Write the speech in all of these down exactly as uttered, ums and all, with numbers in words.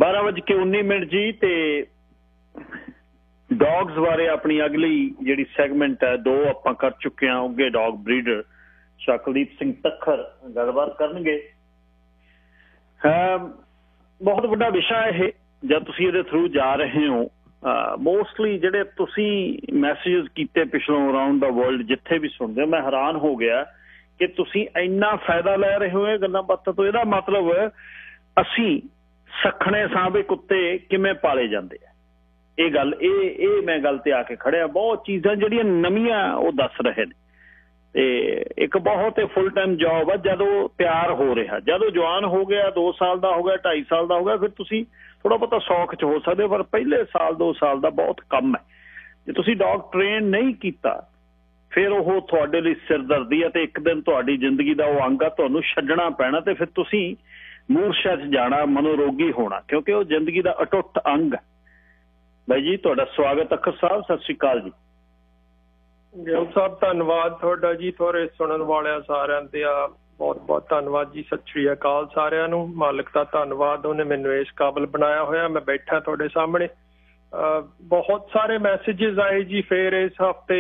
बारह वज के उन्नी मिनट जी। ते डॉग्स बारे अपनी अगली जी सैगमेंट है दो आप कर चुके हैं। उगे डॉग ब्रीडर शकलदीप सिंह तखर गलबात करनगे। बहुत बड़ा विषय है जब तुसी इहदे थ्रू जा रहे हो। मोस्टली जिहड़े तुसी मैसेजेस कीते पिछलों अराउंड द वर्ल्ड जिथे भी सुनते हो, मैं हैरान हो गया कि तुसी इन्ना फायदा लै रहे हो गल्लां बातां तो। इहदा मतलब असी सखणे सां भी कुत्ते किवें पाले जांदे आ, ये गल ये ये मैं गल ते आके खड़िया। बहुत चीज़ां जिहड़ियां नवीआं वो दस रहे ने। ते एक बहुत फुल टाइम जॉब है। जदों तैयार हो रहा, जदों जवान हो गया, दो साल का हो गया, ढाई साल का हो गया, फिर तुसी थोड़ा बहुत सौख च हो सकते हो, पर पहले साल दो साल का बहुत कम है। जे तुसी डॉग ट्रेन नहीं किया फिर वो तुहाडे लई सिरदर्दी है। तो एक दिन तुहाडी जिंदगी का वो अंग आ, तुहानूं छड्डना पैना। तो फिर तुसी मूर्छा च जाना, मनोरोगी होना, क्योंकि वो जिंदगी का अटुट अंग है। भाई जी तुहाडा स्वागत अखर साहब, सत श्री अकाल जी। ਗਿੱਲ ਸਾਹਿਬ ਧੰਨਵਾਦ ਤੁਹਾਡਾ ਜੀ। ਤੁਹਾਡੇ ਸੁਣਨ ਵਾਲਿਆਂ ਸਾਰਿਆਂ ਤੇ ਆ ਬਹੁਤ ਬਹੁਤ ਧੰਨਵਾਦ ਜੀ। ਸਤਿ ਸ਼੍ਰੀ ਅਕਾਲ ਸਾਰਿਆਂ ਨੂੰ। ਮਾਲਕ ਦਾ ਧੰਨਵਾਦ, ਉਹਨੇ ਮੈਨੂੰ ਇਸ ਕਾਬਲ ਬਣਾਇਆ ਹੋਇਆ। ਮੈਂ ਬੈਠਾ ਤੁਹਾਡੇ ਸਾਹਮਣੇ। ਬਹੁਤ ਸਾਰੇ ਮੈਸੇजेस ਆਏ ਜੀ। ਫਿਰ ਇਸ ਹਫਤੇ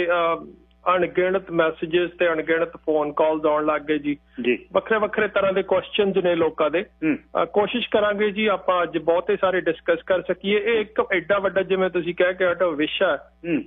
ਅਣਗਿਣਤ ਮੈਸੇजेस ਤੇ ਅਣਗਿਣਤ ਫੋਨ ਕਾਲਸ ਆਉਣ ਲੱਗ ਗਏ ਜੀ। ਵੱਖਰੇ ਵੱਖਰੇ ਤਰ੍ਹਾਂ ਦੇ ਕੁਐਸਚਨਸ ਨੇ ਲੋਕਾਂ ਦੇ। ਕੋਸ਼ਿਸ਼ ਕਰਾਂਗੇ ਜੀ ਆਪਾਂ ਅੱਜ ਬਹੁਤੇ ਸਾਰੇ ਡਿਸਕਸ ਕਰ ਸਕੀਏ। ਇਹ ਇੱਕ ਐਡਾ ਵੱਡਾ ਜਿਵੇਂ ਤੁਸੀਂ ਕਹਿ ਕੇ ਹਟੋ ਵਿਸ਼ਾ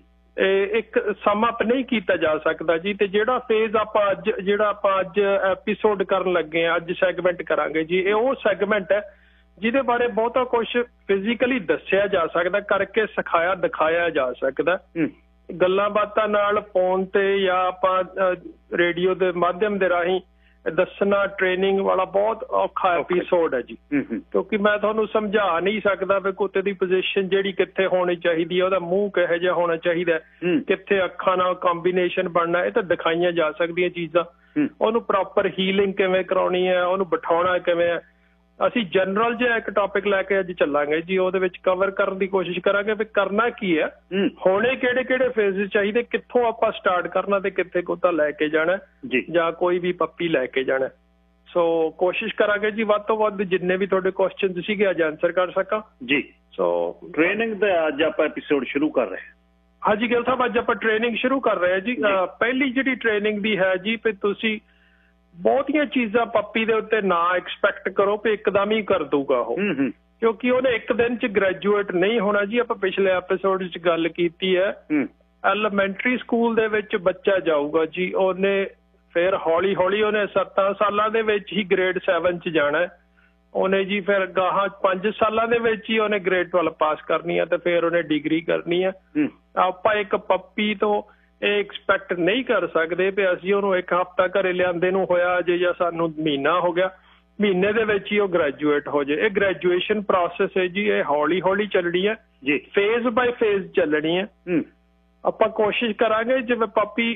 ਇੱਕ ਸਮ ਅਪ ਨਹੀਂ ਕੀਤਾ ਜਾ ਸਕਦਾ ਜੀ। ਤੇ ਜਿਹੜਾ ਫੇਜ਼ ਆਪਾਂ ਅੱਜ ਜਿਹੜਾ ਆਪਾਂ ਅੱਜ ਐਪੀਸੋਡ ਕਰਨ ਲੱਗੇ ਆ, ਅੱਜ ਸੈਗਮੈਂਟ ਕਰਾਂਗੇ ਜੀ, ਇਹ ਉਹ ਸੈਗਮੈਂਟ ਹੈ ਜਿਹਦੇ ਬਾਰੇ ਬਹੁਤਾ ਕੁਛ ਫਿਜ਼ੀਕਲੀ ਦੱਸਿਆ ਜਾ ਸਕਦਾ, ਕਰਕੇ ਸਿਖਾਇਆ ਦਿਖਾਇਆ ਜਾ ਸਕਦਾ। ਗੱਲਾਂ ਬਾਤਾਂ ਨਾਲ ਫੋਨ ਤੇ ਜਾਂ ਆਪਾਂ ਰੇਡੀਓ ਦੇ ਮਾਧਿਅਮ ਦੇ ਰਾਹੀਂ ਦੱਸਣਾ ਟ੍ਰੇਨਿੰਗ ਵਾਲਾ ਬਹੁਤ ਔਖਾ ਐਪੀਸੋਡ ਹੈ ਜੀ। ਕਿਉਂਕਿ ਮੈਂ ਤੁਹਾਨੂੰ ਸਮਝਾ ਨਹੀਂ ਸਕਦਾ ਵੀ ਕੁੱਤੇ ਦੀ ਪੋਜੀਸ਼ਨ ਜਿਹੜੀ ਕਿੱਥੇ ਹੋਣੀ ਚਾਹੀਦੀ ਹੈ, ਉਹਦਾ ਮੂੰਹ ਕਿਹੋ ਜਿਹਾ ਹੋਣਾ ਚਾਹੀਦਾ, ਕਿੱਥੇ ਅੱਖਾਂ ਨਾਲ ਕੰਬੀਨੇਸ਼ਨ ਬਣਨਾ, ਇਹ ਤਾਂ ਦਿਖਾਈਆਂ ਜਾ ਸਕਦੀਆਂ ਚੀਜ਼ਾਂ। ਉਹਨੂੰ ਪ੍ਰੋਪਰ ਹੀਲਿੰਗ ਕਿਵੇਂ ਕਰਾਉਣੀ ਹੈ, ਉਹਨੂੰ ਬਿਠਾਉਣਾ ਕਿਵੇਂ ਹੈ। ਅਸੀਂ ਜਨਰਲ ਜਿਹਾ ਇੱਕ ਟੌਪਿਕ ਲੈ ਕੇ ਅੱਜ ਚੱਲਾਂਗੇ ਜੀ। ਉਹਦੇ ਵਿੱਚ ਕਵਰ ਕਰਨ ਦੀ ਕੋਸ਼ਿਸ਼ ਕਰਾਂਗੇ ਵੀ ਕਰਨਾ ਕੀ ਹੈ, ਹੋਣੇ ਕਿਹੜੇ ਕਿਹੜੇ ਫੇਜ਼ ਚਾਹੀਦੇ, ਕਿੱਥੋਂ ਆਪਾਂ ਸਟਾਰਟ ਕਰਨਾ ਤੇ ਕਿੱਥੇ ਕੁੱਤਾ ਲੈ ਕੇ ਜਾਣਾ ਜਾਂ ਕੋਈ ਵੀ ਪੱਪੀ ਲੈ ਕੇ ਜਾਣਾ। ਸੋ ਕੋਸ਼ਿਸ਼ ਕਰਾਂਗੇ ਜੀ ਵੱਧ ਤੋਂ ਵੱਧ ਜਿੰਨੇ ਵੀ ਤੁਹਾਡੇ ਕੁਐਸਚਨ ਸੀਗੇ ਅੱਜ ਆਨਸਰ ਕਰ ਸਕਾਂ ਜੀ। ਸੋ ਟ੍ਰੇਨਿੰਗ ਦਾ ਅੱਜ ਆਪਾਂ ਐਪੀਸੋਡ ਸ਼ੁਰੂ ਕਰ ਰਹੇ ਹਾਂ। ਹਾਂਜੀ ਗਿੱਲ ਸਾਹਿਬ, ਅੱਜ ਆਪਾਂ ਟ੍ਰੇਨਿੰਗ ਸ਼ੁਰੂ ਕਰ ਰਹੇ ਹਾਂ ਜੀ। ਪਹਿਲੀ ਜਿਹੜੀ ਟ੍ਰੇਨਿੰਗ ਦੀ ਹੈ ਜੀ, ਵੀ ਤੁਸੀਂ ਬਹੁਤੀਆਂ ਚੀਜ਼ਾਂ ਪੱਪੀ ਦੇ ਉੱਤੇ ਨਾ ਐਕਸਪੈਕਟ ਕਰੋ ਵੀ ਇੱਕਦਮ ਹੀ ਕਰ ਦੂਗਾ ਉਹ, ਕਿਉਂਕਿ ਉਹਨੇ ਇੱਕ ਦਿਨ ਚ ਗ੍ਰੈਜੂਏਟ ਨਹੀਂ ਹੋਣਾ ਜੀ। ਆਪਾਂ ਪਿਛਲੇ ਐਪੀਸੋਡ ਚ ਗੱਲ ਕੀਤੀ ਹੈ। ਐਲੀਮੈਂਟਰੀ ਸਕੂਲ ਦੇ ਵਿੱਚ ਬੱਚਾ ਜਾਊਗਾ ਜੀ, ਉਹਨੇ ਫਿਰ ਹੌਲੀ ਹੌਲੀ ਉਹਨੇ ਸੱਤਾਂ ਸਾਲਾਂ ਦੇ ਵਿੱਚ ਹੀ ਗ੍ਰੇਡ ਸੈਵਨ ਚ ਜਾਣਾ। ਉਹਨੇ ਜੀ ਫਿਰ ਗਾਹਾਂ ਪੰਜ ਸਾਲਾਂ ਦੇ ਵਿੱਚ ਹੀ ਉਹਨੇ ਗ੍ਰੇਡ ਟਵੈਲਵ ਪਾਸ ਕਰਨੀ ਹੈ ਤੇ ਫਿਰ ਉਹਨੇ ਡਿਗਰੀ ਕਰਨੀ ਹੈ। ਆਪਾਂ ਇੱਕ ਪੱਪੀ ਤੋਂ ਇਹ ਐਕਸਪੈਕਟ ਨਹੀਂ ਕਰ ਸਕਦੇ ਵੀ ਅਸੀਂ ਉਹਨੂੰ ਇੱਕ ਹਫ਼ਤਾ ਘਰੇ ਲਿਆਂਦੇ ਨੂੰ ਹੋਇਆ ਜੇ ਜਾਂ ਸਾਨੂੰ ਮਹੀਨਾ ਹੋ ਗਿਆ, ਮਹੀਨੇ ਦੇ ਵਿੱਚ ਹੀ ਉਹ ਗ੍ਰੈਜੂਏਟ ਹੋ ਜਾਏ। ਇਹ ਗ੍ਰੈਜੂਏਸ਼ਨ ਪ੍ਰੋਸੈਸ ਹੈ ਜੀ, ਇਹ ਹੌਲੀ ਹੌਲੀ ਚੱਲਣੀ ਹੈ, ਫੇਜ਼ ਬਾਏ ਫੇਜ਼ ਚੱਲਣੀ ਹੈ। ਆਪਾਂ ਕੋਸ਼ਿਸ਼ ਕਰਾਂਗੇ ਜਿਵੇਂ ਪੱਪੀ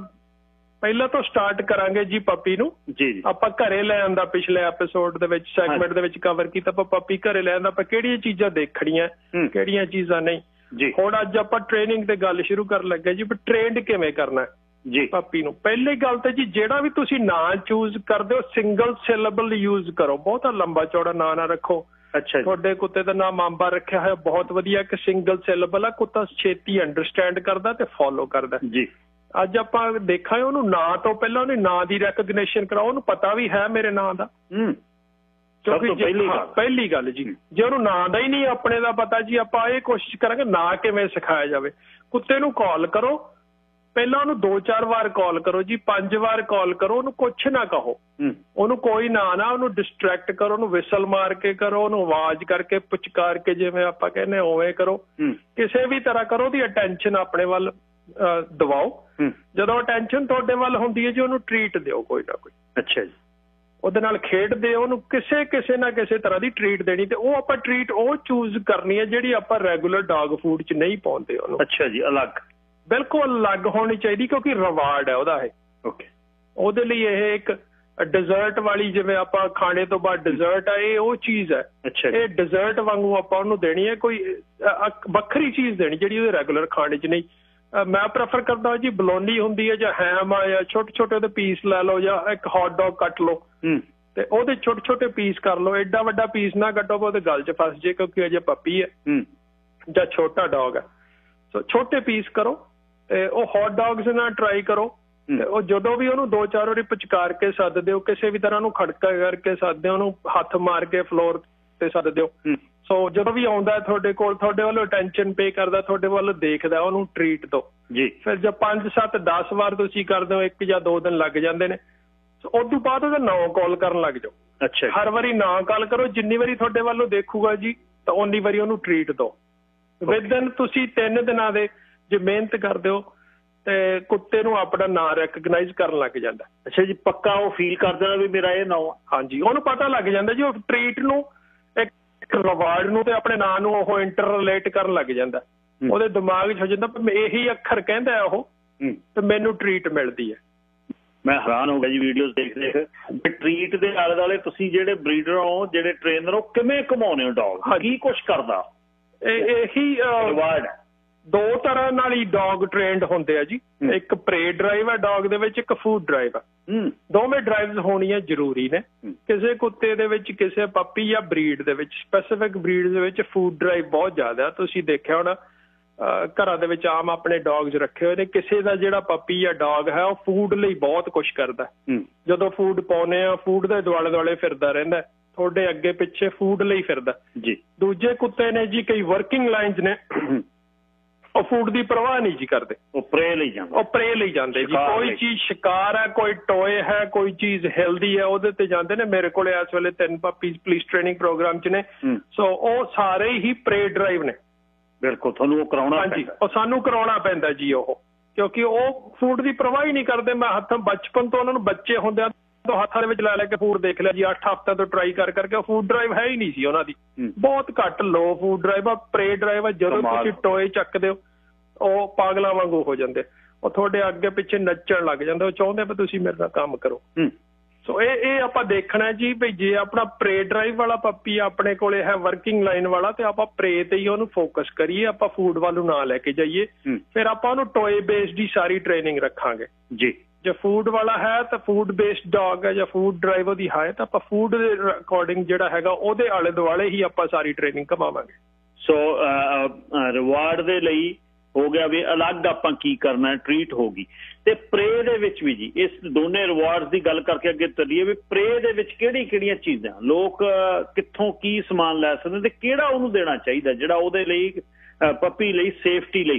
ਪਹਿਲਾਂ ਤੋਂ ਸਟਾਰਟ ਕਰਾਂਗੇ ਜੀ। ਪੱਪੀ ਨੂੰ ਆਪਾਂ ਘਰੇ ਲੈ ਆਂਦਾ, ਪਿਛਲੇ ਐਪੀਸੋਡ ਦੇ ਵਿੱਚ ਸੈਗਮੈਂਟ ਦੇ ਵਿੱਚ ਕਵਰ ਕੀਤਾ। ਆਪਾਂ ਪੱਪੀ ਘਰੇ ਲੈ ਆਂਦਾ, ਆਪਾਂ ਕਿਹੜੀਆਂ ਚੀਜ਼ਾਂ ਦੇਖਣੀਆਂ, ਕਿਹੜੀਆਂ ਚੀਜ਼ਾਂ ਨਹੀਂ। ਹੁਣ ਅੱਜ ਆਪਾਂ ਟ੍ਰੇਨਿੰਗ ਤੇ ਗੱਲ ਸ਼ੁਰੂ ਕਰਨ ਲੱਗੇ ਜੀ, ਵੀ ਟ੍ਰੇਨਡ ਕਿਵੇਂ ਕਰਨਾ ਜੀ ਪੱਪੀ ਨੂੰ। ਪਹਿਲੀ ਗੱਲ ਤਾਂ ਜੀ ਜਿਹੜਾ ਵੀ ਤੁਸੀਂ ਨਾਂ ਚੂਜ਼ ਕਰਦੇ ਹੋ ਸਿੰਗਲ ਸਿਲੇਬਲ ਯੂਜ਼ ਕਰੋ, ਬਹੁਤਾ ਲੰਬਾ ਚੌੜਾ ਨਾਂ ਨਾ ਰੱਖੋ। ਅੱਛਾ, ਤੁਹਾਡੇ ਕੁੱਤੇ ਦਾ ਨਾਮ ਮਾਂਬਾ ਰੱਖਿਆ ਹੋਇਆ, ਬਹੁਤ ਵਧੀਆ, ਇੱਕ ਸਿੰਗਲ ਸਿਲੇਬਲ ਆ, ਕੁੱਤਾ ਛੇਤੀ ਅੰਡਰਸਟੈਂਡ ਕਰਦਾ ਤੇ ਫੋਲੋ ਕਰਦਾ ਜੀ। ਅੱਜ ਆਪਾਂ ਦੇਖਾਂਗੇ ਉਹਨੂੰ ਨਾਂ ਤੋਂ ਪਹਿਲਾਂ ਉਹਨੇ ਨਾਂ ਦੀ ਰੈਕਗਨੇਸ਼ਨ ਕਰਾਓ, ਉਹਨੂੰ ਪਤਾ ਵੀ ਹੈ ਮੇਰੇ ਨਾਂ ਦਾ। ਪਹਿਲੀ ਗੱਲ ਜੀ, ਜੇ ਉਹਨੂੰ ਨਾਂ ਦਾ ਹੀ ਨਹੀਂ ਆਪਣੇ ਦਾ ਪਤਾ ਜੀ, ਆਪਾਂ ਇਹ ਕੋਸ਼ਿਸ਼ ਕਰਾਂਗੇ ਨਾਂ ਕਿਵੇਂ ਸਿਖਾਇਆ ਜਾਵੇ। ਕੁੱਤੇ ਨੂੰ ਕਾਲ ਕਰੋ, ਪਹਿਲਾਂ ਉਹਨੂੰ ਦੋ ਚਾਰ ਵਾਰ ਕਾਲ ਕਰੋ ਜੀ, ਪੰਜ ਵਾਰ ਕਾਲ ਕਰੋ, ਉਹਨੂੰ ਕੁਛ ਨਾ ਕਹੋ, ਉਹਨੂੰ ਕੋਈ ਨਾ ਨਾ ਉਹਨੂੰ ਡਿਸਟਰੈਕਟ ਕਰੋ, ਉਹਨੂੰ ਵਿਸਲ ਮਾਰ ਕੇ ਕਰੋ, ਉਹਨੂੰ ਆਵਾਜ਼ ਕਰਕੇ ਪੁਚਕਾਰ ਕੇ ਜਿਵੇਂ ਆਪਾਂ ਕਹਿੰਦੇ ਉਵੇਂ ਕਰੋ, ਕਿਸੇ ਵੀ ਤਰ੍ਹਾਂ ਕਰੋ। ਉਹਦੀ ਅਟੈਂਸ਼ਨ ਆਪਣੇ ਵੱਲ ਦਵਾਓ। ਜਦੋਂ ਅਟੈਂਸ਼ਨ ਤੁਹਾਡੇ ਵੱਲ ਹੁੰਦੀ ਹੈ ਜੀ, ਉਹਨੂੰ ਟਰੀਟ ਦਿਓ ਕੋਈ ਨਾ ਕੋਈ। ਅੱਛਾ ਜੀ, ਉਹਦੇ ਨਾਲ ਖੇਡਦੇ, ਉਹਨੂੰ ਕਿਸੇ ਕਿਸੇ ਨਾ ਕਿਸੇ ਤਰ੍ਹਾਂ ਦੀ ਟਰੀਟ ਦੇਣੀ। ਤੇ ਉਹ ਆਪਾਂ ਟਰੀਟ ਉਹ ਚੂਜ਼ ਕਰਨੀ ਹੈ ਜਿਹੜੀ ਆਪਾਂ ਰੈਗੂਲਰ ਡੌਗ ਫੂਡ ਚ ਨਹੀਂ ਪਾਉਂਦੇ ਉਹਨੂੰ। ਅੱਛਾ ਜੀ, ਅਲੱਗ, ਬਿਲਕੁਲ ਅਲੱਗ ਹੋਣੀ ਚਾਹੀਦੀ, ਕਿਉਂਕਿ ਰਿਵਾਰਡ ਹੈ ਉਹਦਾ ਇਹ। ਓਕੇ, ਉਹਦੇ ਲਈ ਇਹ ਇੱਕ ਡਿਜ਼ਰਟ ਵਾਲੀ, ਜਿਵੇਂ ਆਪਾਂ ਖਾਣੇ ਤੋਂ ਬਾਅਦ ਡਿਜ਼ਰਟ ਆ, ਇਹ ਉਹ ਚੀਜ਼ ਹੈ। ਇਹ ਡਿਜ਼ਰਟ ਵਾਂਗੂ ਆਪਾਂ ਉਹਨੂੰ ਦੇਣੀ ਹੈ, ਕੋਈ ਵੱਖਰੀ ਚੀਜ਼ ਦੇਣੀ ਜਿਹੜੀ ਉਹਦੇ ਰੈਗੂਲਰ ਖਾਣੇ ਚ ਨਹੀਂ। ਮੈਂ ਪ੍ਰੈਫਰ ਕਰਦਾ ਜੀ ਬਲੋਨੀ ਹੁੰਦੀ ਹੈ ਜਾਂ ਹੈਮ ਆ ਜਾਂ ਛੋਟੇ ਛੋਟੇ ਉਹਦੇ ਪੀਸ ਲੈ ਲਓ ਜਾਂ ਇੱਕ ਹੌਟ ਡੌਗ ਕੱਟ ਲਓ, ਤੇ ਉਹਦੇ ਛੋਟੇ ਛੋਟੇ ਪੀਸ ਕਰ ਲਓ। ਐਡਾ ਵੱਡਾ ਪੀਸ ਨਾ ਕੱਟੋ ਉਹਦੇ ਗਲ 'ਚ ਫਸ ਜੇ, ਕਿਉਂਕਿ ਅਜੇ ਪੱਪੀ ਹੈ ਜਾਂ ਛੋਟਾ ਡੌਗ ਹੈ। ਸੋ ਛੋਟੇ ਪੀਸ ਕਰੋ ਤੇ ਉਹ ਹੌਟ ਡੌਗਸ ਨਾਲ ਟਰਾਈ ਕਰੋ। ਤੇ ਉਹ ਜਦੋਂ ਵੀ ਉਹਨੂੰ ਦੋ ਚਾਰ ਵਾਰੀ ਪੁਚਕਾਰ ਕੇ ਸੱਦ ਦਿਓ, ਕਿਸੇ ਵੀ ਤਰ੍ਹਾਂ ਨੂੰ ਖੜਕਾ ਕਰਕੇ ਸੱਦ ਦਿਓ, ਉਹਨੂੰ ਹੱਥ ਮਾਰ ਕੇ ਫਲੋਰ ਤੇ ਸੱਦ ਦਿਓ। ਸੋ ਜਦੋਂ ਵੀ ਆਉਂਦਾ ਤੁਹਾਡੇ ਕੋਲ, ਤੁਹਾਡੇ ਵੱਲੋਂ ਅਟੈਂਸ਼ਨ ਪੇ ਕਰਦਾ, ਤੁਹਾਡੇ ਵੱਲ ਦੇਖਦਾ, ਉਹਨੂੰ ਟਰੀਟ ਦਿਓ ਜੀ। ਫਿਰ ਜੇ ਪੰਜ ਸੱਤ ਦਸ ਵਾਰ ਤੁਸੀਂ ਕਰਦੇ ਹੋ, ਇੱਕ ਜਾਂ ਦੋ ਦਿਨ ਲੱਗ ਜਾਂਦੇ ਨੇ। ਉਸ ਤੋਂ ਬਾਅਦ ਉਹਦਾ ਨਾਂ ਕਾਲ ਕਰਨ ਲੱਗ ਜਾਓ। ਅੱਛਾ, ਹਰ ਵਾਰੀ ਨਾਂ ਕਾਲ ਕਰੋ। ਜਿੰਨੀ ਵਾਰੀ ਤੁਹਾਡੇ ਵੱਲੋਂ ਦੇਖੂਗਾ ਜੀ ਤਾਂ ਉਨੀ ਵਾਰੀ ਉਹਨੂੰ ਟਰੀਟ ਦਿਓ। ਵਿਦਨ ਤੁਸੀਂ ਤਿੰਨ ਦਿਨਾਂ ਦੇ ਜੇ ਮਿਹਨਤ ਕਰਦੇ ਹੋ ਤੇ ਕੁੱਤੇ ਨੂੰ ਆਪਣਾ ਨਾਂ ਰੈਕਗਨਾਈਜ਼ ਕਰਨ ਲੱਗ ਜਾਂਦਾ। ਅੱਛਾ ਜੀ, ਪੱਕਾ ਉਹ ਫੀਲ ਕਰਦਾ ਵੀ ਮੇਰਾ ਇਹ ਨਾਂ। ਹਾਂਜੀ, ਉਹਨੂੰ ਪਤਾ ਲੱਗ ਜਾਂਦਾ ਜੀ। ਉਹ ਟਰੀਟ ਨੂੰ, ਇੱਕ ਰਿਵਾਰਡ ਨੂੰ ਤੇ ਆਪਣੇ ਨਾਂ ਨੂੰ ਉਹ ਇੰਟਰ ਰਿਲੇਟ ਕਰਨ ਲੱਗ ਜਾਂਦਾ। ਉਹਦੇ ਦਿਮਾਗ 'ਚ ਹੋ ਜਾਂਦਾ ਇਹੀ ਅੱਖਰ ਕਹਿੰਦਾ ਉਹ ਤੇ ਮੈਨੂੰ ਟਰੀਟ ਮਿਲਦੀ ਹੈ। ਮੈਂ ਹੈਰਾਨ ਹੋ ਗਿਆ ਜੀ ਵੀਡੀਓਜ਼ ਦੇਖ ਦੇਖ। ਟਰੀਟ ਦੇ ਆਲੇ ਦੁਆਲੇ ਤੁਸੀਂ ਜਿਹੜੇ ਬਰੀਡਰ ਹੋ, ਜਿਹੜੇ ਟ੍ਰੇਨਰ ਹੋ, ਕਿਵੇਂ ਘੁਮਾਉਂਦੇ ਹੋ ਡੌਗ? ਕੀ ਕੁਛ ਕਰਦਾ? ਇਹੀ ਰਿਵਾਰਡ ਦੋ ਤਰ੍ਹਾਂ ਨਾਲ ਹੀ ਡੌਗ ਟ੍ਰੇਨਡ ਹੁੰਦੇ ਆ ਜੀ। ਇੱਕ ਪ੍ਰੇ ਡਰਾਈਵ ਹੈ ਡੌਗ ਦੇ ਵਿੱਚ, ਇੱਕ ਫੂਡ ਡਰਾਈਵ ਹੈ। ਦੋਵੇਂ ਡਰਾਈਵਸ ਹੋਣੀਆਂ ਜ਼ਰੂਰੀ ਨੇ। ਕਿਸੇ ਕੁੱਤੇ ਦੇ ਵਿੱਚ, ਕਿਸੇ ਪੱਪੀ ਜਾਂ ਬਰੀਡ ਦੇ ਵਿੱਚ, ਸਪੈਸੀਫਿਕ ਬਰੀਡ ਦੇ ਵਿੱਚ ਫੂਡ ਡਰਾਈਵ ਬਹੁਤ ਜ਼ਿਆਦਾ। ਤੁਸੀਂ ਦੇਖਿਆ ਹੋਣਾ ਘਰਾਂ ਦੇ ਵਿੱਚ ਆਮ ਆਪਣੇ ਡੌਗਸ ਰੱਖੇ ਹੋਏ ਨੇ। ਕਿਸੇ ਦਾ ਜਿਹੜਾ ਪੱਪੀ ਜਾਂ ਡੌਗ ਹੈ ਉਹ ਫੂਡ ਲਈ ਬਹੁਤ ਕੁਛ ਕਰਦਾ। ਜਦੋਂ ਫੂਡ ਪਾਉਂਦੇ ਆ, ਫੂਡ ਦੇ ਦੁਆਲੇ ਦੁਆਲੇ ਫਿਰਦਾ ਰਹਿੰਦਾ, ਤੁਹਾਡੇ ਅੱਗੇ ਪਿੱਛੇ ਫੂਡ ਲਈ ਫਿਰਦਾ ਜੀ। ਦੂਜੇ ਕੁੱਤੇ ਨੇ ਜੀ, ਕਈ ਵਰਕਿੰਗ ਲਾਈਨਸ ਨੇ, ਉਹ ਫੂਡ ਦੀ ਪਰਵਾਹ ਨਹੀਂ ਜੀ ਕਰਦੇ, ਉਹ ਪ੍ਰੇ ਲਈ ਜਾਂਦੇ। ਉਹ ਪ੍ਰੇ ਲਈ ਜਾਂਦੇ ਜੀ। ਕੋਈ ਚੀਜ਼ ਸ਼ਿਕਾਰ ਹੈ, ਕੋਈ ਟੋਏ ਹੈ, ਕੋਈ ਚੀਜ਼ ਹੈਲਦੀ ਹੈ, ਉਹਦੇ ਤੇ ਜਾਂਦੇ ਨੇ। ਮੇਰੇ ਕੋਲ ਇਸ ਵੇਲੇ ਤਿੰਨ ਪੱਪੀਜ਼ ਪੁਲਿਸ ਟ੍ਰੇਨਿੰਗ ਪ੍ਰੋਗਰਾਮ 'ਚ ਨੇ। ਸੋ ਉਹ ਸਾਰੇ ਹੀ ਪ੍ਰੇ ਡਰਾਈਵ ਨੇ। ਬਿਲਕੁਲ, ਤੁਹਾਨੂੰ ਉਹ ਕਰਾਉਣਾ ਪੈਂਦਾ। ਹਾਂਜੀ, ਉਹ ਸਾਨੂੰ ਕਰਾਉਣਾ ਪੈਂਦਾ ਜੀ ਉਹ, ਕਿਉਂਕਿ ਉਹ ਫੂਡ ਦੀ ਪਰਵਾਹ ਹੀ ਨਹੀਂ ਕਰਦੇ। ਮੈਂ ਹੱਥਾਂ ਬਚਪਨ ਤੋਂ ਉਹਨਾਂ ਨੂੰ, ਬੱਚੇ ਹੁੰਦਿਆਂ ਤੋਂ ਹੱਥਾਂ ਦੇ ਵਿੱਚ ਲੈ ਲੈ ਕੇ ਫੂਡ ਦੇਖ ਲਿਆ ਜੀ। ਅੱਠ ਹਫ਼ਤਿਆਂ ਤੋਂ ਟਰਾਈ ਕਰ ਕਰਕੇ ਫੂਡ ਡਰਾਈਵ ਹੈ ਹੀ ਨਹੀਂ ਸੀ ਉਹਨਾਂ ਦੀ। ਬਹੁਤ ਘੱਟ ਲੋ ਫੂਡ ਡਰਾਈਵ ਆ। ਪ੍ਰੇ ਡਰਾਈਵ ਆ। ਜਦੋਂ ਤੁਸੀਂ ਟੋਏ ਚੱਕਦੇ ਹੋ ਉਹ ਪਾਗਲਾਂ ਵਾਂਗੂ ਹੋ ਜਾਂਦੇ। ਉਹ ਤੁਹਾਡੇ ਅੱਗੇ ਪਿੱਛੇ ਨੱਚਣ ਲੱਗ ਜਾਂਦੇ। ਉਹ ਚਾਹੁੰਦੇ ਵੀ ਤੁਸੀਂ ਮੇਰੇ ਨਾਲ ਕੰਮ ਕਰੋ। ਸੋ ਇਹ ਇਹ ਆਪਾਂ ਦੇਖਣਾ ਜੀ ਵੀ ਜੇ ਆਪਣਾ ਪ੍ਰੇ ਡਰਾਈਵ ਵਾਲਾ ਪੱਪੀ ਆਪਣੇ ਕੋਲੇ ਹੈ, ਵਰਕਿੰਗ ਲਾਈਨ ਵਾਲਾ, ਤੇ ਆਪਾਂ ਪ੍ਰੇ ਤੇ ਹੀ ਉਹਨੂੰ ਫੋਕਸ ਕਰੀਏ। ਆਪਾਂ ਫੂਡ ਵੱਲ ਨੂੰ ਨਾ ਲੈ ਕੇ ਜਾਈਏ। ਫਿਰ ਆਪਾਂ ਉਹਨੂੰ ਟੋਏ ਬੇਸਡ ਹੀ ਸਾਰੀ ਟ੍ਰੇਨਿੰਗ ਰੱਖਾਂਗੇ ਜੀ। ਜੇ ਫੂਡ ਵਾਲਾ ਹੈ ਤਾਂ ਫੂਡ ਬੇਸਡ ਡੌਗ ਹੈ, ਜਾਂ ਫੂਡ ਡਰਾਈਵ ਉਹਦੀ ਹੈ ਤਾਂ ਆਪਾਂ ਫੂਡ ਦੇ ਅਕੋਰਡਿੰਗ ਜਿਹੜਾ ਹੈਗਾ ਉਹਦੇ ਆਲੇ ਦੁਆਲੇ ਹੀ ਆਪਾਂ ਸਾਰੀ ਟ੍ਰੇਨਿੰਗ ਘਮਾਵਾਂਗੇ। ਸੋ ਰਿਵਾਰਡ ਦੇ ਲਈ ਹੋ ਗਿਆ ਵੀ ਅਲੱਗ ਆਪਾਂ ਕੀ ਕਰਨਾ, ਟਰੀਟ ਹੋ ਗਈ। ਤੇ ਪ੍ਰੇ ਦੇ ਵਿੱਚ ਵੀ ਜੀ, ਇਸ ਦੋਨੇ ਰਿਵਾਰਡਸ ਦੀ ਗੱਲ ਕਰਕੇ ਅੱਗੇ ਚੱਲੀਏ ਵੀ ਪ੍ਰੇ ਦੇ ਵਿੱਚ ਕਿਹੜੀ ਕਿਹੜੀਆਂ ਚੀਜ਼ਾਂ ਲੋਕ ਕਿੱਥੋਂ ਕੀ ਸਮਾਨ ਲੈ ਸਕਦੇ ਤੇ ਕਿਹੜਾ ਉਹਨੂੰ ਦੇਣਾ ਚਾਹੀਦਾ ਜਿਹੜਾ ਉਹਦੇ ਲਈ, ਪੱਪੀ ਲਈ, ਸੇਫਟੀ ਲਈ?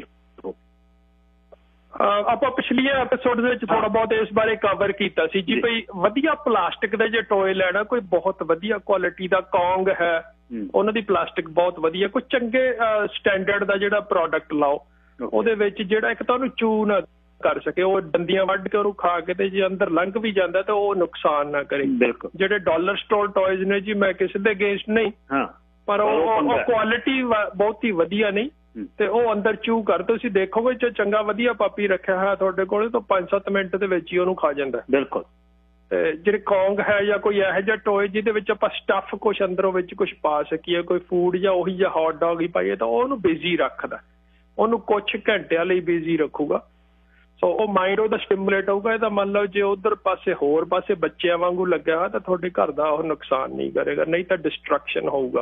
ਆਪਾਂ ਪਿਛਲੀਆਂ ਐਪੀਸੋਡ ਦੇ ਵਿੱਚ ਥੋੜਾ ਬਹੁਤ ਇਸ ਬਾਰੇ ਕਵਰ ਕੀਤਾ ਸੀ ਜੀ। ਭਈ ਵਧੀਆ ਪਲਾਸਟਿਕ ਦੇ ਜੇ ਟੋਏ ਲੈਣਾ, ਕੋਈ ਬਹੁਤ ਵਧੀਆ ਕੁਆਲਿਟੀ ਦਾ ਕੌਂਗ ਹੈ, ਉਹਨਾਂ ਦੀ ਪਲਾਸਟਿਕ ਬਹੁਤ ਵਧੀਆ। ਕੋਈ ਚੰਗੇ ਸਟੈਂਡਰਡ ਦਾ ਜਿਹੜਾ ਪ੍ਰੋਡਕਟ ਲਾਓ, ਉਹਦੇ ਵਿੱਚ ਜਿਹੜਾ ਇੱਕ ਤਾਂ ਉਹਨੂੰ ਚੂ ਨਾ ਕਰ ਸਕੇ, ਉਹ ਡੰਡੀਆਂ ਵੱਢ ਕੇ ਉਹਨੂੰ ਖਾ ਕੇ ਤੇ ਜੇ ਅੰਦਰ ਲੰਘ ਵੀ ਜਾਂਦਾ ਤਾਂ ਉਹ ਨੁਕਸਾਨ ਨਾ ਕਰੇ। ਜਿਹੜੇ ਡਾਲਰ ਸਟੋਰ ਟੋਇਜ਼ ਨੇ ਜੀ, ਮੈਂ ਕਿਸੇ ਦੇ ਅਗੇਂਸਟ ਨਹੀਂ, ਪਰ ਉਹ ਕੁਆਲਿਟੀ ਬਹੁਤ ਹੀ ਵਧੀਆ ਨਹੀਂ ਤੇ ਉਹ ਅੰਦਰ ਚੂ ਕਰ। ਤੁਸੀਂ ਦੇਖੋਗੇ ਜੇ ਚੰਗਾ ਵਧੀਆ ਪਾਪੀ ਰੱਖਿਆ ਹੋਇਆ ਤੁਹਾਡੇ ਕੋਲ ਤਾਂ ਪੰਜ ਸੱਤ ਮਿੰਟ ਦੇ ਵਿੱਚ ਹੀ ਉਹਨੂੰ ਖਾ ਜਾਂਦਾ। ਬਿਲਕੁਲ। ਤੇ ਜਿਹੜੇ ਕੌਂਗ ਹੈ ਜਾਂ ਕੋਈ ਇਹੋ ਜਿਹਾ ਟੋਏ ਜਿਹਦੇ ਵਿੱਚ ਆਪਾਂ ਸਟੱਫ ਕੁਛ ਅੰਦਰੋਂ ਵਿੱਚ ਕੁਛ ਪਾ ਸਕੀਏ, ਕੋਈ ਫੂਡ ਜਾਂ ਉਹੀ ਜਿਹਾ ਹੌਟ ਡੌਗ ਹੀ ਪਾਈਏ, ਤਾਂ ਉਹਨੂੰ ਬਿਜ਼ੀ ਰੱਖਦਾ, ਉਹਨੂੰ ਕੁਛ ਘੰਟਿਆਂ ਲਈ ਬਿਜ਼ੀ ਰੱਖੂਗਾ। ਸੋ ਉਹ ਮਾਈਂਡ ਉਹਦਾ ਸਟਿਮੂਲੇਟ ਹੋਊਗਾ। ਇਹਦਾ ਮੰਨ ਲਓ ਜੇ ਉਧਰ ਪਾਸੇ ਹੋਰ ਪਾਸੇ ਬੱਚਿਆਂ ਵਾਂਗੂ ਲੱਗਿਆ ਹੋਇਆ ਤਾਂ ਤੁਹਾਡੇ ਘਰ ਦਾ ਉਹ ਨੁਕਸਾਨ ਨਹੀਂ ਕਰੇਗਾ, ਨਹੀਂ ਤਾਂ ਡਿਸਟਰਕਸ਼ਨ ਹੋਊਗਾ।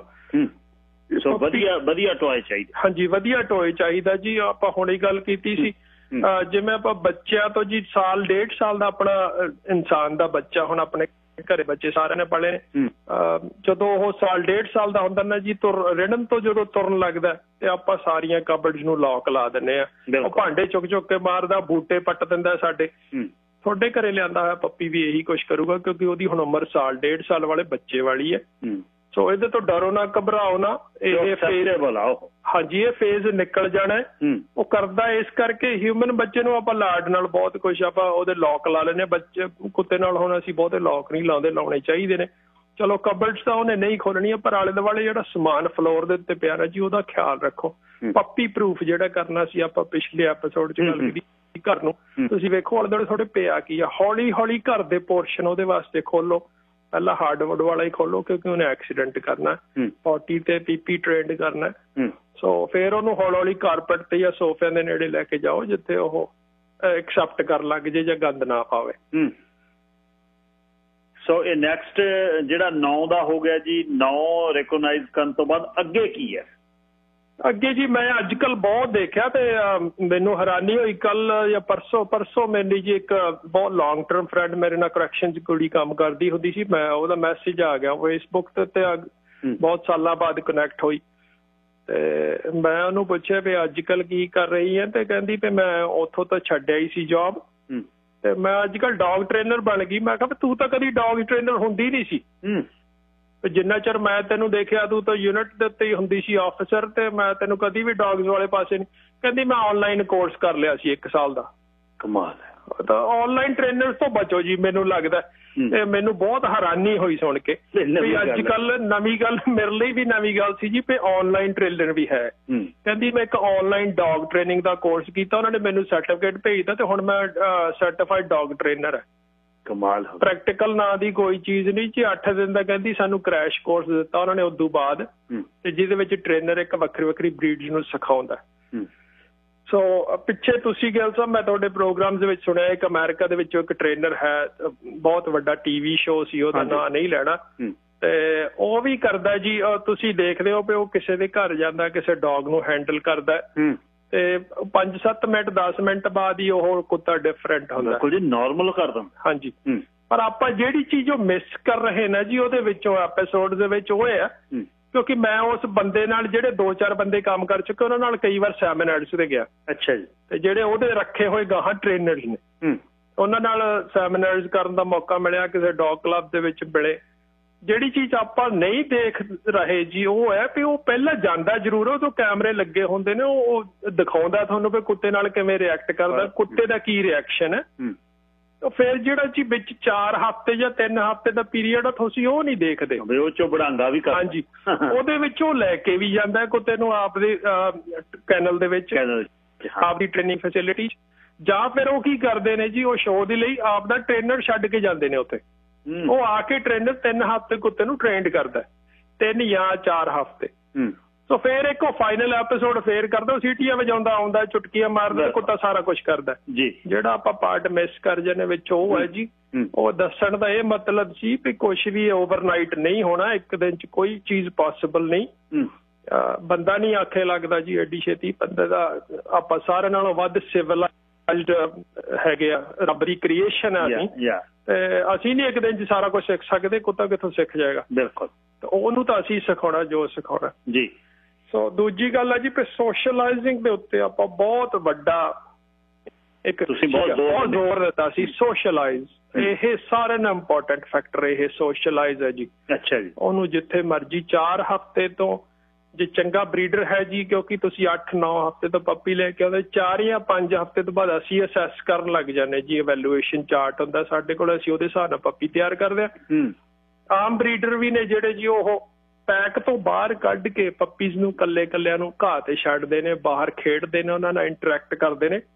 ਸੋ ਵਧੀਆ ਵਧੀਆ ਟੋਏ ਚਾਹੀਦਾ। ਹਾਂਜੀ, ਵਧੀਆ ਟੋਏ ਚਾਹੀਦਾ ਜੀ। ਆਪਾਂ ਹੁਣੇ ਗੱਲ ਕੀਤੀ ਸੀ ਜਿਵੇਂ ਆਪਾਂ ਬੱਚਿਆਂ ਤੋਂ ਜੀ, ਸਾਲ ਡੇਢ ਸਾਲ ਦਾ ਆਪਣਾ ਇਨਸਾਨ ਦਾ ਬੱਚਾ, ਹੁਣ ਆਪਣੇ ਘਰੇ ਬੱਚੇ ਸਾਰਿਆਂ ਨੇ ਪਲੇ ਨੇ, ਜਦੋਂ ਉਹ ਸਾਲ ਡੇਢ ਸਾਲ ਦਾ ਹੁੰਦਾ ਨਾ ਜੀ, ਤੁਰ ਰਿੜਨ ਤੋਂ ਜਦੋਂ ਤੁਰਨ ਲੱਗਦਾ ਤੇ ਆਪਾਂ ਸਾਰੀਆਂ ਕਬਰਡਸ ਨੂੰ ਲੌਕ ਲਾ ਦਿੰਦੇ ਆ। ਉਹ ਭਾਂਡੇ ਚੁੱਕ ਚੁੱਕ ਕੇ ਮਾਰਦਾ, ਬੂਟੇ ਪੱਟ ਦਿੰਦਾ ਸਾਡੇ। ਤੁਹਾਡੇ ਘਰੇ ਲਿਆਂਦਾ ਹੋਇਆ ਪੱਪੀ ਵੀ ਇਹੀ ਕੁਛ ਕਰੂਗਾ, ਕਿਉਂਕਿ ਉਹਦੀ ਹੁਣ ਉਮਰ ਸਾਲ ਡੇਢ ਸਾਲ ਵਾਲੇ ਬੱਚੇ ਵਾਲੀ ਹੈ। ਸੋ ਇਹਦੇ ਤੋਂ ਡਰੋ ਨਾ, ਘਬਰਾਓ ਨਾ। ਇਹ ਫੇਜ਼, ਹਾਂਜੀ, ਇਹ ਫੇਜ਼ ਨਿਕਲ ਜਾਣਾ। ਉਹ ਕਰਦਾ ਇਸ ਕਰਕੇ ਹਿਊਮਨ ਬੱਚੇ ਨੂੰ ਆਪਾਂ ਲਾਡ ਨਾਲ ਬਹੁਤ ਕੁਛ ਆਪਾਂ ਉਹਦੇ ਲੌਕ ਲਾ ਲੈਂਦੇ। ਬੱਚੇ ਕੁੱਤੇ ਨਾਲ ਹੁਣ ਅਸੀਂ ਬਹੁਤੇ ਲੌਕ ਨਹੀਂ ਲਾਉਂਦੇ, ਲਾਉਣੇ ਚਾਹੀਦੇ ਨੇ। ਚਲੋ ਕਬਰਡਸ ਤਾਂ ਉਹਨੇ ਨਹੀਂ ਖੋਲਣੀਆਂ, ਪਰ ਆਲੇ ਦੁਆਲੇ ਜਿਹੜਾ ਸਮਾਨ ਫਲੋਰ ਦੇ ਉੱਤੇ ਪਿਆ ਨਾ ਜੀ, ਉਹਦਾ ਖਿਆਲ ਰੱਖੋ। ਪੱਪੀ ਪ੍ਰੂਫ ਜਿਹੜਾ ਕਰਨਾ ਸੀ ਆਪਾਂ ਪਿਛਲੇ ਐਪੀਸੋਡ 'ਚ ਗੱਲ ਕੀਤੀ, ਘਰ ਨੂੰ ਤੁਸੀਂ ਵੇਖੋ ਆਲੇ ਦੁਆਲੇ ਤੁਹਾਡੇ ਪਿਆ ਕੀ ਆ। ਹੌਲੀ ਹੌਲੀ ਘਰ ਦੇ ਪੋਰਸ਼ਨ ਉਹਦੇ ਵਾਸਤੇ ਖੋਲੋ। ਪਹਿਲਾਂ ਹਾਰਡਵੁੱਡ ਵਾਲਾ ਹੀ ਖੋਲੋ, ਕਿਉਂਕਿ ਉਹਨੇ ਐਕਸੀਡੈਂਟ ਕਰਨਾ, ਪੋਟੀ ਤੇ ਪੀਪੀ ਟ੍ਰੇਨਡ ਕਰਨਾ। ਸੋ ਫਿਰ ਉਹਨੂੰ ਹੌਲੀ ਹੌਲੀ ਕਾਰਪੈਟ ਤੇ ਜਾਂ ਸੋਫਿਆਂ ਦੇ ਨੇੜੇ ਲੈ ਕੇ ਜਾਓ, ਜਿੱਥੇ ਉਹ ਐਕਸੈਪਟ ਕਰ ਲੱਗ ਜੇ ਜਾਂ ਗੰਦ ਨਾ ਪਾਵੇ। ਸੋ ਇਹ ਨੈਕਸਟ ਜਿਹੜਾ ਨੌ ਦਾ ਹੋ ਗਿਆ ਜੀ, ਨੌ ਰਿਕੋਗਨਾਈਜ਼ ਕਰਨ ਤੋਂ ਬਾਅਦ ਅੱਗੇ ਕੀ ਹੈ? ਅੱਗੇ ਜੀ ਮੈਂ ਅੱਜ ਕੱਲ੍ਹ ਬਹੁਤ ਦੇਖਿਆ ਤੇ ਮੈਨੂੰ ਹੈਰਾਨੀ ਹੋਈ, ਕੱਲ ਜਾਂ ਪਰਸੋਂ ਪਰਸੋਂ ਮੇਰੀ ਜੀ ਇੱਕ ਬਹੁਤ ਲੌਂਗ ਟਰਮ ਫਰੈਂਡ ਮੇਰੇ ਨਾਲ ਕਰੈਕਸ਼ਨ 'ਚ ਕੁੜੀ ਕੰਮ ਕਰਦੀ ਹੁੰਦੀ ਸੀ, ਮੈਂ ਉਹਦਾ ਮੈਸੇਜ ਆ ਗਿਆ ਫੇਸਬੁੱਕ ਤੇ ਤੇ ਬਹੁਤ ਸਾਲਾਂ ਬਾਅਦ ਕਨੈਕਟ ਹੋਈ ਤੇ ਮੈਂ ਉਹਨੂੰ ਪੁੱਛਿਆ ਵੀ ਅੱਜ ਕੱਲ੍ਹ ਕੀ ਕਰ ਰਹੀ ਹੈ, ਤੇ ਕਹਿੰਦੀ ਵੀ ਮੈਂ ਉੱਥੋਂ ਤਾਂ ਛੱਡਿਆ ਹੀ ਸੀ ਜੋਬ ਤੇ ਮੈਂ ਅੱਜ ਕੱਲ੍ਹ ਡੌਗ ਟ੍ਰੇਨਰ ਬਣ ਗਈ। ਮੈਂ ਕਿਹਾ ਤੂੰ ਤਾਂ ਕਦੀ ਡੌਗ ਟ੍ਰੇਨਰ ਹੁੰਦੀ ਨਹੀਂ ਸੀ, ਜਿੰਨਾ ਚਿਰ ਮੈਂ ਤੈਨੂੰ ਦੇਖਿਆ ਤੂੰ ਤਾਂ ਯੂਨਿਟ ਦੇ ਉੱਤੇ ਹੀ ਹੁੰਦੀ ਸੀ ਆਫਿਸਰ, ਤੇ ਮੈਂ ਤੈਨੂੰ ਕਦੀ ਵੀ ਡੌਗਸ ਵਾਲੇ ਪਾਸੇ ਨਹੀਂ। ਕਹਿੰਦੀ ਮੈਂ ਆਨਲਾਈਨ ਕੋਰਸ ਕਰ ਲਿਆ ਸੀ ਇੱਕ ਸਾਲ ਦਾ। ਕਮਾਲ ਹੈ। ਤਾਂ ਆਨਲਾਈਨ ਟ੍ਰੇਨਰ ਤੋਂ ਬਚੋ ਜੀ, ਮੈਨੂੰ ਲੱਗਦਾ। ਤੇ ਮੈਨੂੰ ਬਹੁਤ ਹੈਰਾਨੀ ਹੋਈ ਸੁਣ ਕੇ ਵੀ ਅੱਜ ਕੱਲ ਨਵੀਂ ਗੱਲ ਮੇਰੇ ਲਈ ਵੀ ਨਵੀਂ ਗੱਲ ਸੀ ਜੀ ਵੀ ਆਨਲਾਈਨ ਟ੍ਰੇਨਰ ਵੀ ਹੈ। ਕਹਿੰਦੀ ਮੈਂ ਇੱਕ ਆਨਲਾਈਨ ਡੌਗ ਟ੍ਰੇਨਿੰਗ ਦਾ ਕੋਰਸ ਕੀਤਾ, ਉਹਨਾਂ ਨੇ ਮੈਨੂੰ ਸਰਟੀਫਿਕੇਟ ਭੇਜਦਾ ਤੇ ਹੁਣ ਮੈਂ ਸਰਟੀਫਾਈਡ ਡੌਗ ਟ੍ਰੇਨਰ ਹੈ। ਕਮਾਲ। ਪ੍ਰੈਕਟੀਕਲ ਨਾਂ ਦੀ ਕੋਈ ਚੀਜ਼ ਨਹੀਂ ਜੀ। ਅੱਠ ਦਿਨ ਦਾ ਕਹਿੰਦੀ ਸਾਨੂੰ ਕ੍ਰੈਸ਼ ਕੋਰਸ ਦਿੱਤਾ ਉਹਨਾਂ ਨੇ ਉਦੋਂ ਬਾਅਦ, ਤੇ ਜਿਹਦੇ ਵਿੱਚ ਟ੍ਰੇਨਰ ਇੱਕ ਵੱਖਰੀ ਵੱਖਰੀ ਬਰੀਡਸ ਨੂੰ ਸਿਖਾਉਂਦਾ। ਸੋ ਪਿੱਛੇ ਤੁਸੀਂ ਗਿੱਲ ਸਾਹਿਬ ਮੈਂ ਤੁਹਾਡੇ ਪ੍ਰੋਗਰਾਮ ਦੇ ਵਿੱਚ ਸੁਣਿਆ ਇੱਕ ਅਮਰੀਕਾ ਦੇ ਵਿੱਚੋਂ ਇੱਕ ਟ੍ਰੇਨਰ ਹੈ, ਬਹੁਤ ਵੱਡਾ ਟੀਵੀ ਸ਼ੋ ਸੀ, ਉਹਦਾ ਨਾਂ ਨਹੀਂ ਲੈਣਾ, ਤੇ ਉਹ ਵੀ ਕਰਦਾ ਜੀ। ਤੁਸੀਂ ਦੇਖਦੇ ਹੋ ਵੀ ਉਹ ਕਿਸੇ ਦੇ ਘਰ ਜਾਂਦਾ, ਕਿਸੇ ਡੌਗ ਨੂੰ ਹੈਂਡਲ ਕਰਦਾ ਤੇ ਪੰਜ ਸੱਤ ਮਿੰਟ ਦਸ ਮਿੰਟ ਬਾਅਦ ਹੀ ਉਹ ਕੁੱਤਾ ਡਿਫਰੈਂਟ ਹੁੰਦਾ, ਨੋਰਮਲ ਕਰਦਾ। ਹਾਂਜੀ, ਪਰ ਆਪਾਂ ਜਿਹੜੀ ਚੀਜ਼ ਉਹ ਮਿਸ ਕਰ ਰਹੇ ਨਾ ਜੀ ਉਹਦੇ ਵਿੱਚੋਂ ਐਪੀਸੋਡ ਦੇ ਵਿੱਚ ਉਹ ਹੈ, ਕਿਉਂਕਿ ਮੈਂ ਉਸ ਬੰਦੇ ਨਾਲ ਜਿਹੜੇ ਦੋ ਚਾਰ ਬੰਦੇ ਕੰਮ ਕਰ ਚੁੱਕੇ ਉਹਨਾਂ ਨਾਲ ਕਈ ਵਾਰ ਸੈਮੀਨਾਰਸ ਤੇ ਗਿਆ। ਅੱਛਾ ਜੀ। ਤੇ ਜਿਹੜੇ ਉਹਦੇ ਰੱਖੇ ਹੋਏ ਗਾਹਾਂ ਟ੍ਰੇਨਰਸ ਨੇ ਉਹਨਾਂ ਨਾਲ ਸੈਮੀਨਾਰਸ ਕਰਨ ਦਾ ਮੌਕਾ ਮਿਲਿਆ, ਕਿਸੇ ਡੌਗ ਕਲੱਬ ਦੇ ਵਿੱਚ ਮਿਲੇ। ਜਿਹੜੀ ਚੀਜ਼ ਆਪਾਂ ਨਹੀਂ ਦੇਖ ਰਹੇ ਜੀ ਉਹ ਹੈ ਵੀ ਉਹ ਪਹਿਲਾਂ ਜਾਂਦਾ ਜ਼ਰੂਰ, ਉਹ ਤੋਂ ਕੈਮਰੇ ਲੱਗੇ ਹੁੰਦੇ ਨੇ, ਉਹ ਦਿਖਾਉਂਦਾ ਤੁਹਾਨੂੰ ਵੀ ਕੁੱਤੇ ਨਾਲ ਕਿਵੇਂ ਰਿਐਕਟ ਕਰਦਾ, ਕੁੱਤੇ ਦਾ ਕੀ ਰਿਐਕਸ਼ਨ ਹੈ। ਫਿਰ ਜਿਹੜਾ ਜੀ ਵਿੱਚ ਚਾਰ ਹਫ਼ਤੇ ਜਾਂ ਤਿੰਨ ਹਫ਼ਤੇ ਦਾ ਪੀਰੀਅਡ ਆ ਤੁਸੀਂ ਉਹ ਨਹੀਂ ਦੇਖਦੇ, ਉਹ ਚੋਂ ਬਣਾਉਂਦਾ ਵੀ। ਹਾਂਜੀ, ਉਹਦੇ ਵਿੱਚ ਉਹ ਲੈ ਕੇ ਵੀ ਜਾਂਦਾ ਕੁੱਤੇ ਨੂੰ ਆਪਦੇ ਕੈਨਲ ਦੇ ਵਿੱਚ, ਆਪਦੀ ਟ੍ਰੇਨਿੰਗ ਫੈਸਿਲਿਟੀ, ਜਾਂ ਫਿਰ ਉਹ ਕੀ ਕਰਦੇ ਨੇ ਜੀ ਉਹ ਸ਼ੋਅ ਦੇ ਲਈ ਆਪਦਾ ਟ੍ਰੇਨਰ ਛੱਡ ਕੇ ਜਾਂਦੇ ਨੇ ਉੱਥੇ। ਉਹ ਆ ਕੇ ਟ੍ਰੇਨਰ ਤਿੰਨ ਹਫ਼ਤੇ ਕੁੱਤੇ ਨੂੰ ਟ੍ਰੇਨਡ ਕਰਦਾ, ਤਿੰਨ ਜਾਂ ਚਾਰ ਹਫ਼ਤੇ। ਸੋ ਫਿਰ ਇੱਕ ਉਹ ਫਾਈਨਲ ਐਪੀਸੋਡ ਫੇਰ ਕਰਦਾ, ਸੀਟੀਆਂ ਵਜਾਉਂਦਾ ਆਉਂਦਾ, ਚੁਟਕੀਆਂ ਮਾਰਦਾ, ਕੁੱਤਾ ਸਾਰਾ ਕੁਛ ਕਰਦਾ ਜੀ। ਜਿਹੜਾ ਆਪਾਂ ਪਾਰਟ ਮਿਸ ਕਰ ਜਾਂਦੇ ਵਿੱਚ ਉਹ ਹੈ ਜੀ। ਉਹ ਦੱਸਣ ਦਾ ਇਹ ਮਤਲਬ ਸੀ ਵੀ ਕੁਛ ਵੀ ਓਵਰਨਾਈਟ ਨਹੀਂ ਹੋਣਾ, ਇੱਕ ਦਿਨ ਚ ਕੋਈ ਚੀਜ਼ ਪੋਸੀਬਲ ਨਹੀਂ। ਬੰਦਾ ਨਹੀਂ ਆਖੇ ਲੱਗਦਾ ਜੀ ਐਡੀ ਛੇਤੀ। ਬੰਦੇ ਦਾ ਆਪਾਂ ਸਾਰਿਆਂ ਨਾਲੋਂ ਵੱਧ ਸਿਵਲਾਈਜ਼ਡ ਹੈਗੇ ਆ, ਰੱਬ ਦੀ ਕ੍ਰੀਏਸ਼ਨ ਆ ਅਸੀਂ, ਤੇ ਅਸੀਂ ਨਹੀਂ ਇੱਕ ਦਿਨ ਚ ਸਾਰਾ ਕੁਛ ਸਿੱਖ ਸਕਦੇ, ਕੁੱਤਾ ਕਿੱਥੋਂ ਸਿੱਖ ਜਾਏਗਾ। ਬਿਲਕੁਲ, ਉਹਨੂੰ ਤਾਂ ਅਸੀਂ ਸਿਖਾਉਣਾ ਜੋ ਸਿਖਾਉਣਾ ਜੀ। ਸੋ ਦੂਜੀ ਗੱਲ ਹੈ ਜੀ ਵੀ ਸੋਸ਼ਲਾਈਜ਼ਿੰਗ ਦੇ ਉੱਤੇ ਆਪਾਂ ਬਹੁਤ ਵੱਡਾ ਇੱਕ ਤੁਸੀਂ ਬਹੁਤ ਜ਼ੋਰ ਦਿੱਤਾ ਸੀ, ਸੋਸ਼ਲਾਈਜ਼। ਇਹ ਸਾਰਿਆਂ ਨਾਲ ਇੰਪੋਰਟੈਂਟ ਫੈਕਟਰ ਇਹ ਸੋਸ਼ਲਾਈਜ਼ ਹੈ ਜੀ। ਅੱਛਾ ਜੀ। ਉਹਨੂੰ ਜਿੱਥੇ ਮਰਜ਼ੀ ਚਾਰ ਹਫ਼ਤੇ ਤੋਂ ਜੇ ਚੰਗਾ ਬਰੀਡਰ ਹੈ ਜੀ, ਕਿਉਂਕਿ ਤੁਸੀਂ ਅੱਠ ਨੌ ਹਫ਼ਤੇ ਤੋਂ ਪੱਪੀ ਲੈ ਕੇ ਆਉਂਦੇ, ਚਾਰ ਜਾਂ ਪੰਜ ਹਫ਼ਤੇ ਤੋਂ ਬਾਅਦ ਅਸੀਂ ਅਸੈਸ ਕਰਨ ਲੱਗ ਜਾਂਦੇ ਜੀ। ਇਵੈਲੂਏਸ਼ਨ ਚਾਰਟ ਹੁੰਦਾ ਸਾਡੇ ਕੋਲ, ਅਸੀਂ ਉਹਦੇ ਹਿਸਾਬ ਨਾਲ ਪੱਪੀ ਤਿਆਰ ਕਰਦੇ ਹਾਂ। ਆਮ ਬਰੀਡਰ ਵੀ ਨੇ ਜਿਹੜੇ ਜੀ ਉਹ ਪੈਕ ਤੋਂ ਬਾਹਰ ਕੱਢ ਕੇ ਪੱਪੀਜ਼ ਨੂੰ ਕੱਲੇ ਕੱਲਿਆਂ ਨੂੰ ਘਾਹ ਤੇ ਛੱਡਦੇ ਨੇ, ਬਾਹਰ ਖੇਡਦੇ ਨੇ, ਉਹਨਾਂ ਨਾਲ ਇੰਟਰੈਕਟ ਕਰਦੇ ਨੇ।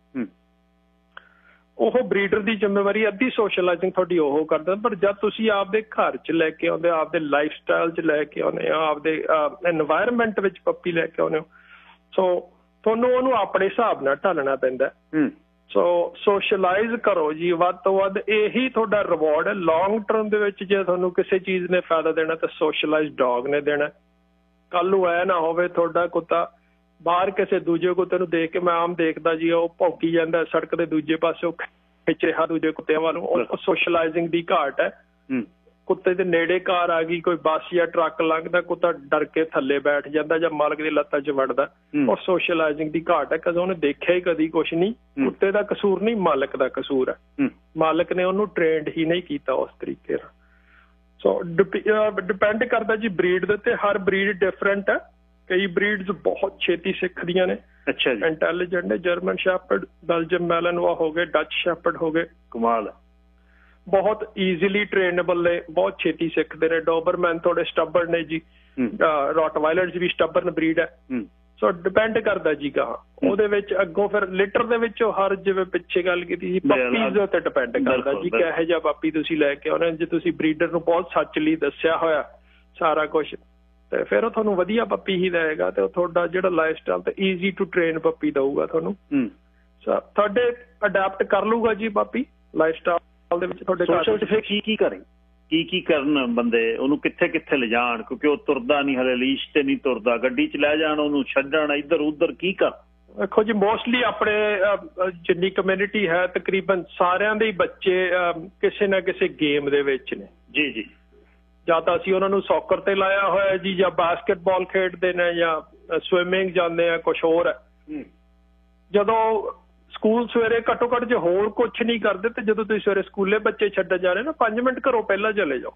ਉਹ ਬਰੀਡਰ ਦੀ ਜ਼ਿੰਮੇਵਾਰੀ, ਅੱਧੀ ਸੋਸ਼ਲਾਈਜ਼ਿੰਗ ਤੁਹਾਡੀ ਉਹ ਕਰਦਾ। ਪਰ ਜਦ ਤੁਸੀਂ ਆਪਦੇ ਘਰ 'ਚ ਲੈ ਕੇ ਆਉਂਦੇ ਹੋ, ਆਪਦੇ ਲਾਈਫ ਸਟਾਈਲ 'ਚ ਲੈ ਕੇ ਆਉਂਦੇ ਹੋ, ਆਪਦੇ ਐਨਵਾਇਰਮੈਂਟ ਵਿੱਚ ਪੱਪੀ ਲੈ ਕੇ ਆਉਂਦੇ ਹੋ, ਸੋ ਤੁਹਾਨੂੰ ਉਹਨੂੰ ਆਪਣੇ ਹਿਸਾਬ ਨਾਲ ਢਾਲਣਾ ਪੈਂਦਾ। ਸੋ ਸੋਸ਼ਲਾਈਜ਼ ਕਰੋ ਜੀ ਵੱਧ ਤੋਂ ਵੱਧ, ਇਹੀ ਤੁਹਾਡਾ ਰਿਵਾਰਡ ਹੈ ਲੌਂਗ ਟਰਮ ਦੇ ਵਿੱਚ। ਜੇ ਤੁਹਾਨੂੰ ਕਿਸੇ ਚੀਜ਼ ਨੇ ਫਾਇਦਾ ਦੇਣਾ ਤਾਂ ਸੋਸ਼ਲਾਈਜ਼ ਡੌਗ ਨੇ ਦੇਣਾ। ਕੱਲ ਨੂੰ ਐ ਨਾ ਹੋਵੇ ਤੁਹਾਡਾ ਕੁੱਤਾ ਬਾਹਰ ਕਿਸੇ ਦੂਜੇ ਕੁੱਤੇ ਨੂੰ ਦੇਖ ਕੇ, ਮੈਂ ਆਮ ਦੇਖਦਾ ਜੀ ਉਹ ਭੌਂਕੀ ਜਾਂਦਾ ਸੜਕ ਦੇ ਦੂਜੇ ਪਾਸੇ, ਉਹ ਖਿੱਚ ਰਿਹਾ ਦੂਜੇ ਕੁੱਤਿਆਂ ਵੱਲ, ਉਹ ਸੋਸ਼ਲਾਈਜ਼ਿੰਗ ਦੀ ਘਾਟ ਹੈ। ਕੁੱਤੇ ਦੇ ਨੇੜੇ ਕਾਰ ਆ ਗਈ, ਕੋਈ ਬੱਸ ਜਾਂ ਟਰੱਕ ਲੰਘਦਾ, ਕੁੱਤਾ ਡਰ ਕੇ ਥੱਲੇ ਬੈਠ ਜਾਂਦਾ ਜਾਂ ਮਾਲਕ ਦੀ ਲੱਤਾਂ 'ਚ ਵੜਦਾ। ਉਹ ਸੋਸ਼ਲਾਈਜ਼ਿੰਗ ਦੀ ਘਾਟ ਹੈ, ਕਦੇ ਉਹਨੇ ਦੇਖਿਆ ਹੀ ਕਦੀ ਕੁਛ ਨਹੀਂ। ਕੁੱਤੇ ਦਾ ਕਸੂਰ ਨਹੀਂ, ਮਾਲਕ ਦਾ ਕਸੂਰ ਹੈ। ਮਾਲਕ ਨੇ ਉਹਨੂੰ ਟ੍ਰੇਨਡ ਹੀ ਨਹੀਂ ਕੀਤਾ ਉਸ ਤਰੀਕੇ ਨਾਲ। ਸੋ ਡਿਪੈਂਡ ਕਰਦਾ ਜੀ ਬਰੀਡ ਦੇ ਉੱਤੇ, ਹਰ ਬਰੀਡ ਡਿਫਰੈਂਟ ਹੈ। ਕਈ ਬਰੀਡਸ ਬਹੁਤ ਛੇਤੀ ਸਿੱਖਦੀਆਂ ਨੇ, ਅੱਛਾ ਜੀ, ਇੰਟੈਲੀਜੈਂਟ ਨੇ। ਜਰਮਨ ਸ਼ੈਪਰਡ, ਬੈਲਜੀਅਮ ਮੈਲਨਵਾ ਹੋ ਗਏ, ਡੱਚ ਸ਼ੈਪਰਡ ਹੋ ਗਏ, ਕਮਾਲ, ਬਹੁਤ ਈਜ਼ੀਲੀ ਟ੍ਰੇਨੇਬਲ ਨੇ, ਬਹੁਤ ਛੇਤੀ ਸਿੱਖਦੇ ਨੇ। ਡੋਬਰਮੈਨ ਥੋੜੇ ਸਟੱਬਰਨ ਨੇ ਜੀ, ਰੋਟਵਾਇਲਰਸ ਵੀ ਸਟੱਬਰਨ ਬਰੀਡ ਹੈ। ਸੋ ਡਿਪੈਂਡ ਕਰਦਾ ਜੀ ਕਹਾਂ ਉਹਦੇ ਵਿੱਚ। ਅੱਗੋਂ ਫਿਰ ਲਿਟਰ ਦੇ ਵਿੱਚ ਹਰ, ਜਿਵੇਂ ਪਿੱਛੇ ਗੱਲ ਕੀਤੀ ਸੀ, ਪੱਪੀਜ਼ ਦੇ ਉੱਤੇ ਡਿਪੈਂਡ ਕਰਦਾ ਜੀ ਕਿਹੋ ਜਿਹਾ ਪੱਪੀ ਤੁਸੀਂ ਲੈ ਕੇ ਆਉਣਾ। ਜੇ ਤੁਸੀਂ ਬਰੀਡਰ ਨੂੰ ਬਹੁਤ ਸੱਚਲੀ ਦੱਸਿਆ ਹੋਇਆ ਸਾਰਾ ਕੁਛ, ਤੇ ਫਿਰ ਉਹ ਤੁਹਾਨੂੰ ਵਧੀਆ ਪੱਪੀ ਹੀ ਦੇਗਾ, ਤੇ ਉਹ ਤੁਹਾਡਾ ਜਿਹੜਾ ਲਾਈਫ ਸਟਾਈਲ ਤੇ ਈਜ਼ੀ ਟੂ ਟ੍ਰੇਨ ਪੱਪੀ ਦਊਗਾ ਤੁਹਾਨੂੰ। ਤੁਹਾਡੇ ਅਡੈਪਟ ਕਰ ਲੂਗਾ ਜੀ ਪੱਪੀ ਲਾਈਫ ਸਟਾਈਲ ਦੇ ਵਿੱਚ। ਤੁਹਾਡੇ ਘਰ ਫਿਰ ਕੀ ਕੀ ਕਰੇ ਕੀ ਕੀ ਕਰਨ ਬੰਦੇ, ਉਹਨੂੰ ਕਿੱਥੇ ਕਿੱਥੇ ਲਿਜਾਣ, ਕਿਉਂਕਿ ਉਹ ਤੁਰਦਾ ਨਹੀਂ ਹਲੇ, ਲੀਸ਼ ਤੇ ਨਹੀਂ ਤੁਰਦਾ, ਗੱਡੀ 'ਚ ਲੈ ਜਾਣ ਉਹਨੂੰ, ਛੱਡਣ ਇੱਧਰ ਉੱਧਰ, ਕੀ ਕਰ? ਦੇਖੋ ਜੀ, ਮੋਸਟਲੀ ਆਪਣੇ ਜਿੰਨੀ ਕਮਿਊਨਿਟੀ ਹੈ ਤਕਰੀਬਨ ਸਾਰਿਆਂ ਦੇ ਹੀ ਬੱਚੇ ਕਿਸੇ ਨਾ ਕਿਸੇ ਗੇਮ ਦੇ ਵਿੱਚ ਨੇ ਜੀ। ਜੀ, ਜਾਂ ਤਾਂ ਅਸੀਂ ਉਹਨਾਂ ਨੂੰ ਸੌਕਰ ਤੇ ਲਾਇਆ ਹੋਇਆ ਜੀ, ਜਾਂ ਬਾਸਕਟਬਾਲ ਖੇਡਦੇ ਨੇ, ਜਾਂ ਸਵਿਮਿੰਗ ਜਾਂਦੇ ਆ, ਕੁਛ ਹੋਰ ਹੈ। ਜਦੋਂ ਸਕੂਲ ਸਵੇਰੇ ਘੱਟੋ ਘੱਟ ਜੇ ਹੋਰ ਕੁਛ ਨਹੀਂ ਕਰਦੇ ਤੇ ਜਦੋਂ ਤੁਸੀਂ ਸਵੇਰੇ ਸਕੂਲੇ ਬੱਚੇ ਛੱਡਣ ਜਾ ਰਹੇ ਨਾ, ਪੰਜ ਮਿੰਟ ਘਰੋਂ ਪਹਿਲਾਂ ਚਲੇ ਜਾਓ,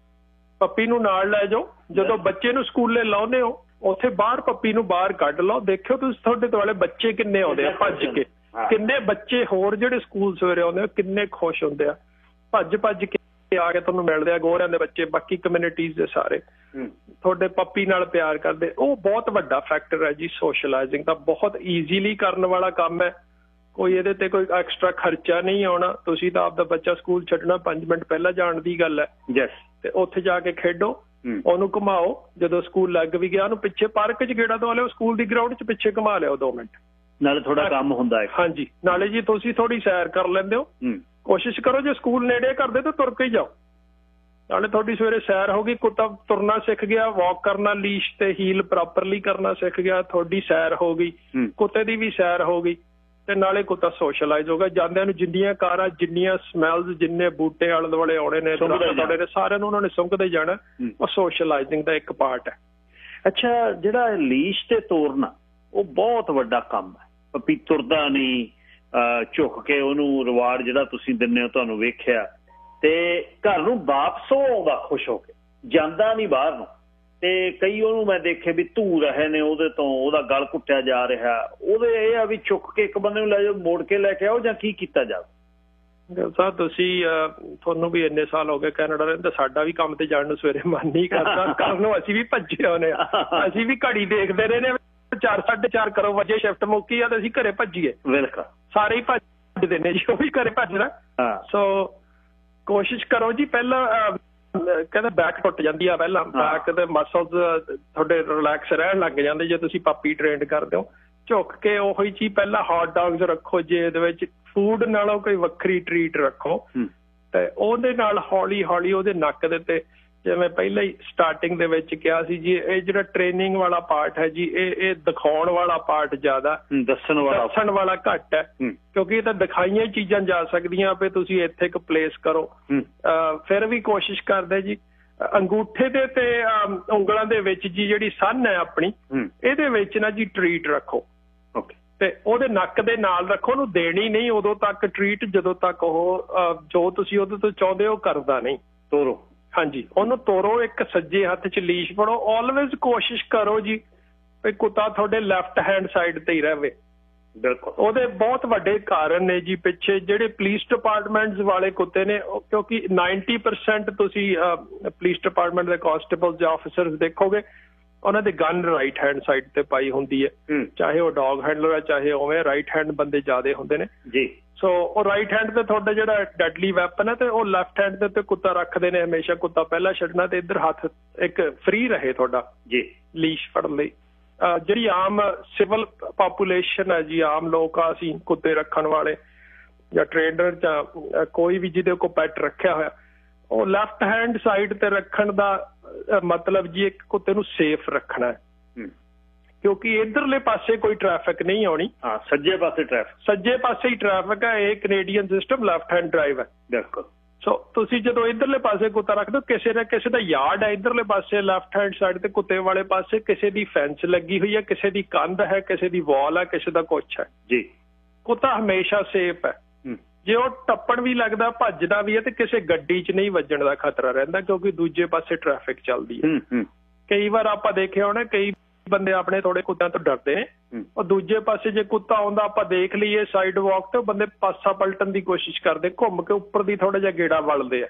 ਪੱਪੀ ਨੂੰ ਨਾਲ ਲੈ ਜਾਓ। ਜਦੋਂ ਬੱਚੇ ਨੂੰ ਸਕੂਲੇ ਲਾਉਂਦੇ ਹੋ ਉੱਥੇ ਬਾਹਰ ਪੱਪੀ ਨੂੰ ਬਾਹਰ ਕੱਢ ਲਓ, ਦੇਖਿਓ ਤੁਸੀਂ ਤੁਹਾਡੇ ਦੁਆਲੇ ਬੱਚੇ ਕਿੰਨੇ ਆਉਂਦੇ ਆ ਭੱਜ ਕੇ, ਕਿੰਨੇ ਬੱਚੇ ਹੋਰ ਜਿਹੜੇ ਸਕੂਲ ਸਵੇਰੇ ਆਉਂਦੇ ਆ ਕਿੰਨੇ ਖੁਸ਼ ਹੁੰਦੇ ਆ, ਭੱਜ ਭੱਜ ਕੇ ਆ ਕੇ ਤੁਹਾਨੂੰ ਮਿਲਦੇ ਆ, ਗੋਰਿਆਂ ਦੇ ਬੱਚੇ, ਬਾਕੀ ਕਮਿਊਨਿਟੀਜ਼ ਦੇ ਸਾਰੇ ਤੁਹਾਡੇ ਪੱਪੀ ਨਾਲ ਪਿਆਰ ਕਰਦੇ। ਉਹ ਬਹੁਤ ਵੱਡਾ ਫੈਕਟਰ ਹੈ ਜੀ। ਸੋਸ਼ਲਾਈਜ਼ਿੰਗ ਤਾਂ ਬਹੁਤ ਈਜ਼ੀਲੀ ਕਰਨ ਵਾਲਾ ਕੰਮ ਹੈ, ਕੋਈ ਇਹਦੇ ਤੇ ਕੋਈ ਐਕਸਟਰਾ ਖਰਚਾ ਨਹੀਂ ਆਉਣਾ। ਤੁਸੀਂ ਤਾਂ ਆਪਦਾ ਬੱਚਾ ਸਕੂਲ ਛੱਡਣਾ, ਪੰਜ ਮਿੰਟ ਪਹਿਲਾਂ ਜਾਣ ਦੀ ਗੱਲ ਹੈ ਤੇ ਉੱਥੇ ਜਾ ਕੇ ਖੇਡੋ, ਉਹਨੂੰ ਘੁਮਾਓ। ਜਦੋਂ ਸਕੂਲ ਲੱਗ ਵੀ ਗਿਆ ਉਹਨੂੰ ਪਿੱਛੇ ਪਾਰਕ 'ਚ ਗੇੜਾ ਦਵਾ ਲਿਓ, ਸਕੂਲ ਦੀ ਗਰਾਊਂਡ 'ਚ ਪਿੱਛੇ ਘੁਮਾ ਲਿਓ ਦੋ ਮਿੰਟ, ਨਾਲੇ ਥੋੜਾ ਕੰਮ ਹੁੰਦਾ ਹੈ। ਹਾਂਜੀ, ਨਾਲੇ ਜੀ ਤੁਸੀਂ ਥੋੜੀ ਸੈਰ ਕਰ ਲੈਂਦੇ ਹੋ। ਕੋਸ਼ਿਸ਼ ਕਰੋ ਜੇ ਸਕੂਲ ਨੇੜੇ ਕਰਦੇ ਤਾਂ ਤੁਰ ਕੇ ਹੀ ਜਾਓ, ਨਾਲੇ ਤੁਹਾਡੀ ਸਵੇਰੇ ਸੈਰ ਹੋ ਗਈ, ਕੁੱਤਾ ਤੁਰਨਾ ਸਿੱਖ ਗਿਆ, ਵਾਕ ਕਰਨਾ, ਲੀਸ਼ ਤੇ ਹੀਲ ਪ੍ਰੋਪਰਲੀ ਕਰਨਾ ਸਿੱਖ ਗਿਆ, ਤੁਹਾਡੀ ਸੈਰ ਹੋ ਗਈ, ਕੁੱਤੇ ਦੀ ਵੀ ਸੈਰ ਹੋ ਗਈ, ਤੇ ਨਾਲੇ ਕੁੱਤਾ ਸੋਸ਼ਲਾਈਜ਼ ਹੋ ਗਿਆ। ਜਾਂਦਿਆਂ ਨੂੰ ਜਿੰਨੀਆਂ ਕਾਰਾਂ, ਜਿੰਨੀਆਂ ਸਮੈਲਸ, ਜਿੰਨੇ ਬੂਟੇ ਆਲੇ ਦੁਆਲੇ ਆਉਣੇ ਨੇ, ਆਉਣੇ ਨੇ, ਸਾਰਿਆਂ ਨੂੰ ਉਹਨਾਂ ਨੇ ਸੁੰਘਦੇ ਜਾਣਾ। ਉਹ ਸੋਸ਼ਲਾਈਜ਼ਿੰਗ ਦਾ ਇੱਕ ਪਾਰਟ ਹੈ। ਅੱਛਾ, ਜਿਹੜਾ ਲੀਸ਼ ਤੇ ਤੋਰਨਾ ਉਹ ਬਹੁਤ ਵੱਡਾ ਕੰਮ ਹੈ। ਪੱਪੀ ਤੁਰਦਾ ਨਹੀਂ, ਝੁੱਕ ਕੇ ਉਹਨੂੰ ਰਿਵਾਰਡ ਜਿਹੜਾ ਤੁਸੀਂ ਦਿੰਦੇ ਹੋ, ਤੁਹਾਨੂੰ ਵੇਖਿਆ, ਤੇ ਘਰ ਨੂੰ ਵਾਪਸ ਉਹ ਆਉਂਦਾ ਖੁਸ਼ ਹੋ ਕੇ, ਜਾਂਦਾ ਨਹੀਂ ਬਾਹਰ ਨੂੰ। ਤੇ ਕਈ ਉਹਨੂੰ ਮੈਂ ਦੇਖੇ ਵੀ ਧੂ ਰਹੇ ਨੇ ਉਹਦੇ ਤੋਂ, ਉਹਦਾ ਗਲ ਘੁੱਟਿਆ ਜਾ ਰਿਹਾ। ਉਹਦੇ ਇਹ ਆ ਵੀ ਚੁੱਕ ਕੇ ਇੱਕ ਬੰਦੇ ਨੂੰ ਲੈ ਜਾਓ, ਮੋੜ ਕੇ ਲੈ ਕੇ ਆਓ, ਜਾਂ ਕੀ ਕੀਤਾ ਜਾਵੇ? ਸਰ ਤੁਸੀਂ ਤੁਹਾਨੂੰ ਵੀ ਇੰਨੇ ਸਾਲ ਹੋ ਗਏ ਕੈਨੇਡਾ ਰਹਿੰਦੇ, ਸਾਡਾ ਵੀ ਕੰਮ ਤੇ ਜਾਣ ਨੂੰ ਸਵੇਰੇ ਮਨ ਨਹੀਂ ਕਰਦਾ, ਕਰਨ ਨੂੰ ਅਸੀਂ ਵੀ ਭੱਜੇ ਆਉਂਦੇ ਆ। ਅਸੀਂ ਵੀ ਘੜੀ ਦੇਖਦੇ ਰਹੇ ਨੇ, ਚਾਰ ਸਾਢੇ ਚਾਰ ਕਰੋ ਵਜੇ ਸ਼ਿਫਟ ਮੁੱਕੀ ਆ ਤੇ ਅਸੀਂ ਘਰੇ ਭੱਜੀਏ। ਬਿਲਕੁਲ, ਸਾਰੇ ਹੀ ਭੱਜਦੇ ਨੇ ਜੀ, ਉਹ ਵੀ ਘਰੇ ਭੱਜਣਾ। ਸੋ ਕੋਸ਼ਿਸ਼ ਕਰੋ ਜੀ, ਪਹਿਲਾਂ ਕਹਿੰਦੇ ਬੈਕ ਟੁੱਟ ਜਾਂਦੀ ਆ, ਪਹਿਲਾਂ ਬੈਕ ਦੇ ਮਸਲਸ ਤੁਹਾਡੇ ਰਿਲੈਕਸ ਰਹਿਣ ਲੱਗ ਜਾਂਦੇ ਜੇ ਤੁਸੀਂ ਪੱਪੀ ਟ੍ਰੇਨਡ ਕਰਦੇ ਹੋ। ਝੁੱਕ ਕੇ ਉਹੀ ਚੀਜ਼, ਪਹਿਲਾਂ ਹੌਟ ਡੌਗਸ ਰੱਖੋ, ਜੇ ਇਹਦੇ ਵਿੱਚ ਫੂਡ ਨਾਲੋਂ ਕੋਈ ਵੱਖਰੀ ਟਰੀਟ ਰੱਖੋ ਤੇ ਉਹਦੇ ਨਾਲ ਹੌਲੀ ਹੌਲੀ ਉਹਦੇ ਨੱਕ ਦੇ ਉੱਤੇ, ਜਿਵੇਂ ਪਹਿਲਾਂ ਹੀ ਸਟਾਰਟਿੰਗ ਦੇ ਵਿੱਚ ਕਿਹਾ ਸੀ ਜੀ, ਇਹ ਜਿਹੜਾ ਟ੍ਰੇਨਿੰਗ ਵਾਲਾ ਪਾਰਟ ਹੈ ਜੀ, ਇਹ ਇਹ ਦਿਖਾਉਣ ਵਾਲਾ ਪਾਰਟ ਜ਼ਿਆਦਾ, ਦੱਸਣ ਵਾਲਾ ਦੱਸਣ ਵਾਲਾ ਘੱਟ ਹੈ, ਕਿਉਂਕਿ ਇਹ ਤਾਂ ਦਿਖਾਈਆਂ ਚੀਜ਼ਾਂ ਜਾ ਸਕਦੀਆਂ ਵੀ ਤੁਸੀਂ ਇੱਥੇ ਇੱਕ ਪਲੇਸ ਕਰੋ। ਫਿਰ ਵੀ ਕੋਸ਼ਿਸ਼ ਕਰਦੇ ਜੀ, ਅੰਗੂਠੇ ਦੇ ਤੇ ਉਂਗਲਾਂ ਦੇ ਵਿੱਚ ਜੀ ਜਿਹੜੀ ਸੰਨ ਹੈ ਆਪਣੀ, ਇਹਦੇ ਵਿੱਚ ਨਾ ਜੀ ਟਰੀਟ ਰੱਖੋ ਤੇ ਉਹਦੇ ਨੱਕ ਦੇ ਨਾਲ ਰੱਖੋ। ਉਹਨੂੰ ਦੇਣੀ ਨਹੀਂ ਉਦੋਂ ਤੱਕ ਟਰੀਟ ਜਦੋਂ ਤੱਕ ਉਹ ਜੋ ਤੁਸੀਂ ਉਹਦੇ ਤੋਂ ਚਾਹੁੰਦੇ ਹੋ ਕਰਦਾ ਨਹੀਂ। ਤੋਰੋ, ਹਾਂਜੀ, ਉਹਨੂੰ ਤੋਰੋ। ਇੱਕ ਸੱਜੇ ਹੱਥ 'ਚ ਲੀਸ਼ ਫੜੋ। ਆਲਵੇਜ਼ ਕੋਸ਼ਿਸ਼ ਕਰੋ ਜੀ ਵੀ ਕੁੱਤਾ ਤੁਹਾਡੇ ਲੈਫਟ ਹੈਂਡ ਸਾਈਡ ਤੇ ਹੀ ਰਹੇ। ਬਿਲਕੁਲ, ਉਹਦੇ ਬਹੁਤ ਵੱਡੇ ਕਾਰਨ ਨੇ ਜੀ ਪਿੱਛੇ, ਜਿਹੜੇ ਪੁਲਿਸ ਡਿਪਾਰਟਮੈਂਟਸ ਵਾਲੇ ਕੁੱਤੇ ਨੇ, ਕਿਉਂਕਿ ਨਾਈਨਟੀ ਪਰਸੈਂਟ ਤੁਸੀਂ ਪੁਲਿਸ ਡਿਪਾਰਟਮੈਂਟ ਦੇ ਕਾਂਸਟੇਬਲ ਜਾਂ ਆਫਿਸਰਸ ਦੇਖੋਗੇ, ਉਹਨਾਂ ਦੇ ਗਨ ਰਾਈਟ ਹੈਂਡ ਸਾਈਡ ਤੇ ਪਾਈ ਹੁੰਦੀ ਹੈ, ਚਾਹੇ ਉਹ ਡੌਗ ਹੈਂਡਲਰ ਹੈ ਚਾਹੇ ਉਵੇਂ, ਰਾਈਟ ਹੈਂਡ ਬੰਦੇ ਜ਼ਿਆਦਾ ਹੁੰਦੇ ਨੇ ਜੀ। ਸੋ ਉਹ ਰਾਈਟ ਹੈਂਡ ਤੇ ਤੁਹਾਡਾ ਜਿਹੜਾ ਡੈਡਲੀ ਵੈਪਨ ਹੈ ਤੇ ਉਹ ਲੈਫਟ ਹੈਂਡ ਦੇ ਉੱਤੇ ਕੁੱਤਾ ਰੱਖਦੇ ਨੇ ਹਮੇਸ਼ਾ। ਕੁੱਤਾ ਪਹਿਲਾਂ ਛੱਡਣਾ ਤੇ ਇੱਧਰ ਹੱਥ ਇੱਕ ਫ੍ਰੀ ਰਹੇ ਤੁਹਾਡਾ ਜੀ ਲੀਸ਼ ਫੜਨ ਲਈ। ਜਿਹੜੀ ਆਮ ਸਿਵਲ ਪਾਪੂਲੇਸ਼ਨ ਹੈ ਜੀ, ਆਮ ਲੋਕ ਆ, ਅਸੀਂ ਕੁੱਤੇ ਰੱਖਣ ਵਾਲੇ ਜਾਂ ਟ੍ਰੇਨਰ ਜਾਂ ਕੋਈ ਵੀ ਜਿਹਦੇ ਕੋਲ ਪੈਟ ਰੱਖਿਆ ਹੋਇਆ, ਉਹ ਲੈਫਟ ਹੈਂਡ ਸਾਈਡ ਤੇ ਰੱਖਣ ਦਾ ਮਤਲਬ ਜੀ ਇੱਕ ਕੁੱਤੇ ਨੂੰ ਸੇਫ ਰੱਖਣਾ ਹੈ, ਕਿਉਂਕਿ ਇਧਰਲੇ ਪਾਸੇ ਕੋਈ ਟ੍ਰੈਫਿਕ ਨਹੀਂ ਆਉਣੀ। ਹਾਂ, ਸੱਜੇ ਪਾਸੇ ਟ੍ਰੈਫਿਕ, ਸੱਜੇ ਪਾਸੇ ਹੀ ਟ੍ਰੈਫਿਕ ਹੈ। ਇਹ Canadian system left hand drive ਹੈ। ਬਿਲਕੁਲ। ਸੋ ਤੁਸੀਂ ਜਦੋਂ ਇਧਰਲੇ ਪਾਸੇ ਕੁੱਤਾ ਰੱਖ ਦਿਓ, ਕਿਸੇ ਨਾ ਕਿਸੇ ਦਾ ਯਾਰਡ ਹੈ ਇਧਰਲੇ ਪਾਸੇ ਲੈਫਟ ਹੈਂਡ ਸਾਈਡ ਤੇ, ਕੁੱਤੇ ਵਾਲੇ ਪਾਸੇ ਕਿਸੇ ਦੀ ਫੈਂਸ ਲੱਗੀ ਹੋਈ ਹੈ, ਕਿਸੇ ਦੀ ਕੰਧ ਹੈ, ਕਿਸੇ ਦੀ ਵਾਲ ਹੈ, ਕਿਸੇ ਦਾ ਕੁਛ ਹੈ ਜੀ, ਕੁੱਤਾ ਹਮੇਸ਼ਾ ਸੇਫ ਹੈ। ਜੇ ਉਹ ਟੱਪਣ ਵੀ ਲੱਗਦਾ, ਭੱਜਦਾ ਵੀ ਹੈ, ਤੇ ਕਿਸੇ ਗੱਡੀ 'ਚ ਨਹੀਂ ਵੱਜਣ ਦਾ ਖਤਰਾ ਰਹਿੰਦਾ, ਕਿਉਂਕਿ ਦੂਜੇ ਪਾਸੇ ਟ੍ਰੈਫਿਕ ਚੱਲਦੀ ਹੈ। ਕਈ ਵਾਰ ਆਪਾਂ ਦੇਖਿਆ ਹੋਣਾ, ਕਈ ਬੰਦੇ ਆਪਣੇ ਥੋੜੇ ਕੁੱਤਿਆਂ ਤੋਂ ਡਰਦੇ ਨੇ, ਉਹ ਦੂਜੇ ਪਾਸੇ ਜੇ ਕੁੱਤਾ ਆਉਂਦਾ ਆਪਾਂ ਦੇਖ ਲਈਏ ਸਾਈਡ ਵਾਕ ਤੇ, ਉਹ ਬੰਦੇ ਪਾਸਾ ਪਲਟਣ ਦੀ ਕੋਸ਼ਿਸ਼ ਕਰਦੇ, ਘੁੰਮ ਕੇ ਉੱਪਰ ਦੀ ਥੋੜਾ ਜਿਹਾ ਗੇੜਾ ਵਲਦੇ ਆ।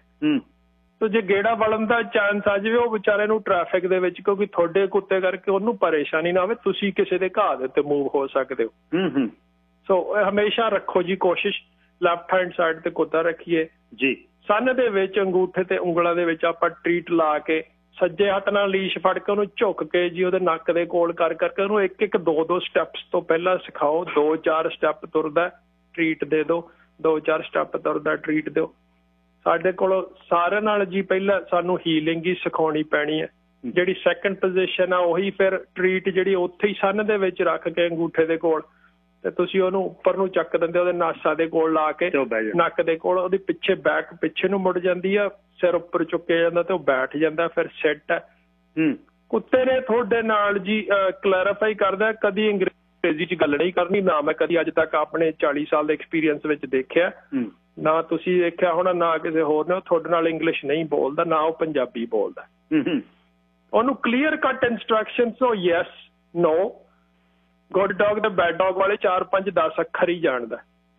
ਤੇ ਜੇ ਗੇੜਾ ਵਲਣ ਦਾ ਚਾਂਸ ਆ ਜਾਵੇ ਉਹ ਵਿਚਾਰੇ ਨੂੰ ਟ੍ਰੈਫਿਕ ਦੇ ਵਿੱਚ, ਕਿਉਂਕਿ ਤੁਹਾਡੇ ਕੁੱਤੇ ਕਰਕੇ ਉਹਨੂੰ ਪਰੇਸ਼ਾਨੀ ਨਾ ਹੋਵੇ, ਤੁਸੀਂ ਕਿਸੇ ਦੇ ਘਾਹ ਦੇ ਉੱਤੇ ਮੂਵ ਹੋ ਸਕਦੇ ਹੋ। ਸੋ ਹਮੇਸ਼ਾ ਰੱਖੋ ਜੀ ਕੋਸ਼ਿਸ਼, ਲੈਫਟ ਹੈਂਡ ਸਾਈਡ ਤੇ ਕੁੱਤਾ ਰੱਖੀਏ ਜੀ। ਸੰਨ ਦੇ ਵਿੱਚ, ਅੰਗੂਠੇ ਤੇ ਉਂਗਲਾਂ ਦੇ ਵਿੱਚ ਆਪਾਂ ਟਰੀਟ ਲਾ ਕੇ, ਸੱਜੇ ਹੱਥ ਨਾਲ ਲੀਸ਼ ਫੜ ਕੇ ਉਹਨੂੰ ਝੁੱਕ ਕੇ ਜੀ ਉਹਦੇ ਨੱਕ ਦੇ ਕੋਲ ਕਰ ਕਰਕੇ ਉਹਨੂੰ ਇੱਕ ਇੱਕ ਦੋ ਦੋ ਸਟੈਪਸ ਤੋਂ ਪਹਿਲਾਂ ਸਿਖਾਓ। ਦੋ ਚਾਰ ਸਟੈਪ ਤੁਰਦਾ ਟਰੀਟ ਦੇ ਦਿਓ, ਦੋ ਚਾਰ ਸਟੈਪ ਤੁਰਦਾ ਟਰੀਟ ਦਿਓ। ਸਾਡੇ ਕੋਲ ਸਾਰਿਆਂ ਨਾਲ ਜੀ ਪਹਿਲਾਂ ਸਾਨੂੰ ਹੀਲਿੰਗ ਹੀ ਸਿਖਾਉਣੀ ਪੈਣੀ ਹੈ। ਜਿਹੜੀ ਸੈਕੰਡ ਪੋਜੀਸ਼ਨ ਆ ਉਹੀ ਫਿਰ ਟਰੀਟ ਜਿਹੜੀ ਉੱਥੇ ਹੀ ਸੰਨ ਦੇ ਵਿੱਚ ਰੱਖ ਕੇ ਅੰਗੂਠੇ ਦੇ ਕੋਲ ਤੇ ਤੁਸੀਂ ਉਹਨੂੰ ਉੱਪਰ ਨੂੰ ਚੱਕ ਦਿੰਦੇ, ਉਹਦੇ ਨਾਸਾ ਦੇ ਕੋਲ ਲਾ ਕੇ ਨੱਕ ਦੇ ਕੋਲ, ਉਹਦੇ ਪਿੱਛੇ ਬੈਕ ਪਿੱਛੇ ਨੂੰ ਮੁੜ ਜਾਂਦੀ ਆ, ਸਿਰ ਉੱਪਰ ਚੁੱਕਿਆ ਜਾਂਦਾ ਤੇ ਉਹ ਬੈਠ ਜਾਂਦਾ, ਫਿਰ ਸਿੱਟ ਹੈ। ਕੁੱਤੇ ਨੇ ਤੁਹਾਡੇ ਨਾਲ ਜੀ ਕਲੈਰੀਫਾਈ ਕਰਦਾ, ਕਦੀ ਅੰਗਰੇਜ਼ੀ ਚ ਗੱਲ ਨਹੀਂ ਕਰਨੀ, ਨਾ ਮੈਂ ਕਦੀ ਅੱਜ ਤੱਕ ਆਪਣੇ ਚਾਲੀ ਸਾਲ ਦੇ ਐਕਸਪੀਰੀਅੰਸ ਵਿੱਚ ਦੇਖਿਆ, ਨਾ ਤੁਸੀਂ ਦੇਖਿਆ ਹੋਣਾ, ਨਾ ਕਿਸੇ ਹੋਰ ਨੇ। ਉਹ ਤੁਹਾਡੇ ਨਾਲ ਇੰਗਲਿਸ਼ ਨਹੀਂ ਬੋਲਦਾ, ਨਾ ਉਹ ਪੰਜਾਬੀ ਬੋਲਦਾ। ਉਹਨੂੰ clear cut instruction, so yes no, good dog ਤੇ ਬੈਡ ਡੌਗ ਵਾਲੇ ਚਾਰ ਪੰਜ ਦਸ ਅੱਖਰ ਹੀ ਜਾਣਦਾ।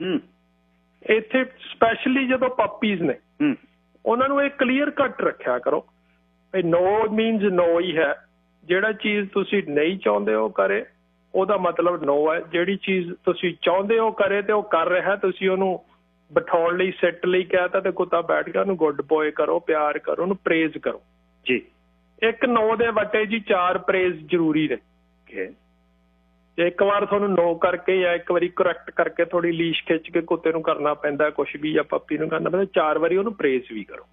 ਇੱਥੇ ਸਪੈਸ਼ਲੀ ਜਦੋਂ ਪੱਪੀਜ਼ ਨੇ ਉਹਨਾਂ ਨੂੰ ਇਹ ਕਲੀਅਰ ਕੱਟ ਰੱਖਿਆ ਕਰੋ, ਨੋ ਮੀਨਸ ਨੋ ਹੀ ਹੈ। ਜਿਹੜਾ ਚੀਜ਼ ਤੁਸੀਂ ਨਹੀਂ ਚਾਹੁੰਦੇ ਉਹ ਕਰੇ, ਉਹਦਾ ਮਤਲਬ ਨੋ ਹੈ। ਜਿਹੜੀ ਚੀਜ਼ ਤੁਸੀਂ ਚਾਹੁੰਦੇ ਹੋ ਕਰੇ ਤੇ ਉਹ ਕਰ ਰਿਹਾ, ਤੁਸੀਂ ਉਹਨੂੰ ਬਿਠਾਉਣ ਲਈ ਸਿੱਟ ਲਈ ਕਹਿ ਤਾ ਤੇ ਕੁੱਤਾ ਬੈਠ ਗਿਆ, ਉਹਨੂੰ ਗੁੱਡ ਬੋਏ ਕਰੋ, ਪਿਆਰ ਕਰੋ, ਉਹਨੂੰ ਪ੍ਰੇਜ਼ ਕਰੋ ਜੀ। ਇੱਕ ਨੋ ਦੇ ਵਟੇ ਜੀ ਚਾਰ ਪ੍ਰੇਜ਼ ਜ਼ਰੂਰੀ ਨੇ। ਜੇ ਇੱਕ ਵਾਰ ਤੁਹਾਨੂੰ ਨੋ ਕਰਕੇ ਜਾਂ ਇੱਕ ਵਾਰੀ ਕਰੈਕਟ ਕਰਕੇ ਥੋੜੀ ਲੀਸ਼ ਖਿੱਚ ਕੇ ਕੁੱਤੇ ਨੂੰ ਕਰਨਾ ਪੈਂਦਾ ਕੁਛ ਵੀ, ਜਾਂ ਪੱਪੀ ਨੂੰ ਕਰਨਾ ਪੈਂਦਾ, ਚਾਰ ਵਾਰੀ ਉਹਨੂੰ ਪ੍ਰੇਜ਼ ਵੀ ਕਰੋ।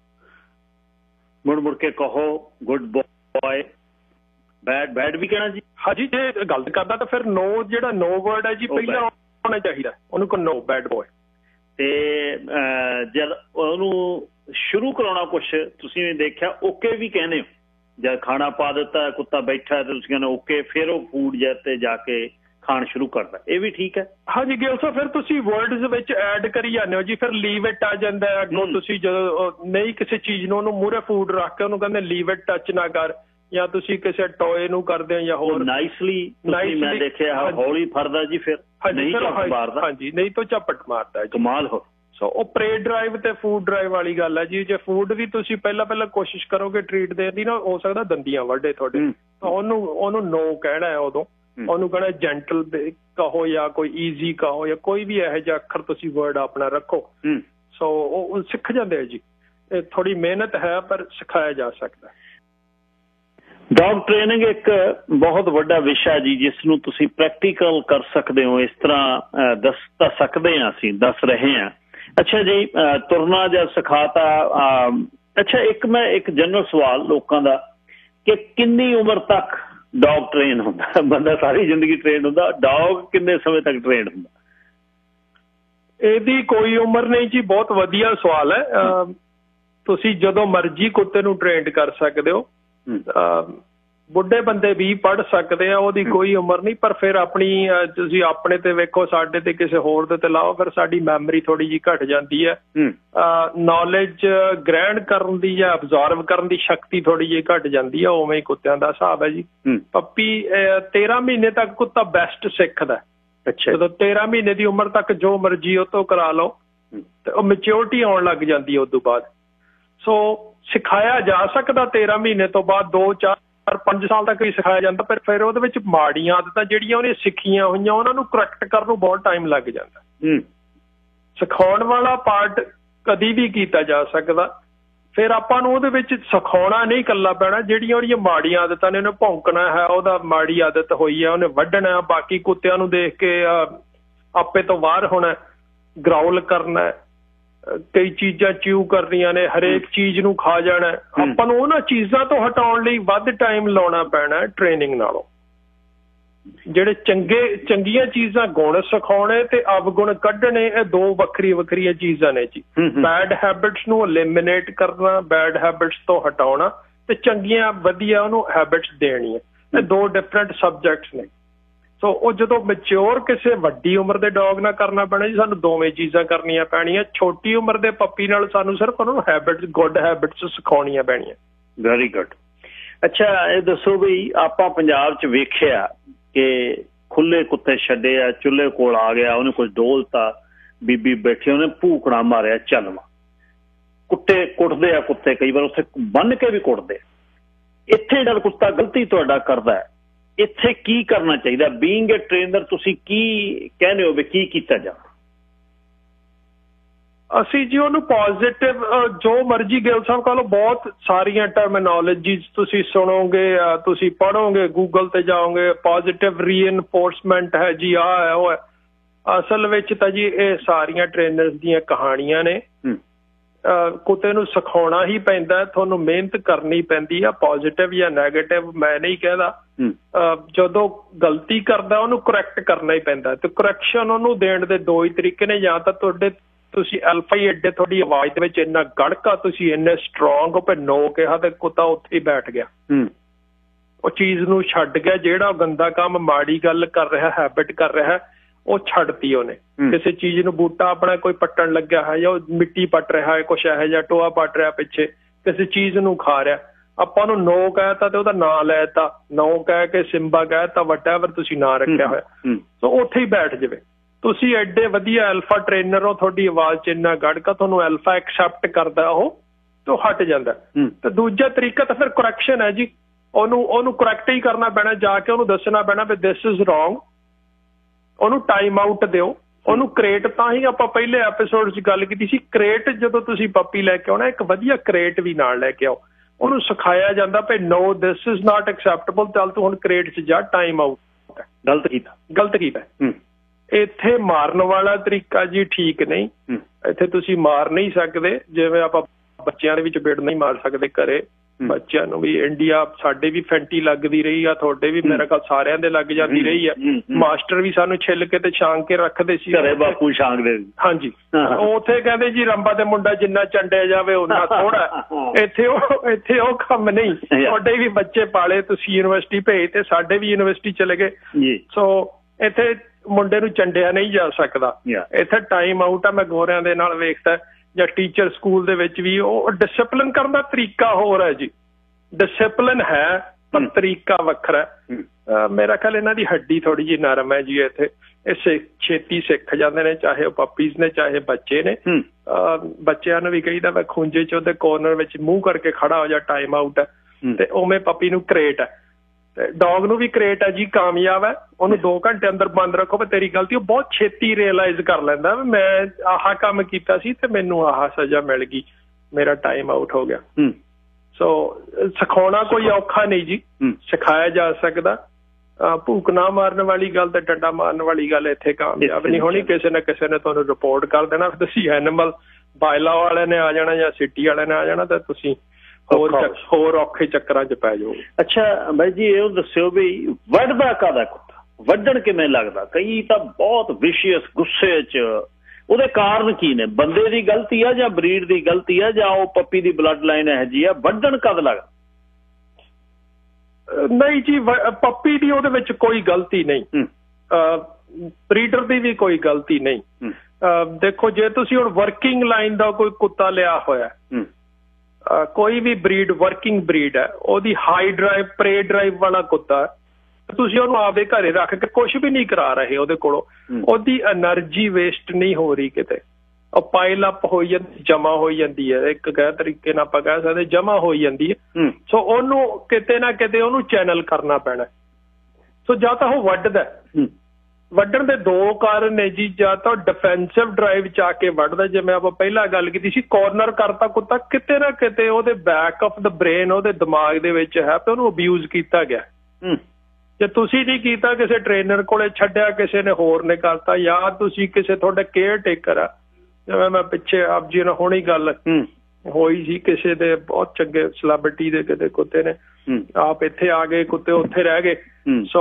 ਮੁੜ ਮੁੜ ਕੇ ਕਹੋ ਗੁੱਡ ਬੋਏ, ਬੈਡ ਬੈਡ ਵੀ ਕਹਿਣਾ ਜੀ। ਹਾਂਜੀ, ਜੇ ਗਲਤ ਕਰਦਾ ਤਾਂ ਫਿਰ ਨੋ ਜਿਹੜਾ ਨੋ ਵਰਡ ਹੈ ਜੀ ਪਹਿਲਾਂ ਹੋਣਾ ਚਾਹੀਦਾ, ਉਹਨੂੰ ਕੋ ਨੋ ਬੈਡ ਬੋਏ। ਤੇ ਜਦ ਉਹਨੂੰ ਸ਼ੁਰੂ ਕਰਾਉਣਾ ਕੁਛ ਤੁਸੀਂ ਦੇਖਿਆ ਓਕੇ ਵੀ ਕਹਿੰਦੇ ਹੋ, ਜਦ ਖਾਣਾ ਪਾ ਦਿੱਤਾ ਕੁੱਤਾ ਬੈਠਾ ਤੇ ਤੁਸੀਂ ਕਹਿੰਦੇ ਓਕੇ, ਫਿਰ ਉਹ ਫੂਡ ਜਾਂ ਤੇ ਜਾ ਕੇ ਖਾਣ ਸ਼ੁਰੂ ਕਰਦਾ, ਇਹ ਵੀ ਠੀਕ ਹੈ। ਹਾਂਜੀ ਗਿੱਲ ਸਾਹਿਬ, ਫਿਰ ਤੁਸੀਂ ਵਰਡਸ ਵਿੱਚ ਐਡ ਕਰੀ ਜਾਂਦੇ ਹੋ ਜੀ, ਫਿਰ ਲੀਵ ਇਟ ਆ ਜਾਂਦਾ ਹੈ ਅੱਗੋਂ। ਤੁਸੀਂ ਜਦੋਂ ਨਹੀਂ ਕਿਸੇ ਚੀਜ਼ ਨੂੰ ਉਹਨੂੰ ਮੂਹਰੇ ਫੂਡ ਰੱਖ ਕੇ ਉਹਨੂੰ ਕਹਿੰਦੇ ਲੀਵ ਇਟ, ਟੱਚ ਨਾ ਕਰ, ਜਾਂ ਤੁਸੀਂ ਕਿਸੇ ਟੋਏ ਨੂੰ ਕਰਦੇ ਹੋ ਜਾਂ ਹੋਰ ਨਾਈਸਲੀ, ਮੈਂ ਦੇਖਿਆ ਹੌਲੀ ਫੜਦਾ ਜੀ, ਫਿਰ ਨਹੀਂ ਮਾਰਦਾ। ਹਾਂਜੀ, ਨਹੀਂ ਤਾਂ ਝਪਟ ਮਾਰਦਾ। ਕਮਾਲ ਹੋ। ਸੋ ਉਹ ਪ੍ਰੇ ਡਰਾਈਵ ਤੇ ਫੂਡ ਡਰਾਈਵ ਵਾਲੀ ਗੱਲ ਹੈ ਜੀ। ਜੇ ਫੂਡ ਵੀ ਤੁਸੀਂ ਪਹਿਲਾਂ ਪਹਿਲਾਂ ਕੋਸ਼ਿਸ਼ ਕਰੋਗੇ ਟਰੀਟ ਦੇਣ ਦੀ ਨਾ, ਹੋ ਸਕਦਾ ਦੰਦੀਆਂ ਵੱਢੇ ਤੁਹਾਡੇ, ਤਾਂ ਉਹਨੂੰ ਉਹਨੂੰ ਨੋ ਕਹਿਣਾ ਹੈ ਉਦੋਂ। ਉਹਨੂੰ ਕਹਿਣਾ ਜੈਂਟਲ ਕਹੋ ਜਾਂ ਕੋਈ ਈਜ਼ੀ ਕਹੋ, ਜਾਂ ਕੋਈ ਵੀ ਇਹੋ ਜਿਹਾ ਅੱਖਰ ਤੁਸੀਂ ਵਰਡ ਆਪਣਾ ਰੱਖੋ। ਸੋ ਉਹ ਸਿੱਖ ਜਾਂਦੇ ਆ ਜੀ। ਇਹ ਥੋੜੀ ਮਿਹਨਤ ਹੈ ਪਰ ਸਿਖਾਇਆ ਜਾ ਸਕਦਾ। ਡੌਗ ਟ੍ਰੇਨਿੰਗ ਇੱਕ ਬਹੁਤ ਵੱਡਾ ਵਿਸ਼ਾ ਜੀ, ਜਿਸ ਨੂੰ ਤੁਸੀਂ ਪ੍ਰੈਕਟੀਕਲ ਕਰ ਸਕਦੇ ਹੋ। ਇਸ ਤਰ੍ਹਾਂ ਦੱਸ ਤਾਂ ਸਕਦੇ ਹਾਂ, ਅਸੀਂ ਦੱਸ ਰਹੇ ਹਾਂ। ਅੱਛਾ ਜੀ, ਤੁਰਨਾ ਜਾਂ ਸਿਖਾਤਾ। ਅੱਛਾ, ਇੱਕ ਮੈਂ ਇੱਕ ਜਨਰਲ ਸਵਾਲ ਲੋਕਾਂ ਦਾ, ਕਿ ਕਿੰਨੀ ਉਮਰ ਤੱਕ ਡੌਗ ਟ੍ਰੇਨ ਹੁੰਦਾ? ਬੰਦਾ ਸਾਰੀ ਜ਼ਿੰਦਗੀ ਟ੍ਰੇਨ ਹੁੰਦਾ, ਡੌਗ ਕਿੰਨੇ ਸਮੇਂ ਤੱਕ ਟ੍ਰੇਨ ਹੁੰਦਾ? ਇਹਦੀ ਕੋਈ ਉਮਰ ਨਹੀਂ ਜੀ, ਬਹੁਤ ਵਧੀਆ ਸਵਾਲ ਹੈ। ਤੁਸੀਂ ਜਦੋਂ ਮਰਜ਼ੀ ਕੁੱਤੇ ਨੂੰ ਟ੍ਰੇਨਡ ਕਰ ਸਕਦੇ ਹੋ। ਬੁੱਢੇ ਬੰਦੇ ਵੀ ਪੜ੍ਹ ਸਕਦੇ ਆ, ਉਹਦੀ ਕੋਈ ਉਮਰ ਨਹੀਂ। ਪਰ ਫਿਰ ਆਪਣੀ ਤੁਸੀਂ ਆਪਣੇ ਤੇ ਵੇਖੋ, ਸਾਡੇ ਤੇ ਕਿਸੇ ਹੋਰ ਦੇ ਤੇ ਲਾਓ, ਫਿਰ ਸਾਡੀ ਮੈਮਰੀ ਥੋੜੀ ਜਿਹੀ ਘਟ ਜਾਂਦੀ ਹੈ। ਨੌਲੇਜ ਗ੍ਰਹਿਣ ਕਰਨ ਦੀ ਜਾਂ ਅਬਜ਼ਰਵ ਕਰਨ ਦੀ ਸ਼ਕਤੀ ਥੋੜੀ ਜਿਹੀ ਘਟ ਜਾਂਦੀ ਹੈ। ਉਵੇਂ ਹੀ ਕੁੱਤਿਆਂ ਦਾ ਹਿਸਾਬ ਹੈ ਜੀ। ਪੱਪੀ ਤੇਰਾਂ ਮਹੀਨੇ ਤੱਕ ਕੁੱਤਾ ਬੈਸਟ ਸਿੱਖਦਾ। ਜਦੋਂ ਤੇਰਾਂ ਮਹੀਨੇ ਦੀ ਉਮਰ ਤੱਕ ਜੋ ਮਰਜ਼ੀ ਉਹ ਤੋਂ ਕਰਾ ਲਓ ਤੇ ਉਹ ਮੈਚਿਓਰਿਟੀ ਆਉਣ ਲੱਗ ਜਾਂਦੀ ਹੈ ਉਸ ਤੋਂ ਬਾਅਦ। ਸੋ ਸਿਖਾਇਆ ਜਾ ਸਕਦਾ ਤੇਰਾਂ ਮਹੀਨੇ ਤੋਂ ਬਾਅਦ, ਦੋ ਚਾਰ ਪੰਜ ਸਾਲ ਤੱਕ ਵੀ ਸਿਖਾਇਆ ਜਾਂਦਾ। ਪਰ ਫਿਰ ਉਹਦੇ ਵਿੱਚ ਮਾੜੀਆਂ ਆਦਤਾਂ ਜਿਹੜੀਆਂ ਉਹਨੇ ਸਿੱਖੀਆਂ ਹੋਈਆਂ, ਉਹਨਾਂ ਨੂੰ ਕਰੈਕਟ ਕਰਨ ਨੂੰ ਬਹੁਤ ਟਾਈਮ ਲੱਗ ਜਾਂਦਾ। ਸਿਖਾਉਣ ਵਾਲਾ ਪਾਰਟ ਕਦੀ ਵੀ ਕੀਤਾ ਜਾ ਸਕਦਾ। ਫਿਰ ਆਪਾਂ ਨੂੰ ਉਹਦੇ ਵਿੱਚ ਸਿਖਾਉਣਾ ਨਹੀਂ ਇਕੱਲਾ ਪੈਣਾ, ਜਿਹੜੀਆਂ ਉਹਦੀਆਂ ਮਾੜੀਆਂ ਆਦਤਾਂ ਨੇ, ਉਹਨੇ ਭੌਂਕਣਾ ਹੈ, ਉਹਦਾ ਮਾੜੀ ਆਦਤ ਹੋਈ ਹੈ, ਉਹਨੇ ਵੱਢਣਾ, ਬਾਕੀ ਕੁੱਤਿਆਂ ਨੂੰ ਦੇਖ ਕੇ ਆਪੇ ਤੋਂ ਬਾਹਰ ਹੋਣਾ, ਗਰਾਊਲ ਕਰਨਾ, ਕਈ ਚੀਜ਼ਾਂ ਚਿਊ ਕਰਨੀਆਂ ਨੇ, ਹਰੇਕ ਚੀਜ਼ ਨੂੰ ਖਾ ਜਾਣਾ। ਆਪਾਂ ਨੂੰ ਉਹਨਾਂ ਚੀਜ਼ਾਂ ਤੋਂ ਹਟਾਉਣ ਲਈ ਵੱਧ ਟਾਈਮ ਲਾਉਣਾ ਪੈਣਾ ਟ੍ਰੇਨਿੰਗ ਨਾਲੋਂ। ਜਿਹੜੇ ਚੰਗੇ ਚੰਗੀਆਂ ਚੀਜ਼ਾਂ ਗੁਣ ਸਿਖਾਉਣੇ ਤੇ ਅਵਗੁਣ ਕੱਢਣੇ, ਇਹ ਦੋ ਵੱਖਰੀ ਵੱਖਰੀਆਂ ਚੀਜ਼ਾਂ ਨੇ ਜੀ। ਬੈਡ ਹੈਬਿਟਸ ਨੂੰ ਐਲੀਮੀਨੇਟ ਕਰਨਾ, ਬੈਡ ਹੈਬਿਟਸ ਤੋਂ ਹਟਾਉਣਾ, ਤੇ ਚੰਗੀਆਂ ਵਧੀਆ ਉਹਨੂੰ ਹੈਬਿਟਸ ਦੇਣੀਆਂ, ਇਹ ਦੋ ਡਿਫਰੈਂਟ ਸਬਜੈਕਟਸ ਨੇ। ਸੋ ਉਹ ਜਦੋਂ ਮੈਚਿਓਰ ਕਿਸੇ ਵੱਡੀ ਉਮਰ ਦੇ ਡੌਗ ਨਾਲ ਕਰਨਾ ਪੈਣਾ ਜੀ, ਸਾਨੂੰ ਦੋਵੇਂ ਚੀਜ਼ਾਂ ਕਰਨੀਆਂ ਪੈਣੀਆਂ। ਛੋਟੀ ਉਮਰ ਦੇ ਪੱਪੀ ਨਾਲ ਸਾਨੂੰ ਸਿਰਫ ਉਹਨਾਂ ਨੂੰ ਹੈਬਿਟਸ, ਗੁੱਡ ਹੈਬਿਟਸ ਸਿਖਾਉਣੀਆਂ ਪੈਣੀਆਂ। Very good. ਅੱਛਾ, ਇਹ ਦੱਸੋ ਵੀ ਆਪਾਂ ਪੰਜਾਬ 'ਚ ਵੇਖਿਆ ਕਿ ਖੁੱਲੇ ਕੁੱਤੇ ਛੱਡੇ ਆ, ਚੁੱਲ੍ਹੇ ਕੋਲ ਆ ਗਿਆ, ਉਹਨੇ ਕੁਝ ਡੋਲਤਾ, ਬੀਬੀ ਬੈਠੀ, ਉਹਨੇ ਭੂਕਣਾ ਮਾਰਿਆ, ਚੱਲਵਾ। ਕੁੱਤੇ ਕੁੱਟਦੇ ਆ, ਕੁੱਤੇ ਕਈ ਵਾਰ ਉੱਥੇ ਬੰਨ੍ਹ ਕੇ ਵੀ ਕੁੱਟਦੇ। ਇੱਥੇ ਜਦ ਕੁੱਤਾ ਗਲਤੀ ਤੁਹਾਡਾ ਕਰਦਾ, ਇੱਥੇ ਕੀ ਕਰਨਾ ਚਾਹੀਦਾ? ਬੀਇੰਗ ਏ ਟ੍ਰੇਨਰ ਤੁਸੀਂ ਕੀ ਕਹਿੰਦੇ ਹੋ ਵੀ ਕੀ ਕੀਤਾ ਜਾਵੇ? ਅਸੀਂ ਜੀ ਉਹਨੂੰ ਪੋਜ਼ਿਟਿਵ, ਜੋ ਮਰਜ਼ੀ ਗਿੱਲ ਸਾਹਿਬ ਕਹ ਲਓ, ਬਹੁਤ ਸਾਰੀਆਂ ਟਰਮੀਨੋਲੋਜੀਜ਼ ਤੁਸੀਂ ਸੁਣੋਗੇ, ਤੁਸੀਂ ਪੜ੍ਹੋਗੇ, ਗੂਗਲ ਤੇ ਜਾਓਗੇ, ਪੋਜ਼ਿਟਿਵ ਰੀਇਨਫੋਰਸਮੈਂਟ ਹੈ ਜੀ, ਆਹ ਹੈ ਉਹ ਹੈ। ਅਸਲ ਵਿੱਚ ਤਾਂ ਜੀ ਇਹ ਸਾਰੀਆਂ ਟ੍ਰੇਨਰਸ ਦੀਆਂ ਕਹਾਣੀਆਂ ਨੇ। ਕੁੱਤੇ ਨੂੰ ਸਿਖਾਉਣਾ ਹੀ ਪੈਂਦਾ, ਤੁਹਾਨੂੰ ਮਿਹਨਤ ਕਰਨੀ ਪੈਂਦੀ ਆ, ਪੋਜ਼ਿਟਿਵ ਜਾਂ ਨੈਗੇਟਿਵ ਮੈਂ ਨਹੀਂ ਕਹਿੰਦਾ। ਜਦੋਂ ਗਲਤੀ ਕਰਦਾ ਉਹਨੂੰ ਕਰੈਕਟ ਕਰਨਾ ਹੀ ਪੈਂਦਾ, ਤੇ ਕਰੈਕਸ਼ਨ ਉਹਨੂੰ ਦੇਣ ਦੇ ਦੋ ਹੀ ਤਰੀਕੇ ਨੇ। ਜਾਂ ਤਾਂ ਤੁਹਾਡੇ ਤੁਸੀਂ ਅਲਫਾ ਹੀ ਐਡੇ, ਤੁਹਾਡੀ ਆਵਾਜ਼ ਦੇ ਵਿੱਚ ਇੰਨਾ ਗੜਕਾ, ਤੁਸੀਂ ਇੰਨੇ ਸਟਰੋਂਗ ਹੋ, ਨੋ ਕਿਹਾ ਤੇ ਕੁੱਤਾ ਉੱਥੇ ਹੀ ਬੈਠ ਗਿਆ, ਉਹ ਚੀਜ਼ ਨੂੰ ਛੱਡ ਗਿਆ। ਜਿਹੜਾ ਗੰਦਾ ਕੰਮ, ਮਾੜੀ ਗੱਲ ਕਰ ਰਿਹਾ, ਹੈਬਿਟ ਕਰ ਰਿਹਾ, ਉਹ ਛੱਡਤੀ ਉਹਨੇ। ਕਿਸੇ ਚੀਜ਼ ਨੂੰ, ਬੂਟਾ ਆਪਣਾ ਕੋਈ ਪੱਟਣ ਲੱਗਿਆ ਹੈ ਜਾਂ ਉਹ ਮਿੱਟੀ ਪੱਟ ਰਿਹਾ ਹੈ, ਕੁਛ ਇਹੋ ਜਿਹਾ ਟੋਆ ਪੱਟ ਰਿਹਾ ਪਿੱਛੇ, ਕਿਸੇ ਚੀਜ਼ ਨੂੰ ਖਾ ਰਿਹਾ, ਆਪਾਂ ਨੂੰ ਨੋ ਕਹਿਤਾ ਤੇ ਉਹਦਾ ਨਾਂ ਲੈ ਤਾ, ਨੋ ਕਹਿ ਕੇ ਸਿੰਬਾ ਕਹਿਤਾ, ਵਟਐਵਰ ਤੁਸੀਂ ਨਾਂ ਰੱਖਿਆ ਹੋਇਆ, ਸੋ ਉੱਥੇ ਹੀ ਬੈਠ ਜਾਵੇ। ਤੁਸੀਂ ਐਡੇ ਵਧੀਆ ਐਲਫਾ ਟ੍ਰੇਨਰ ਹੋ, ਤੁਹਾਡੀ ਆਵਾਜ਼ 'ਚ ਇੰਨਾ ਗੜਕਾ, ਤੁਹਾਨੂੰ ਐਲਫਾ ਐਕਸੈਪਟ ਕਰਦਾ ਉਹ, ਤੇ ਉਹ ਹਟ ਜਾਂਦਾ। ਤੇ ਦੂਜਾ ਤਰੀਕਾ ਤਾਂ ਫਿਰ ਕਰੈਕਸ਼ਨ ਹੈ ਜੀ, ਉਹਨੂੰ ਉਹਨੂੰ ਕਰੈਕਟ ਹੀ ਕਰਨਾ ਪੈਣਾ, ਜਾ ਕੇ ਉਹਨੂੰ ਦੱਸਣਾ ਪੈਣਾ ਵੀ ਦਿਸ ਇਜ਼ ਰੋਂਗ, ਉਹਨੂੰ ਟਾਈਮ ਆਊਟ ਦਿਓ, ਉਹਨੂੰ ਕ੍ਰੇਟ। ਤਾਂ ਹੀ ਆਪਾਂ ਪਹਿਲੇ ਐਪੀਸੋਡ 'ਚ ਗੱਲ ਕੀਤੀ ਸੀ, ਕ੍ਰੇਟ ਜਦੋਂ ਤੁਸੀਂ ਪੱਪੀ ਲੈ ਕੇ ਆਉਣਾ, ਇੱਕ ਵਧੀਆ ਕ੍ਰੇਟ ਵੀ ਨਾਲ ਲੈ ਕੇ ਆਓ, ਉਹਨੂੰ ਸਿਖਾਇਆ ਜਾਂਦਾ ਵੀ ਨੋ ਦਿਸ ਇਜ਼ ਨਾਟ ਐਕਸੈਪਟੇਬਲ, ਚੱਲ ਤੂੰ ਹੁਣ ਕ੍ਰੇਟ 'ਚ ਜਾ, ਟਾਈਮ ਆਊਟ, ਗਲਤ ਕੀਤਾ ਗਲਤ ਕੀਤਾ। ਇੱਥੇ ਮਾਰਨ ਵਾਲਾ ਤਰੀਕਾ ਜੀ ਠੀਕ ਨਹੀਂ, ਇੱਥੇ ਤੁਸੀਂ ਮਾਰ ਨਹੀਂ ਸਕਦੇ, ਜਿਵੇਂ ਆਪਾਂ ਬੱਚਿਆਂ ਦੇ ਵਿੱਚ ਬਿੜ ਨਹੀਂ ਮਾਰ ਸਕਦੇ ਘਰੇ, ਬੱਚਿਆਂ ਨੂੰ ਵੀ ਇੰਡੀਆ ਸਾਡੇ ਵੀ ਫੈਂਟੀ ਲੱਗਦੀ ਰਹੀ ਆ, ਤੁਹਾਡੇ ਵੀ ਮੇਰੇ ਖਿਆਲ ਸਾਰਿਆਂ ਦੇ ਲੱਗ ਜਾਂਦੀ ਰਹੀ ਆ। ਮਾਸਟਰ ਵੀ ਸਾਨੂੰ ਛਿੱਲ ਕੇ ਤੇ ਛਾਂਗ ਕੇ ਰੱਖਦੇ ਸੀ, ਘਰੇ ਬਾਪੂ ਛਾਂਗਦੇ। ਹਾਂਜੀ, ਉੱਥੇ ਕਹਿੰਦੇ ਜੀ ਰੰਬਾ ਦੇ ਮੁੰਡਾ ਜਿੰਨਾ ਚੰਡਿਆ ਜਾਵੇ ਓਨਾ ਥੋੜਾ। ਇੱਥੇ ਉਹ ਇੱਥੇ ਉਹ ਕੰਮ ਨਹੀਂ। ਤੁਹਾਡੇ ਵੀ ਬੱਚੇ ਪਾਲੇ, ਤੁਸੀਂ ਯੂਨੀਵਰਸਿਟੀ ਭੇਜ ਤੇ ਸਾਡੇ ਵੀ ਯੂਨੀਵਰਸਿਟੀ ਚਲੇ ਗਏ, ਸੋ ਇੱਥੇ ਮੁੰਡੇ ਨੂੰ ਚੰਡਿਆ ਨਹੀਂ ਜਾ ਸਕਦਾ। ਇੱਥੇ ਟਾਈਮ ਆਊਟ ਆ। ਮੈਂ ਗੋਰਿਆਂ ਦੇ ਨਾਲ ਵੇਖਦਾ, ਜਾਂ ਟੀਚਰ ਸਕੂਲ ਦੇ ਵਿੱਚ ਵੀ, ਉਹ ਡਿਸਿਪਲਿਨ ਕਰਨ ਦਾ ਤਰੀਕਾ ਹੋਰ ਹੈ ਜੀ। ਡਿਸਿਪਲਿਨ ਹੈ ਪਰ ਤਰੀਕਾ ਵੱਖਰਾ। ਮੇਰਾ ਖਿਆਲ ਇਹਨਾਂ ਦੀ ਹੱਡੀ ਥੋੜੀ ਜਿਹੀ ਨਰਮ ਹੈ ਜੀ, ਇੱਥੇ ਇਹ ਛੇਤੀ ਸਿੱਖ ਜਾਂਦੇ ਨੇ, ਚਾਹੇ ਉਹ ਪੱਪੀਜ਼ ਨੇ ਚਾਹੇ ਬੱਚੇ ਨੇ। ਬੱਚਿਆਂ ਨੂੰ ਵੀ ਕਹੀਦਾ ਮੈਂ ਖੂੰਜੇ 'ਚ ਉਹਦੇ ਕੋਰਨਰ ਵਿੱਚ ਮੂੰਹ ਕਰਕੇ ਖੜਾ ਹੋ ਜਾ, ਟਾਈਮ ਆਊਟ ਹੈ, ਤੇ ਉਵੇਂ ਪੱਪੀ ਨੂੰ ਕ੍ਰੇਟ ਹੈ। ਡੌਗ ਨੂੰ ਵੀ ਕ੍ਰੇਟ ਹੈ ਜੀ, ਕਾਮਯਾਬ ਹੈ, ਉਹਨੂੰ ਦੋ ਘੰਟੇ ਅੰਦਰ ਬੰਦ ਰੱਖੋ ਵੀ ਤੇਰੀ ਗਲਤੀ, ਉਹ ਬਹੁਤ ਛੇਤੀ ਰਿਅਲਾਈਜ਼ ਕਰ ਲੈਂਦਾ ਵੀ ਮੈਂ ਆਹ ਕੰਮ ਕੀਤਾ ਸੀ ਤੇ ਮੈਨੂੰ ਆਹ ਸਜ਼ਾ ਮਿਲ ਗਈ, ਮੇਰਾ ਟਾਈਮ ਆਊਟ ਹੋ ਗਿਆ। ਸੋ ਸਿਖਾਉਣਾ ਕੋਈ ਔਖਾ ਨਹੀਂ ਜੀ, ਸਿਖਾਇਆ ਜਾ ਸਕਦਾ। ਭੂਕ ਨਾ ਮਾਰਨ ਵਾਲੀ ਗੱਲ ਤੇ ਡੰਡਾ ਮਾਰਨ ਵਾਲੀ ਗੱਲ ਇੱਥੇ ਕਾਮਯਾਬ ਨਹੀਂ ਹੋਣੀ। ਕਿਸੇ ਨਾ ਕਿਸੇ ਨੇ ਤੁਹਾਨੂੰ ਰਿਪੋਰਟ ਕਰ ਦੇਣਾ, ਤੁਸੀਂ ਐਨੀਮਲ ਬਾਇਲਾ ਵਾਲਿਆਂ ਨੇ ਆ ਜਾਣਾ ਜਾਂ ਸਿਟੀ ਵਾਲਿਆਂ ਨੇ ਆ ਜਾਣਾ, ਤੇ ਤੁਸੀਂ ਹੋਰ ਹੋਰ ਔਖੇ ਚੱਕਰਾਂ 'ਚ ਪੈ ਜਾਓ। ਅੱਛਾ ਬਾਈ ਜੀ, ਇਹ ਦੱਸਿਓ ਵੀ ਵੱਢਦਾ ਕਾਹਦਾ ਕੁੱਤਾ, ਵੱਢਣ ਕਿਵੇਂ ਲੱਗਦਾ? ਕਈ ਤਾਂ ਬਹੁਤ ਵਿਸ਼ੀਅਸ, ਗੁੱਸੇ 'ਚ, ਉਹਦੇ ਕਾਰਨ ਕੀ ਨੇ? ਬੰਦੇ ਦੀ ਗਲਤੀ ਆ ਜਾਂ ਬਰੀਡ ਦੀ ਗਲਤੀ ਆ ਜਾਂ ਉਹ ਪੱਪੀ ਦੀ ਬਲੱਡ ਲਾਈਨ ਇਹੋ ਜਿਹੀ ਆ? ਵੱਢਣ ਕਦ ਲੱਗਦਾ? ਨਹੀਂ ਜੀ, ਪੱਪੀ ਦੀ ਉਹਦੇ ਵਿੱਚ ਕੋਈ ਗਲਤੀ ਨਹੀਂ, ਬਰੀਡਰ ਦੀ ਵੀ ਕੋਈ ਗਲਤੀ ਨਹੀਂ। ਦੇਖੋ, ਜੇ ਤੁਸੀਂ ਹੁਣ ਵਰਕਿੰਗ ਲਾਈਨ ਦਾ ਕੋਈ ਕੁੱਤਾ ਲਿਆ ਹੋਇਆ, ਕੋਈ ਵੀ ਬਰੀਡ ਵਰਕਿੰਗ ਬਰੀਡ ਹੈ, ਉਹਦੀ ਹਾਈ ਡਰਾਈਵ ਪ੍ਰੇ ਡਰਾਈਵ ਵਾਲਾ ਕੁੱਤਾ, ਤੁਸੀਂ ਉਹਨੂੰ ਆਪਦੇ ਘਰੇ ਰੱਖ ਕੇ ਕੁਛ ਵੀ ਨਹੀਂ ਕਰਾ ਰਹੇ ਉਹਦੇ ਕੋਲੋਂ, ਉਹਦੀ ਐਨਰਜੀ ਵੇਸਟ ਨਹੀਂ ਹੋ ਰਹੀ ਕਿਤੇ, ਉਹ ਪਾਈਲ ਅਪ ਹੋਈ ਜਾਂਦੀ, ਜਮਾ ਹੋਈ ਜਾਂਦੀ ਹੈ, ਇੱਕ ਕਹਿ ਤਰੀਕੇ ਨਾਲ ਆਪਾਂ ਕਹਿ ਸਕਦੇ ਜਮਾ ਹੋਈ ਜਾਂਦੀ ਹੈ। ਸੋ ਉਹਨੂੰ ਕਿਤੇ ਨਾ ਕਿਤੇ ਉਹਨੂੰ ਚੈਨਲ ਕਰਨਾ ਪੈਣਾ। ਸੋ ਜਾਂ ਤਾਂ ਉਹ ਵੱਢਦਾ, ਵੱਢਣ ਦੇ ਦੋ ਕਾਰਨ ਨੇ ਜੀ, ਜਾਂ ਤਾਂ ਡਿਫੈਂਸਿਵ ਡਰਾਈਵ 'ਚ ਆ ਕੇ ਵੱਢਦਾ, ਜਿਵੇਂ ਆਪਾਂ ਪਹਿਲਾਂ ਗੱਲ ਕੀਤੀ ਸੀ, ਕਾਰਨਰ ਕਰਤਾ ਕੁੱਤਾ, ਕਿਤੇ ਨਾ ਕਿਤੇ ਉਹਦੇ ਬੈਕ ਆਫ ਦਾ ਬ੍ਰੇਨ, ਉਹਦੇ ਦਿਮਾਗ ਦੇ ਵਿੱਚ ਹੈ ਤੇ ਉਹਨੂੰ ਅਬਿਊਜ਼ ਕੀਤਾ ਗਿਆ। ਜੇ ਤੁਸੀਂ ਨਹੀਂ ਕੀਤਾ, ਕਿਸੇ ਟ੍ਰੇਨਰ ਕੋਲੇ ਛੱਡਿਆ, ਕਿਸੇ ਨੇ ਹੋਰ ਨੇ ਕਰਤਾ, ਜਾਂ ਤੁਸੀਂ ਕਿਸੇ ਤੁਹਾਡਾ ਕੇਅਰ ਟੇਕਰ ਆ, ਜਿਵੇਂ ਮੈਂ ਪਿੱਛੇ ਆਪ ਜੀ ਨਾਲ ਹੁਣੀ ਗੱਲ ਹੋਈ ਸੀ, ਕਿਸੇ ਦੇ ਬਹੁਤ ਚੰਗੇ ਸੈਲੀਬ੍ਰਿਟੀ ਦੇ ਕਿਤੇ ਕੁੱਤੇ ਨੇ, ਆਪ ਇੱਥੇ ਆ ਗਏ, ਕੁੱਤੇ ਉੱਥੇ ਰਹਿ ਗਏ। ਸੋ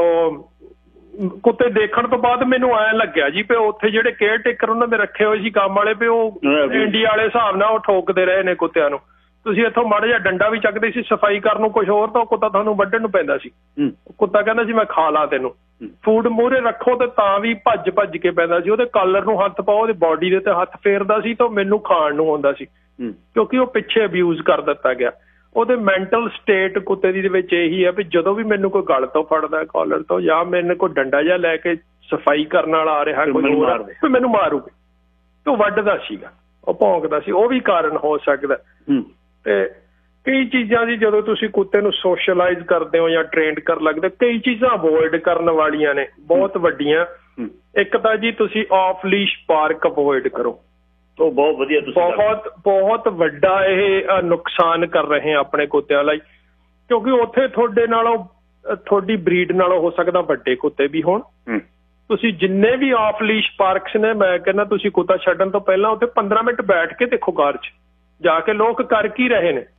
ਕੁੱਤੇ ਦੇਖਣ ਤੋਂ ਬਾਅਦ ਮੈਨੂੰ ਐਂ ਲੱਗਿਆ ਜੀ ਵੀ ਉੱਥੇ ਜਿਹੜੇ ਕੇਅਰ ਟੇਕਰ ਉਹਨਾਂ ਦੇ ਰੱਖੇ ਹੋਏ ਸੀ ਕੰਮ ਵਾਲੇ, ਵੀ ਉਹ ਇੰਡੀਆ ਵਾਲੇ ਹਿਸਾਬ ਨਾਲ ਉਹ ਠੋਕਦੇ ਰਹੇ ਨੇ ਕੁੱਤਿਆਂ ਨੂੰ। ਤੁਸੀਂ ਇੱਥੋਂ ਮਾੜਾ ਜਿਹਾ ਡੰਡਾ ਵੀ ਚੱਕਦੇ ਸੀ ਸਫਾਈ ਕਰਨ ਨੂੰ, ਕੁਛ ਹੋਰ, ਤਾਂ ਉਹ ਕੁੱਤਾ ਤੁਹਾਨੂੰ ਵੱਢਣ ਨੂੰ ਪੈਂਦਾ ਸੀ। ਕੁੱਤਾ ਕਹਿੰਦਾ ਸੀ ਮੈਂ ਖਾ ਲਾ ਤੈਨੂੰ। ਫੂਡ ਮੂਹਰੇ ਰੱਖੋ ਤੇ ਤਾਂ ਵੀ ਭੱਜ ਭੱਜ ਕੇ ਪੈਂਦਾ ਸੀ, ਉਹਦੇ ਕਾਲਰ ਨੂੰ ਹੱਥ ਪਾਓ, ਉਹਦੀ ਬੋਡੀ ਦੇ ਤੇ ਹੱਥ ਫੇਰਦਾ ਸੀ ਤਾਂ ਮੈਨੂੰ ਖਾਣ ਨੂੰ ਆਉਂਦਾ ਸੀ, ਕਿਉਂਕਿ ਉਹ ਪਿੱਛੇ ਅਬਿਊਜ਼ ਕਰ ਦਿੱਤਾ ਗਿਆ। ਉਹਦੇ ਮੈਂਟਲ ਸਟੇਟ ਕੁੱਤੇ ਦੀ ਦੇ ਵਿੱਚ ਇਹੀ ਹੈ ਵੀ ਜਦੋਂ ਵੀ ਮੈਨੂੰ ਕੋਈ ਗਲ ਤੋਂ ਫੜਦਾ, ਕਾਲਰ ਤੋਂ, ਜਾਂ ਮੈਨੂੰ ਕੋਈ ਡੰਡਾ ਜਿਹਾ ਲੈ ਕੇ ਸਫਾਈ ਕਰਨ ਵਾਲਾ ਆ ਰਿਹਾ, ਕੋਈ ਹੋਰ, ਵੀ ਮੈਨੂੰ ਮਾਰੂਗੇ। ਤੇ ਉਹ ਵੱਢਦਾ ਸੀਗਾ, ਉਹ ਭੌਂਕਦਾ ਸੀ, ਉਹ ਵੀ ਕਾਰਨ ਹੋ ਸਕਦਾ। ਤੇ ਕਈ ਚੀਜ਼ਾਂ ਦੀ ਜਦੋਂ ਤੁਸੀਂ ਕੁੱਤੇ ਨੂੰ ਸੋਸ਼ਲਾਈਜ਼ ਕਰਦੇ ਹੋ ਜਾਂ ਟ੍ਰੇਨਡ ਕਰਨ ਲੱਗਦੇ, ਕਈ ਚੀਜ਼ਾਂ ਅਵੋਇਡ ਕਰਨ ਵਾਲੀਆਂ ਨੇ ਬਹੁਤ ਵੱਡੀਆਂ। ਇੱਕ ਤਾਂ ਜੀ ਤੁਸੀਂ ਆਫ ਲੀਸ਼ ਪਾਰਕ ਅਵੋਇਡ ਕਰੋ, ਉਹ ਬਹੁਤ ਵਧੀਆ, ਬਹੁਤ ਬਹੁਤ ਵੱਡਾ ਇਹ ਨੁਕਸਾਨ ਕਰ ਰਹੇ ਆ ਆਪਣੇ ਕੁੱਤਿਆਂ ਲਈ, ਕਿਉਂਕਿ ਉੱਥੇ ਤੁਹਾਡੇ ਨਾਲੋਂ, ਤੁਹਾਡੀ ਬਰੀਡ ਨਾਲੋਂ ਹੋ ਸਕਦਾ ਵੱਡੇ ਕੁੱਤੇ ਵੀ ਹੋਣ। ਤੁਸੀਂ ਜਿੰਨੇ ਵੀ ਆਫ ਲੀਸ਼ ਪਾਰਕਸ ਨੇ, ਮੈਂ ਕਹਿੰਦਾ ਤੁਸੀਂ ਕੁੱਤਾ ਛੱਡਣ ਤੋਂ ਪਹਿਲਾਂ ਉੱਥੇ ਪੰਦਰਾਂ ਮਿੰਟ ਬੈਠ ਕੇ ਦੇਖੋ ਕਾਰ 'ਚ, ਜਾ ਕੇ ਲੋਕ ਕਰ ਕੀ ਰਹੇ ਨੇ,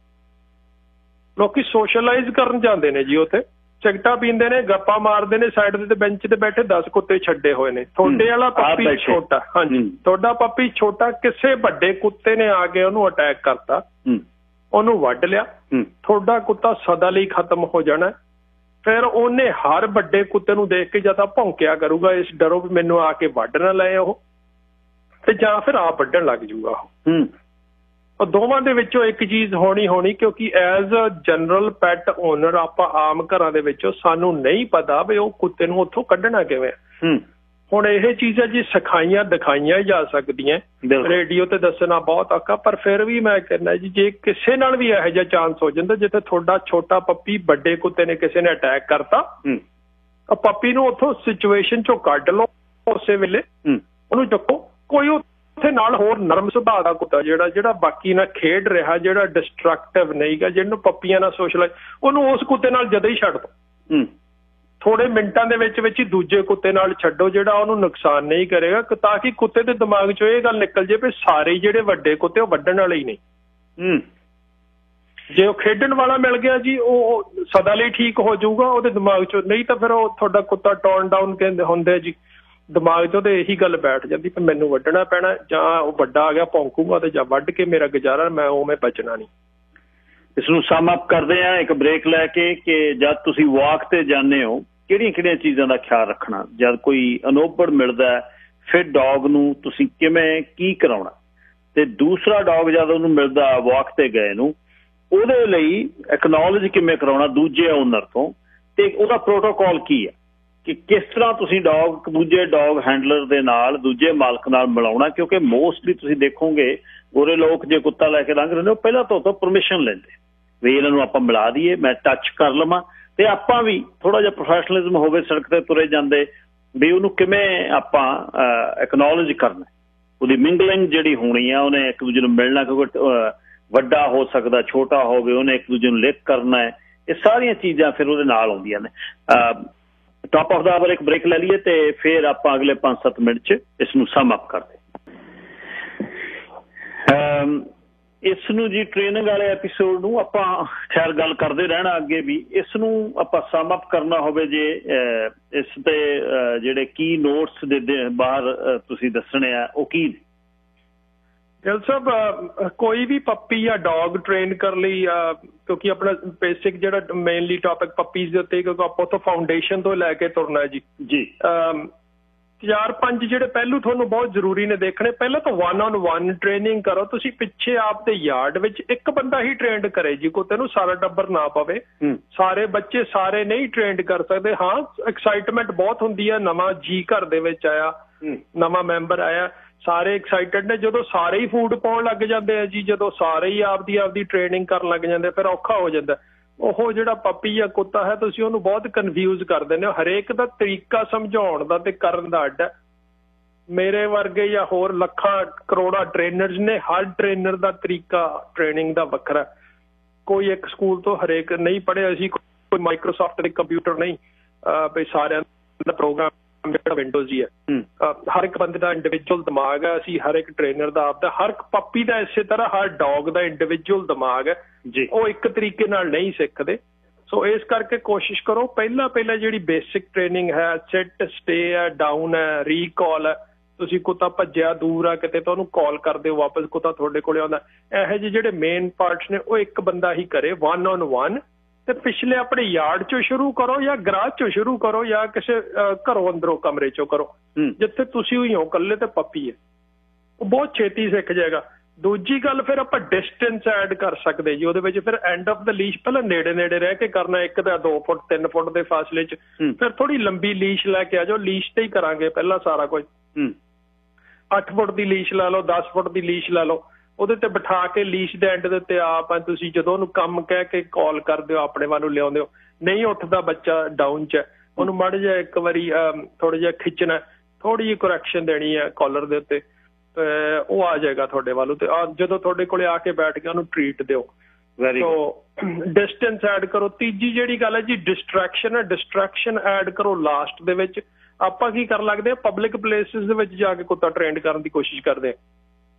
ਲੋਕੀ ਸੋਸ਼ਲਾਈਜ਼ ਕਰਨ ਜਾਂਦੇ ਨੇ ਜੀ, ਉੱਥੇ ਸਿਗਰਟਾਂ ਪੀਂਦੇ ਨੇ, ਗੱਪਾਂ ਮਾਰਦੇ ਨੇ, ਸਾਈਡ ਤੇ ਬੈਂਚ ਤੇ ਬੈਠੇ ਦਸ ਕੁੱਤੇ ਛੱਡੇ ਹੋਏ ਨੇ। ਤੁਹਾਡੇ ਵਾਲਾ ਪੱਪੀ ਛੋਟਾ, ਹਾਂਜੀ ਤੁਹਾਡਾ ਪੱਪੀ ਛੋਟਾ, ਕਿਸੇ ਵੱਡੇ ਕੁੱਤੇ ਨੇ ਆ ਕੇ ਉਹਨੂੰ ਅਟੈਕ ਕਰਤਾ, ਉਹਨੂੰ ਵੱਢ ਲਿਆ, ਤੁਹਾਡਾ ਕੁੱਤਾ ਸਦਾ ਲਈ ਖਤਮ ਹੋ ਜਾਣਾ। ਫਿਰ ਉਹਨੇ ਹਰ ਵੱਡੇ ਕੁੱਤੇ ਨੂੰ ਦੇਖ ਕੇ ਜਾਂ ਤਾਂ ਭੌਂਕਿਆ ਕਰੂਗਾ ਇਸ ਡਰੋਂ ਵੀ ਮੈਨੂੰ ਆ ਕੇ ਵੱਢ ਨਾ ਲਏ ਉਹ, ਤੇ ਜਾਂ ਫਿਰ ਆਪ ਵੱਢਣ ਲੱਗ ਜੂਗਾ ਉਹ। ਉਹ ਦੋਵਾਂ ਦੇ ਵਿੱਚੋਂ ਇੱਕ ਚੀਜ਼ ਹੋਣੀ ਹੋਣੀ ਕਿਉਂਕਿ as a general pet owner ਆਪਾਂ ਆਮ ਘਰਾਂ ਦੇ ਵਿੱਚੋਂ ਸਾਨੂੰ ਨਹੀਂ ਪਤਾ ਵੀ ਉਹ ਕੁੱਤੇ ਨੂੰ ਉੱਥੋਂ ਕੱਢਣਾ ਕਿਵੇਂ। ਹੁਣ ਇਹ ਚੀਜ਼ਾਂ ਜੀ ਸਿਖਾਈਆਂ ਦਿਖਾਈਆਂ ਜਾ ਸਕਦੀਆਂ, ਰੇਡੀਓ ਤੇ ਦੱਸਣਾ ਬਹੁਤ ਔਖਾ, ਪਰ ਫਿਰ ਵੀ ਮੈਂ ਕਹਿੰਦਾ ਜੀ ਜੇ ਕਿਸੇ ਨਾਲ ਵੀ ਇਹੋ ਜਿਹਾ ਚਾਂਸ ਹੋ ਜਾਂਦਾ ਜਿੱਥੇ ਤੁਹਾਡਾ ਛੋਟਾ ਪੱਪੀ ਵੱਡੇ ਕੁੱਤੇ ਨੇ ਕਿਸੇ ਨੇ ਅਟੈਕ ਕਰਤਾ, ਪੱਪੀ ਨੂੰ ਉੱਥੋਂ ਸਿਚੁਏਸ਼ਨ ਚੋਂ ਕੱਢ ਲਓ, ਉਸੇ ਵੇਲੇ ਉਹਨੂੰ ਚੱਕੋ। ਕੋਈ ਉੱਥੇ ਨਾਲ ਹੋਰ ਨਰਮ ਸੁਭਾਅ ਦਾ ਕੁੱਤਾ ਜਿਹੜਾ ਜਿਹੜਾ ਬਾਕੀ ਨਾਲ ਖੇਡ ਰਿਹਾ, ਜਿਹੜਾ ਡਿਸਟਰਕਟਿਵ ਨਹੀਂਗਾ, ਜਿਹਨੂੰ ਪੱਪੀਆਂ ਨਾਲ ਸੋਸ਼ਲਾਈਜ਼, ਉਹਨੂੰ ਉਸ ਕੁੱਤੇ ਨਾਲ ਜਦੇ ਹੀ ਛੱਡ ਦਿਓ। ਥੋੜੇ ਮਿੰਟਾਂ ਦੇ ਵਿੱਚ ਵਿੱਚ ਹੀ ਦੂਜੇ ਕੁੱਤੇ ਨਾਲ ਛੱਡੋ ਜਿਹੜਾ ਉਹਨੂੰ ਨੁਕਸਾਨ ਨਹੀਂ ਕਰੇਗਾ, ਤਾਂ ਕਿ ਕੁੱਤੇ ਦੇ ਦਿਮਾਗ ਚੋਂ ਇਹ ਗੱਲ ਨਿਕਲ ਜੇ ਵੀ ਸਾਰੇ ਜਿਹੜੇ ਵੱਡੇ ਕੁੱਤੇ ਉਹ ਵੱਢਣ ਵਾਲੇ ਹੀ ਨਹੀਂ। ਜੇ ਉਹ ਖੇਡਣ ਵਾਲਾ ਮਿਲ ਗਿਆ ਜੀ ਉਹ ਸਦਾ ਲਈ ਠੀਕ ਹੋ ਜਾਊਗਾ ਉਹਦੇ ਦਿਮਾਗ ਚੋਂ, ਨਹੀਂ ਤਾਂ ਫਿਰ ਉਹ ਤੁਹਾਡਾ ਕੁੱਤਾ ਟਰਨ ਡਾਊਨ ਕਹਿੰਦੇ ਹੁੰਦੇ ਜੀ, ਦਿਮਾਗ 'ਚ ਉਹਦੇ ਇਹੀ ਗੱਲ ਬੈਠ ਜਾਂਦੀ ਕਿ ਮੈਨੂੰ ਵੱਢਣਾ ਪੈਣਾ, ਜਾਂ ਉਹ ਵੱਡਾ ਆ ਗਿਆ ਭੌਂਕੂਗਾ ਤੇ ਜਾਂ ਵੱਢ ਕੇ ਮੇਰਾ ਗੁਜ਼ਾਰਾ, ਮੈਂ ਉਵੇਂ ਬਚਣਾ ਨਹੀਂ। ਇਸ ਨੂੰ ਸਮ ਅਪ ਕਰਦੇ ਹਾਂ ਇੱਕ ਬ੍ਰੇਕ ਲੈ ਕੇ ਕਿ ਜਦ ਤੁਸੀਂ ਵਾਕ ਤੇ ਜਾਂਦੇ ਹੋ ਕਿਹੜੀਆਂ ਕਿਹੜੀਆਂ ਚੀਜ਼ਾਂ ਦਾ ਖਿਆਲ ਰੱਖਣਾ, ਜਦ ਕੋਈ ਅਨੋਬੜ ਮਿਲਦਾ ਫਿਰ ਡੌਗ ਨੂੰ ਤੁਸੀਂ ਕਿਵੇਂ ਕੀ ਕਰਾਉਣਾ, ਤੇ ਦੂਸਰਾ ਡੌਗ ਜਦ ਉਹਨੂੰ ਮਿਲਦਾ ਵਾਕ ਤੇ ਗਏ ਨੂੰ ਉਹਦੇ ਲਈ ਐਕਨੋਲਜ ਕਿਵੇਂ ਕਰਾਉਣਾ ਦੂਜੇ ਓਨਰ ਤੋਂ, ਤੇ ਉਹਦਾ ਪ੍ਰੋਟੋਕੋਲ ਕੀ ਹੈ ਕਿ ਕਿਸ ਤਰ੍ਹਾਂ ਤੁਸੀਂ ਡੌਗ ਦੂਜੇ ਡੌਗ ਹੈਂਡਲਰ ਦੇ ਨਾਲ ਦੂਜੇ ਮਾਲਕ ਨਾਲ ਮਿਲਾਉਣਾ। ਕਿਉਂਕਿ ਮੋਸਟਲੀ ਤੁਸੀਂ ਦੇਖੋਗੇ ਗੋਰੇ ਲੋਕ ਜੇ ਕੁੱਤਾ ਲੈ ਕੇ ਲੰਘ ਰਹੇ ਨੇ ਉਹ ਪਹਿਲਾਂ ਤੋਂ ਤੋਂ ਪਰਮਿਸ਼ਨ ਲੈਂਦੇ ਵੀ ਇਹਨਾਂ ਨੂੰ ਆਪਾਂ ਮਿਲਾ ਦਈਏ, ਮੈਂ ਟੱਚ ਕਰ ਲਵਾਂ, ਤੇ ਆਪਾਂ ਵੀ ਥੋੜਾ ਜਿਹਾ ਪ੍ਰੋਫੈਸ਼ਨਲਿਜ਼ਮ ਹੋਵੇ, ਸੜਕ ਤੇ ਤੁਰੇ ਜਾਂਦੇ ਵੀ ਉਹਨੂੰ ਕਿਵੇਂ ਆਪਾਂ ਐਕਨੋਲਜ ਕਰਨਾ, ਉਹਦੀ ਮਿੰਗਲਿੰਗ ਜਿਹੜੀ ਹੋਣੀ ਆ, ਉਹਨੇ ਇੱਕ ਦੂਜੇ ਨੂੰ ਮਿਲਣਾ, ਕਿਉਂਕਿ ਵੱਡਾ ਹੋ ਸਕਦਾ ਛੋਟਾ ਹੋਵੇ, ਉਹਨੇ ਇੱਕ ਦੂਜੇ ਨੂੰ ਲਿਕ ਕਰਨਾ ਹੈ, ਇਹ ਸਾਰੀਆਂ ਚੀਜ਼ਾਂ ਫਿਰ ਉਹਦੇ ਨਾਲ ਆਉਂਦੀਆਂ ਨੇ। ਟੌਪ ਆਫ ਦਾ ਆਵਰ ਇੱਕ ਬ੍ਰੇਕ ਲੈ ਲਈਏ ਤੇ ਫਿਰ ਆਪਾਂ ਅਗਲੇ ਪੰਜ ਸੱਤ ਮਿੰਟ 'ਚ ਇਸ ਨੂੰ ਸਮ ਅਪ ਕਰਦੇ। ਇਸ ਨੂੰ ਜੀ ਟ੍ਰੇਨਿੰਗ ਵਾਲੇ ਐਪੀਸੋਡ ਨੂੰ ਆਪਾਂ ਖੈਰ ਗੱਲ ਕਰਦੇ ਰਹਿਣਾ ਅੱਗੇ ਵੀ, ਇਸ ਨੂੰ ਆਪਾਂ ਸਮ ਅਪ ਕਰਨਾ ਹੋਵੇ ਜੇ ਇਸ ਤੇ ਜਿਹੜੇ ਕੀ ਨੋਟਸ ਦੇ ਬਾਹਰ ਤੁਸੀਂ ਦੱਸਣੇ ਆ ਉਹ ਕੀ ਨੇ? ਗਿੱਲ ਸਾਹਿਬ ਕੋਈ ਵੀ ਪੱਪੀ ਜਾਂ ਡੌਗ ਟ੍ਰੇਨ ਕਰਨ ਲਈ, ਕਿਉਂਕਿ ਆਪਣਾ ਬੇਸਿਕ ਜਿਹੜਾ ਮੇਨਲੀ ਟੌਪਿਕ ਪੱਪੀਜ਼ ਦੇ ਉੱਤੇ, ਕਿਉਂਕਿ ਆਪਾਂ ਉੱਥੋਂ ਫਾਊਂਡੇਸ਼ਨ ਤੋਂ ਲੈ ਕੇ ਤੁਰਨਾ ਜੀ ਜੀ ਚਾਰ ਪੰਜ ਜਿਹੜੇ ਪਹਿਲੂ ਤੁਹਾਨੂੰ ਬਹੁਤ ਜ਼ਰੂਰੀ ਨੇ ਦੇਖਣੇ। ਪਹਿਲਾਂ ਤਾਂ ਵਨ ਔਨ ਵਨ ਟ੍ਰੇਨਿੰਗ ਕਰੋ ਤੁਸੀਂ, ਪਿੱਛੇ ਆਪ ਦੇ ਯਾਰਡ ਵਿੱਚ ਇੱਕ ਬੰਦਾ ਹੀ ਟ੍ਰੇਨਡ ਕਰੇ ਜੀ, ਕੁੱਤੇ ਨੂੰ ਸਾਰਾ ਟੱਬਰ ਨਾ ਪਵੇ, ਸਾਰੇ ਬੱਚੇ ਸਾਰੇ ਨਹੀਂ ਟ੍ਰੇਨਡ ਕਰ ਸਕਦੇ। ਹਾਂ ਐਕਸਾਈਟਮੈਂਟ ਬਹੁਤ ਹੁੰਦੀ ਹੈ, ਨਵਾਂ ਜੀ ਘਰ ਦੇ ਵਿੱਚ ਆਇਆ, ਨਵਾਂ ਮੈਂਬਰ ਆਇਆ, ਸਾਰੇ ਐਕਸਾਈਟਡ ਨੇ, ਜਦੋਂ ਸਾਰੇ ਹੀ ਫੂਡ ਪਾਉਣ ਲੱਗ ਜਾਂਦੇ ਆ ਜੀ, ਜਦੋਂ ਸਾਰੇ ਹੀ ਆਪਦੀ ਆਪਦੀ ਟ੍ਰੇਨਿੰਗ ਕਰਨ ਲੱਗ ਜਾਂਦੇ ਫਿਰ ਔਖਾ ਹੋ ਜਾਂਦਾ। ਉਹ ਜਿਹੜਾ ਪੱਪੀ ਜਾਂ ਕੁੱਤਾ ਹੈ ਤੁਸੀਂ ਉਹਨੂੰ ਬਹੁਤ ਕਨਫਿਊਜ਼ ਕਰ ਦਿੰਦੇ ਹੋ, ਹਰੇਕ ਦਾ ਤਰੀਕਾ ਸਮਝਾਉਣ ਦਾ ਤੇ ਕਰਨ ਦਾ ਅੱਡ ਹੈ। ਮੇਰੇ ਵਰਗੇ ਜਾਂ ਹੋਰ ਲੱਖਾਂ ਕਰੋੜਾਂ ਟ੍ਰੇਨਰਸ ਨੇ, ਹਰ ਟ੍ਰੇਨਰ ਦਾ ਤਰੀਕਾ ਟ੍ਰੇਨਿੰਗ ਦਾ ਵੱਖਰਾ, ਕੋਈ ਇੱਕ ਸਕੂਲ ਤੋਂ ਹਰੇਕ ਨਹੀਂ ਪੜ੍ਹਿਆ ਸੀ, ਕੋਈ ਮਾਈਕਰੋਸਾਫਟ ਦੇ ਕੰਪਿਊਟਰ ਨਹੀਂ, ਵੀ ਸਾਰਿਆਂ ਦਾ ਪ੍ਰੋਗਰਾਮ ਜਿਹੜਾ ਵਿੰਡੋਜ਼ ਹੀ ਹੈ। ਹਰ ਇੱਕ ਬੰਦੇ ਦਾ ਇੰਡੀਵਿਜੂਅਲ ਦਿਮਾਗ ਹੈ, ਅਸੀਂ ਹਰ ਇੱਕ ਟ੍ਰੇਨਰ ਦਾ ਆਪਦਾ, ਹਰ ਇੱਕ ਪੱਪੀ ਦਾ ਇਸੇ ਤਰ੍ਹਾਂ ਹਰ ਡੌਗ ਦਾ ਇੰਡੀਵਿਜੂਅਲ ਦਿਮਾਗ ਹੈ, ਉਹ ਇੱਕ ਤਰੀਕੇ ਨਾਲ ਨਹੀਂ ਸਿੱਖਦੇ। ਸੋ ਇਸ ਕਰਕੇ ਕੋਸ਼ਿਸ਼ ਕਰੋ ਪਹਿਲਾਂ ਪਹਿਲਾਂ ਜਿਹੜੀ ਬੇਸਿਕ ਟ੍ਰੇਨਿੰਗ ਹੈ, ਸਿਟ ਸਟੇ ਹੈ, ਡਾਊਨ ਹੈ, ਰੀਕਾਲ ਹੈ, ਤੁਸੀਂ ਕੁੱਤਾ ਭੱਜਿਆ ਦੂਰ ਆ ਕਿਤੇ ਤਾਂ ਉਹਨੂੰ ਕਾਲ ਕਰਦੇ ਹੋ ਵਾਪਸ, ਕੁੱਤਾ ਤੁਹਾਡੇ ਕੋਲ ਆਉਂਦਾ, ਇਹੋ ਜਿਹੇ ਜਿਹੜੇ ਮੇਨ ਪਾਰਟਸ ਨੇ ਉਹ ਇੱਕ ਬੰਦਾ ਹੀ ਕਰੇ ਵਨ ਔਨ ਵਨ। ਤੇ ਪਿਛਲੇ ਆਪਣੇ ਯਾਰਡ ਚੋਂ ਸ਼ੁਰੂ ਕਰੋ ਜਾਂ ਗਰਾਜ ਚੋਂ ਸ਼ੁਰੂ ਕਰੋ ਜਾਂ ਕਿਸੇ ਘਰੋਂ ਅੰਦਰੋਂ ਕਮਰੇ ਚੋਂ ਕਰੋ ਜਿੱਥੇ ਤੁਸੀਂ ਹੋਈ ਹੋ ਇਕੱਲੇ ਤੇ ਪੱਪੀ ਹੈ, ਉਹ ਬਹੁਤ ਛੇਤੀ ਸਿੱਖ ਜਾਏਗਾ। ਦੂਜੀ ਗੱਲ ਫਿਰ ਆਪਾਂ ਡਿਸਟੈਂਸ ਐਡ ਕਰ ਸਕਦੇ ਜੀ ਉਹਦੇ ਵਿੱਚ, ਫਿਰ ਐਂਡ ਆਫ ਦਾ ਲੀਸ਼ ਪਹਿਲਾਂ ਨੇੜੇ ਨੇੜੇ ਰਹਿ ਕੇ ਕਰਨਾ, ਇੱਕ ਦਾ ਦੋ ਫੁੱਟ ਤਿੰਨ ਫੁੱਟ ਦੇ ਫਾਸਲੇ 'ਚ, ਫਿਰ ਥੋੜੀ ਲੰਬੀ ਲੀਸ਼ ਲੈ ਕੇ ਆ ਜਾਓ, ਲੀਸ਼ ਤੇ ਹੀ ਕਰਾਂਗੇ ਪਹਿਲਾਂ ਸਾਰਾ ਕੁਝ। ਅੱਠ ਫੁੱਟ ਦੀ ਲੀਸ਼ ਲੈ ਲਓ, ਦਸ ਫੁੱਟ ਦੀ ਲੀਸ਼ ਲੈ ਲਓ, ਉਹਦੇ ਤੇ ਬਿਠਾ ਕੇ ਲੀਸ਼ ਦੇ ਐਂਡ ਦੇ ਉੱਤੇ ਆਪ ਤੁਸੀਂ ਜਦੋਂ ਉਹਨੂੰ ਕੰਮ ਕਹਿ ਕੇ ਕਾਲ ਕਰਦੇ ਹੋ ਆਪਣੇ ਵੱਲ ਨੂੰ ਲਿਆਉਂਦੇ ਹੋ, ਨਹੀਂ ਉੱਠਦਾ ਬੱਚਾ ਡਾਊਨ 'ਚ, ਉਹਨੂੰ ਮਾੜਾ ਜਿਹਾ ਇੱਕ ਵਾਰੀ ਥੋੜਾ ਜਿਹਾ ਖਿੱਚਣਾ, ਥੋੜੀ ਜਿਹੀ ਕਰੈਕਸ਼ਨ ਦੇਣੀ ਹੈ ਕਾਲਰ ਦੇ ਉੱਤੇ, ਤੇ ਉਹ ਆ ਜਾਏਗਾ ਤੁਹਾਡੇ ਵੱਲੋਂ। ਤੇ ਜਦੋਂ ਤੁਹਾਡੇ ਕੋਲੇ ਆ ਕੇ ਬੈਠ ਕੇ ਉਹਨੂੰ ਟਰੀਟ ਦਿਓ। ਸੋ ਡਿਸਟੈਂਸ ਐਡ ਕਰੋ। ਤੀਜੀ ਜਿਹੜੀ ਗੱਲ ਹੈ ਜੀ ਡਿਸਟਰੈਕਸ਼ਨ ਹੈ, ਡਿਸਟਰੈਕਸ਼ਨ ਐਡ ਕਰੋ ਲਾਸਟ ਦੇ ਵਿੱਚ। ਆਪਾਂ ਕੀ ਕਰਨ ਲੱਗਦੇ ਆ, ਪਬਲਿਕ ਪਲੇਸਿਸ ਦੇ ਵਿੱਚ ਜਾ ਕੇ ਕੁੱਤਾ ਟ੍ਰੇਨਡ ਕਰਨ ਦੀ ਕੋਸ਼ਿਸ਼ ਕਰਦੇ ਆ,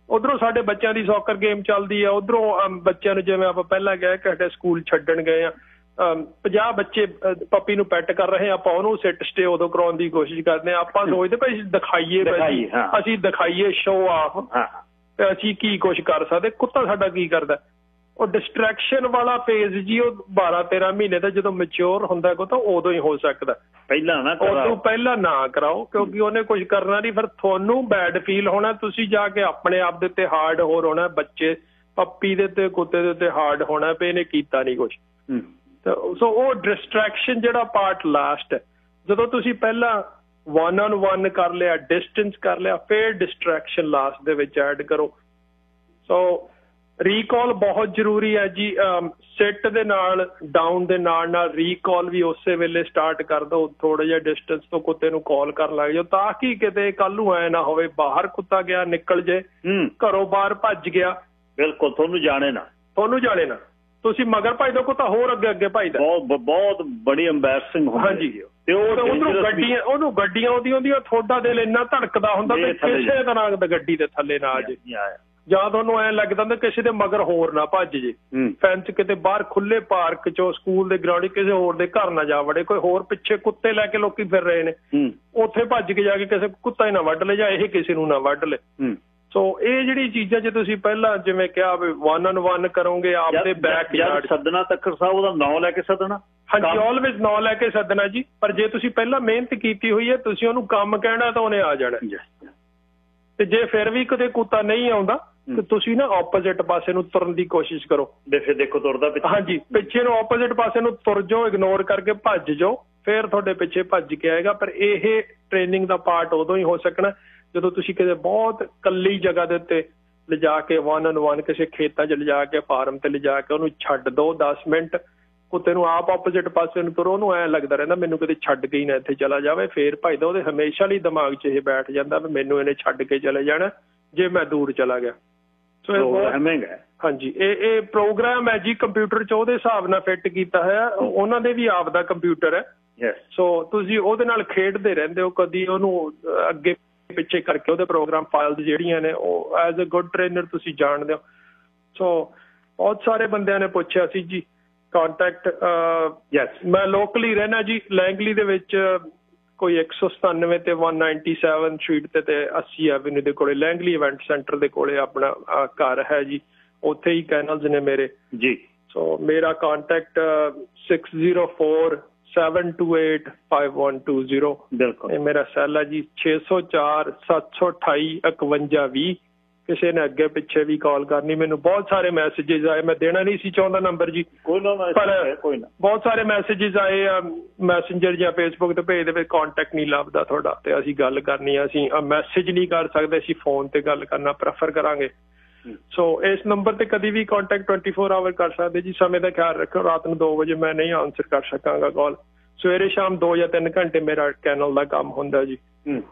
ਉਧਰੋਂ ਸਾਡੇ ਬੱਚਿਆਂ ਦੀ ਸੌਕਰ ਗੇਮ ਚੱਲਦੀ ਆ, ਉਧਰੋਂ ਬੱਚਿਆਂ ਨੂੰ ਜਿਵੇਂ ਆਪਾਂ ਪਹਿਲਾਂ ਗਏ ਕਿ ਸਾਡੇ ਸਕੂਲ ਛੱਡਣ ਗਏ ਆ, ਪੰਜਾਹ ਬੱਚੇ ਪੱਪੀ ਨੂੰ ਪੈਟ ਕਰ ਰਹੇ, ਆਪਾਂ ਉਹਨੂੰ ਸਿੱਟ ਸਟੇ ਉਦੋਂ ਕਰਾਉਣ ਦੀ ਕੋਸ਼ਿਸ਼ ਕਰਦੇ ਹਾਂ। ਆਪਾਂ ਸੋਚਦੇ ਭਾਈ ਅਸੀਂ ਦਿਖਾਈਏ, ਅਸੀਂ ਦਿਖਾਈਏ, ਸ਼ੋ ਆਫ, ਤੇ ਅਸੀਂ ਕੀ ਕੁਛ ਕਰ ਸਕਦੇ। ਕੁੱਤਾ ਸਾਡਾ ਕੀ ਕਰਦਾ? ਉਹ ਡਿਸਟਰੈਕਸ਼ਨ ਵਾਲਾ ਫੇਜ਼ ਜੀ, ਉਹ ਬਾਰਾਂ ਤੇਰਾਂ ਮਹੀਨੇ ਦਾ ਜਦੋਂ ਮੈਚਿਓਰ ਹੁੰਦਾ ਕੋ ਤਾਂ ਉਦੋਂ ਹੀ ਹੋ ਸਕਦਾ, ਪਹਿਲਾਂ ਨਾ ਉਦੋਂ ਪਹਿਲਾਂ ਨਾ ਕਰਾਓ, ਕਿਉਂਕਿ ਉਹਨੇ ਕੁਝ ਕਰਨਾ ਨਹੀਂ, ਫਿਰ ਤੁਹਾਨੂੰ ਬੈਡ ਫੀਲ ਹੋਣਾ, ਤੁਸੀਂ ਜਾ ਕੇ ਆਪਣੇ ਆਪ ਦੇ ਉੱਤੇ ਹਾਰਡ ਹੋਰ ਹੋਣਾ, ਬੱਚੇ ਪੱਪੀ ਦੇ ਉੱਤੇ ਕੁੱਤੇ ਦੇ ਉੱਤੇ ਹਾਰਡ ਹੋਣਾ ਵੀ ਇਹਨੇ ਕੀਤਾ ਨਹੀਂ ਕੁਛ। ਸੋ ਉਹ ਡਿਸਟਰੈਕਸ਼ਨ ਜਿਹੜਾ ਪਾਰਟ ਲਾਸਟ ਹੈ, ਜਦੋਂ ਤੁਸੀਂ ਪਹਿਲਾਂ ਵਨ ਔਨ ਵਨ ਕਰ ਲਿਆ, ਡਿਸਟੈਂਸ ਕਰ ਲਿਆ, ਫਿਰ ਡਿਸਟਰੈਕਸ਼ਨ ਲਾਸਟ ਦੇ ਵਿੱਚ ਐਡ ਕਰੋ। ਸੋ ਰੀਕਾਲ ਬਹੁਤ ਜ਼ਰੂਰੀ ਹੈ ਜੀ। ਸਿੱਟ ਦੇ ਨਾਲ ਡਾਊਨ ਦੇ ਨਾਲ ਨਾਲ ਰੀਕਾਲ ਵੀ ਉਸੇ ਵੇਲੇ ਸਟਾਰਟ ਕਰ ਦਿਓ, ਥੋੜਾ ਜਿਹਾ ਡਿਸਟੈਂਸ ਤੋਂ ਕੁੱਤੇ ਨੂੰ ਕਾਲ ਕਰਨ ਲੱਗ ਜਾਓ, ਤਾਂ ਕਿ ਕਿਤੇ ਕੱਲ ਨੂੰ ਐ ਨਾ ਹੋਵੇ ਬਾਹਰ ਕੁੱਤਾ ਗਿਆ ਨਿਕਲ ਜੇ, ਘਰੋਂ ਬਾਹਰ ਭੱਜ ਗਿਆ, ਬਿਲਕੁਲ ਤੁਹਾਨੂੰ ਜਾਣੇ ਨਾ, ਤੁਹਾਨੂੰ ਜਾਣੇ ਨਾ, ਤੁਸੀਂ ਮਗਰ ਭੱਜਦੇ ਕੁੱਤਾ ਹੋਰ ਅੱਗੇ ਅੱਗੇ ਭੱਜਦਾ, ਬਹੁਤ ਬਹੁਤ ਬੜੀ ਐਂਬੈਰਸਿੰਗ ਹੁੰਦੀ। ਹਾਂਜੀ, ਤੇ ਉਹ ਉਹਨੂੰ ਗੱਡੀਆਂ ਉਹਨੂੰ ਗੱਡੀਆਂ ਆਉਂਦੀਆਂ ਹੁੰਦੀਆਂ, ਤੁਹਾਡਾ ਦਿਲ ਇੰਨਾ ਧੜਕਦਾ ਹੁੰਦਾ ਕਿ ਕਿਸੇ ਤਰ੍ਹਾਂ ਗੱਡੀ ਦੇ ਥੱਲੇ ਨਾ ਆ ਜੇ, ਜਾਂ ਤੁਹਾਨੂੰ ਐਂ ਲੱਗਦਾ ਹੁੰਦਾ ਕਿਸੇ ਦੇ ਮਗਰ ਹੋਰ ਨਾ ਭੱਜ ਜੇ, ਫੈਂਸ ਕਿਤੇ ਬਾਹਰ ਖੁੱਲੇ ਪਾਰਕ ਚੋਂ, ਸਕੂਲ ਦੇ ਗਰਾਊਂਡ ਕਿਸੇ ਹੋਰ ਦੇ ਘਰ ਨਾ ਜਾ ਵੜੇ, ਕੋਈ ਹੋਰ ਪਿੱਛੇ ਕੁੱਤੇ ਲੈ ਕੇ ਲੋਕੀ ਫਿਰ ਰਹੇ ਨੇ, ਉੱਥੇ ਭੱਜ ਕੇ ਜਾ ਕੇ ਕਿਸੇ ਕੁੱਤਾ ਹੀ ਨਾ ਵੱਢ ਲੈ, ਜਾਂ ਇਹ ਕਿਸੇ ਨੂੰ ਨਾ ਵੱਢ ਲੈ। ਸੋ ਇਹ ਜਿਹੜੀ ਚੀਜ਼ਾਂ ਜੇ ਤੁਸੀਂ ਪਹਿਲਾਂ ਜਿਵੇਂ ਕਿਹਾ ਵੀ ਵਨ ਔਨ ਵਨ ਕਰੋਗੇ ਆਪਦੇ ਬੈਕ ਯਾਰਡ ਸੱਦਣਾ, ਤੱਕਰ ਸਾਹਿਬ ਉਹਦਾ ਨਾਂ ਲੈ ਕੇ ਸੱਦਣਾ, ਹਾਂਜੀ ਆਲਵੇਜ਼ ਨਾਂ ਲੈ ਕੇ ਸੱਦਣਾ ਜੀ। ਪਰ ਜੇ ਤੁਸੀਂ ਪਹਿਲਾਂ ਮਿਹਨਤ ਕੀਤੀ ਹੋਈ ਹੈ, ਤੁਸੀਂ ਉਹਨੂੰ ਕੰਮ ਕਹਿਣਾ ਤਾਂ ਉਹਨੇ ਆ ਜਾਣਾ। ਤੇ ਜੇ ਫਿਰ ਵੀ ਕਦੇ ਕੁੱਤਾ ਨਹੀਂ ਆਉਂਦਾ ਤੇ ਤੁਸੀਂ ਨਾ ਆਪੋਜ਼ਿਟ ਪਾਸੇ ਨੂੰ ਤੁਰਨ ਦੀ ਕੋਸ਼ਿਸ਼ ਕਰੋ। ਫਿਰ ਦੇਖੋ ਤੁਰਦਾ, ਹਾਂਜੀ ਪਿੱਛੇ ਨੂੰ ਆਪੋਜ਼ਿਟ ਪਾਸੇ ਨੂੰ ਤੁਰ ਜਾਓ, ਇਗਨੋਰ ਕਰਕੇ ਭੱਜ ਜਾਓ, ਫਿਰ ਤੁਹਾਡੇ ਪਿੱਛੇ ਭੱਜ ਕੇ ਆਏਗਾ। ਪਰ ਇਹ ਟ੍ਰੇਨਿੰਗ ਦਾ ਪਾਰਟ ਉਦੋਂ ਹੀ ਹੋ ਸਕਣਾ ਜਦੋਂ ਤੁਸੀਂ ਕਿਸੇ ਬਹੁਤ ਇਕੱਲੀ ਜਗ੍ਹਾ ਦੇ ਉੱਤੇ ਲਿਜਾ ਕੇ ਵਨ ਔਨ ਵਨ ਕਿਸੇ ਖੇਤਾਂ 'ਚ ਲਿਜਾ ਕੇ, ਫਾਰਮ ਤੇ ਲਿਜਾ ਕੇ ਉਹਨੂੰ ਛੱਡ ਦਿਓ ਦਸ ਮਿੰਟ, ਕੁੱਤੇ ਨੂੰ ਆਪ ਆਪੋਜ਼ਿਟ ਪਾਸੇ ਨੂੰ ਤੁਰੋ, ਉਹਨੂੰ ਐਂ ਲੱਗਦਾ ਰਹਿੰਦਾ ਮੈਨੂੰ ਕਦੇ ਛੱਡ ਕੇ ਹੀ ਨਾ ਇੱਥੇ ਚਲਾ ਜਾਵੇ, ਫੇਰ ਭੱਜਦਾ। ਉਹਦੇ ਹਮੇਸ਼ਾ ਲਈ ਦਿਮਾਗ 'ਚ ਇਹ ਬੈਠ ਜਾਂਦਾ ਵੀ ਮੈਨੂੰ ਇਹਨੇ ਛੱਡ ਕੇ ਚਲੇ ਜਾਣਾ ਜੇ ਮੈਂ ਦੂਰ ਚਲਾ ਗਿਆ। ਸੋ ਇਹ ਹਾਂਜੀ ਇਹ ਇਹ ਪ੍ਰੋਗਰਾਮ ਹੈ ਜੀ ਕੰਪਿਊਟਰ 'ਚ, ਉਹਦੇ ਹਿਸਾਬ ਨਾਲ ਫਿੱਟ ਕੀਤਾ ਹੋਇਆ, ਉਹਨਾਂ ਦੇ ਵੀ ਆਪ ਦਾ ਕੰਪਿਊਟਰ ਹੈ। ਸੋ ਤੁਸੀਂ ਉਹਦੇ ਨਾਲ ਖੇਡਦੇ ਰਹਿੰਦੇ ਹੋ, ਕਦੀ ਉਹਨੂੰ ਅੱਗੇ ਪਿੱਛੇ ਕਰਕੇ ਉਹਦੇ ਪ੍ਰੋਗਰਾਮ ਫਾਈਲਸ ਜਿਹੜੀਆਂ ਨੇ ਉਹ ਐਜ਼ ਅ ਗੁੱਡ ਟ੍ਰੇਨਰ ਤੁਸੀਂ ਜਾਣਦੇ ਹੋ। ਸੋ ਬਹੁਤ ਸਾਰੇ ਬੰਦਿਆਂ ਨੇ ਪੁੱਛਿਆ ਸੀ ਜੀ ਕਾਂਟੈਕਟ, ਯੈਸ ਮੈਂ ਲੋਕਲੀ ਰਹਿਣਾ ਜੀ ਲੈਂਗਲੀ ਦੇ ਵਿੱਚ, ਕੋਈ ਇੱਕ ਸੌ ਸਤਾਨਵੇਂ ਤੇ ਇੱਕ ਸੌ ਸੱਤਰ ਸਟਰੀਟ ਤੇ ਤੇ ਅੱਸੀ ਐਵਨਿਊ ਦੇ ਕੋਲੇ ਲੈਂਗਲੀ ਇਵੈਂਟ ਸੈਂਟਰ ਦੇ ਕੋਲੇ ਆਪਣਾ ਘਰ ਹੈ ਜੀ, ਉੱਥੇ ਹੀ ਕੈਨਲਸ ਨੇ ਮੇਰੇ ਜੀ। ਸੋ ਮੇਰਾ contact six zero four seven two eight five one two zero, ਬਿਲਕੁਲ ਇਹ ਮੇਰਾ ਸੈੱਲ ਹੈ ਜੀ। ਛੇ ਸੌ ਚਾਰ ਸੱਤ ਸੌ ਅਠਾਈ ਇਕਵੰਜਾ ਵੀਹ, ਕਿਸੇ ਨੇ ਅੱਗੇ ਪਿੱਛੇ ਵੀ ਕਾਲ ਕਰਨੀ। ਮੈਨੂੰ ਬਹੁਤ ਸਾਰੇ ਮੈਸੇਜਿਸ ਆਏ, ਮੈਂ ਦੇਣਾ ਨਹੀਂ ਸੀ ਚਾਹੁੰਦਾ ਨੰਬਰ ਜੀ, ਕੋਈ ਨਾ ਪਰ ਕੋਈ ਨਾ ਬਹੁਤ ਸਾਰੇ ਮੈਸੇਜਿਸ ਆਏ ਆ ਮੈਸੇਂਜਰ ਜਾਂ ਫੇਸਬੁੱਕ ਤੇ ਭੇਜ ਦੇਵੇ, ਕਾਂਟੈਕਟ ਨਹੀਂ ਲੱਭਦਾ ਤੁਹਾਡਾ ਤੇ ਅਸੀਂ ਗੱਲ ਕਰਨੀ ਆ, ਅਸੀਂ ਮੈਸੇਜ ਨਹੀਂ ਕਰ ਸਕਦੇ, ਅਸੀਂ ਫੋਨ ਤੇ ਗੱਲ ਕਰਨਾ ਪ੍ਰੈਫਰ ਕਰਾਂਗੇ। ਸੋ ਇਸ ਨੰਬਰ ਤੇ ਕਦੀ ਵੀ ਕਾਂਟੈਕਟ ਟਵੈਂਟੀ ਫੋਰ ਆਵਰ ਕਰ ਸਕਦੇ ਜੀ। ਸਮੇਂ ਦਾ ਖਿਆਲ ਰੱਖੋ, ਰਾਤ ਨੂੰ ਦੋ ਵਜੇ ਮੈਂ ਨਹੀਂ ਆਨਸਰ ਕਰ ਸਕਾਂਗਾ ਕਾਲ, ਸਵੇਰੇ ਸ਼ਾਮ ਦੋ ਜਾਂ ਤਿੰਨ ਘੰਟੇ ਮੇਰਾ ਕੈਨਲ ਦਾ ਕੰਮ ਹੁੰਦਾ ਜੀ।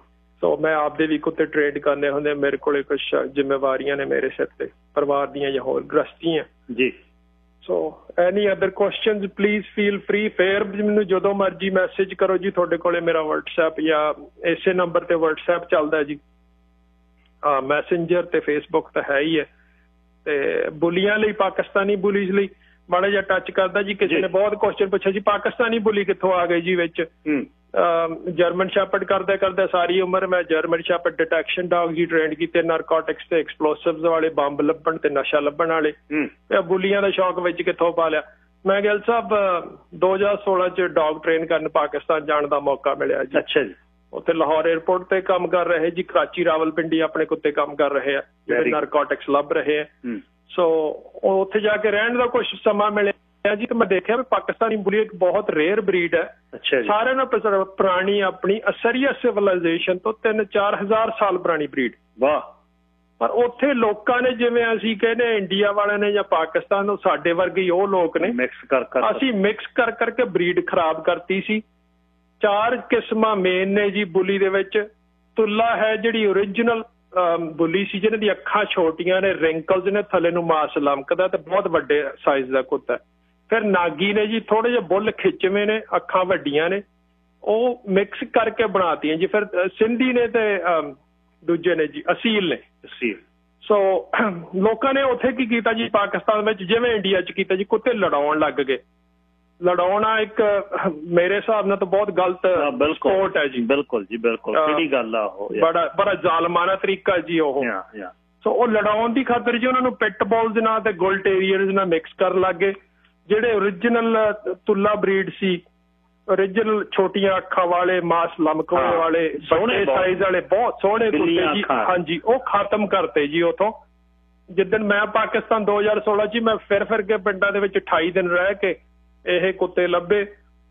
ਸੋ ਮੈਂ ਆਪਦੇ ਵੀ ਕੁੱਤੇ ਟ੍ਰੇਡ ਕਰਨੇ ਹੁੰਦੇ, ਮੇਰੇ ਕੋਲੇ ਕੁਛ ਜ਼ਿੰਮੇਵਾਰੀਆਂ ਨੇ ਮੇਰੇ ਸਿਰ ਤੇ, ਪਰਿਵਾਰ ਦੀਆਂ ਜਾਂ ਹੋਰ ਗ੍ਰਸਤੀਆਂ ਜੀ। So any other questions please feel free, ਫੇਰ ਮੈਨੂੰ ਜਦੋਂ ਮਰਜੀ ਮੈਸੇਜ ਕਰੋ ਜੀ। ਤੁਹਾਡੇ ਕੋਲੇ ਮੇਰਾ ਵਟਸਐਪ ਜਾਂ ਇਸੇ ਨੰਬਰ ਤੇ ਵਟਸਐਪ ਚੱਲਦਾ ਜੀ, ਹਾਂ ਮੈਸੇਂਜਰ ਤੇ ਫੇਸਬੁੱਕ ਤਾਂ ਹੈ ਹੀ ਹੈ। ਤੇ ਬੁਲੀਆਂ ਲਈ, ਪਾਕਿਸਤਾਨੀ ਬੁਲੀਜ਼ ਲਈ ਮਾੜਾ ਜਿਹਾ ਟੱਚ ਕਰਦਾ ਜੀ। ਕਿਸੇ ਨੇ ਬਹੁਤ ਕੁਐਸਚਨ ਪੁੱਛਿਆ ਜੀ ਪਾਕਿਸਤਾਨੀ ਬੁਲੀ ਕਿੱਥੋਂ ਆ ਗਈ ਜੀ ਵਿੱਚ। ਜਰਮਨ ਸ਼ੈਪਰਡ ਕਰਦੇ ਕਰਦੇ ਸਾਰੀ ਉਮਰ ਮੈਂ ਜਰਮਨ ਸ਼ੈਪਰਡ ਡਿਟੈਕਸ਼ਨ ਡੌਗ ਜੀ ਟ੍ਰੇਨਡ ਕੀਤੇ, ਨਾਰਕੋਟਿਕਸ ਤੇ ਐਕਸਪਲੋਸਿਵਸ ਵਾਲੇ, ਬੰਬ ਲੱਭਣ ਤੇ ਨਸ਼ਾ ਲੱਭਣ ਵਾਲੇ, ਤੇ ਬੁਲੀਆਂ ਦਾ ਸ਼ੌਕ ਵਿੱਚ ਕਿੱਥੋਂ ਪਾ ਲਿਆ। ਮੈਂ ਗਿੱਲ ਸਾਹਿਬ ਦੋ ਹਜ਼ਾਰ ਸੋਲਾਂ ਚ ਡੌਗ ਟ੍ਰੇਨ ਕਰਨ ਪਾਕਿਸਤਾਨ ਜਾਣ ਦਾ ਮੌਕਾ ਮਿਲਿਆ ਜੀ। ਅੱਛਾ ਜੀ। ਉੱਥੇ ਲਾਹੌਰ ਏਅਰਪੋਰਟ ਤੇ ਕੰਮ ਕਰ ਰਹੇ ਜੀ, ਕਰਾਚੀ ਰਾਵਲਪਿੰਡੀ ਆਪਣੇ ਕੁੱਤੇ ਕੰਮ ਕਰ ਰਹੇ ਆ ਜਿਹੜੇ ਨਾਰਕੋਟਿਕਸ ਲੱਭ ਰਹੇ ਆ। ਸੋ ਉੱਥੇ ਜਾ ਕੇ ਰਹਿਣ ਦਾ ਕੁਛ ਸਮਾਂ ਮਿਲਿਆ ਜੀ, ਤੇ ਮੈਂ ਦੇਖਿਆ ਵੀ ਪਾਕਿਸਤਾਨੀ ਬੁਲੀ ਇੱਕ ਬਹੁਤ ਰੇਅਰ ਬਰੀਡ ਹੈ। ਸਾਰਿਆਂ ਨਾਲ ਪੁਰਾਣੀ ਆਪਣੀ ਅਸਰੀਆ ਸਿਵਲਾਈਜੇਸ਼ਨ ਤੋਂ ਤਿੰਨ ਚਾਰ ਹਜ਼ਾਰ ਸਾਲ ਪੁਰਾਣੀ ਬਰੀਡ। ਵਾਹ। ਪਰ ਉੱਥੇ ਲੋਕਾਂ ਨੇ, ਜਿਵੇਂ ਅਸੀਂ ਕਹਿੰਦੇ ਇੰਡੀਆ ਵਾਲਿਆਂ ਨੇ ਜਾਂ ਪਾਕਿਸਤਾਨ ਨੂੰ, ਸਾਡੇ ਵਰਗੇ ਹੀ ਉਹ ਲੋਕ ਨੇ, ਮਿਕਸ ਕਰ ਕਰ ਅਸੀਂ ਮਿਕਸ ਕਰ ਕਰਕੇ ਬਰੀਡ ਖਰਾਬ ਕਰਤੀ ਸੀ। ਚਾਰ ਕਿਸਮਾਂ ਮੇਨ ਨੇ ਜੀ ਬੁਲੀ ਦੇ ਵਿੱਚ। ਤੁਲਾ ਹੈ ਜਿਹੜੀ ਓਰੀਜਨਲ ਬੁਲੀ ਸੀ, ਜਿਹਨਾਂ ਦੀ ਅੱਖਾਂ ਛੋਟੀਆਂ ਨੇ, ਰਿੰਕਲਸ ਨੇ, ਥੱਲੇ ਨੂੰ ਮਾਸ ਲਮਕਦਾ ਤੇ ਬਹੁਤ ਵੱਡੇ ਸਾਈਜ਼ ਦਾ ਕੁੱਤਾ। ਫਿਰ ਨਾਗੀ ਨੇ ਜੀ, ਥੋੜੇ ਜਿਹੇ ਬੁੱਲ ਖਿੱਚਵੇਂ ਨੇ, ਅੱਖਾਂ ਵੱਡੀਆਂ ਨੇ, ਉਹ ਮਿਕਸ ਕਰਕੇ ਬਣਾਤੀਆਂ ਜੀ। ਫਿਰ ਸਿੰਧੀ ਨੇ ਤੇ ਦੂਜੇ ਨੇ ਜੀ ਅਸੀਲ ਨੇ। ਅਸੀਲ ਸੋ ਲੋਕਾਂ ਨੇ ਉੱਥੇ ਕੀ ਕੀਤਾ ਜੀ, ਪਾਕਿਸਤਾਨ ਵਿੱਚ ਜਿਵੇਂ ਇੰਡੀਆ 'ਚ ਕੀਤਾ ਜੀ, ਕੁੱਤੇ ਲੜਾਉਣ ਲੱਗ ਗਏ। ਲੜਾਉਣਾ ਇੱਕ ਮੇਰੇ ਹਿਸਾਬ ਨਾਲ ਤਾਂ ਬਹੁਤ ਗਲਤ ਸਪੋਰਟ ਹੈ ਜੀ। ਬਿਲਕੁਲ ਜੀ, ਬਿਲਕੁਲ ਕਿਹੜੀ ਗੱਲ ਆ ਉਹ, ਬੜਾ ਬੜਾ ਜ਼ਾਲਮਾਨਾ ਤਰੀਕਾ ਜੀ ਉਹ। ਸੋ ਉਹ ਲੜਾਉਣ ਦੀ ਖਾਤਰ ਜੀ ਉਹਨਾਂ ਨੂੰ ਪਿਟ ਬੋਲ ਦੇ ਨਾਲ ਤੇ ਗੁੱਲ ਟੇਰੀਅਰਸ ਨਾਲ ਮਿਕਸ ਕਰਨ ਲੱਗ ਗਏ। ਜਿਹੜੇ ਓਰੀਜਨਲ ਤੁੱਲਾ ਬਰੀਡ ਸੀ, ਓਰੀਜਨਲ ਛੋਟੀਆਂ ਅੱਖਾਂ ਵਾਲੇ, ਮਾਸ ਲਮਕਾਉਣ ਵਾਲੇ, ਵੱਡੇ ਸਾਈਜ਼ ਵਾਲੇ ਬਹੁਤ ਸੋਹਣੇ ਕੁੱਤੇ ਜੀ, ਹਾਂਜੀ ਉਹ ਖਤਮ ਕਰਤੇ ਜੀ ਉੱਥੋਂ। ਜਿੱਦਣ ਮੈਂ ਪਾਕਿਸਤਾਨ ਦੋ ਹਜ਼ਾਰ ਸੋਲਾਂ 'ਚ ਮੈਂ ਫਿਰ ਫਿਰ ਕੇ ਪਿੰਡਾਂ ਦੇ ਵਿੱਚ ਅਠਾਈ ਦਿਨ ਰਹਿ ਕੇ ਇਹ ਕੁੱਤੇ ਲੱਭੇ।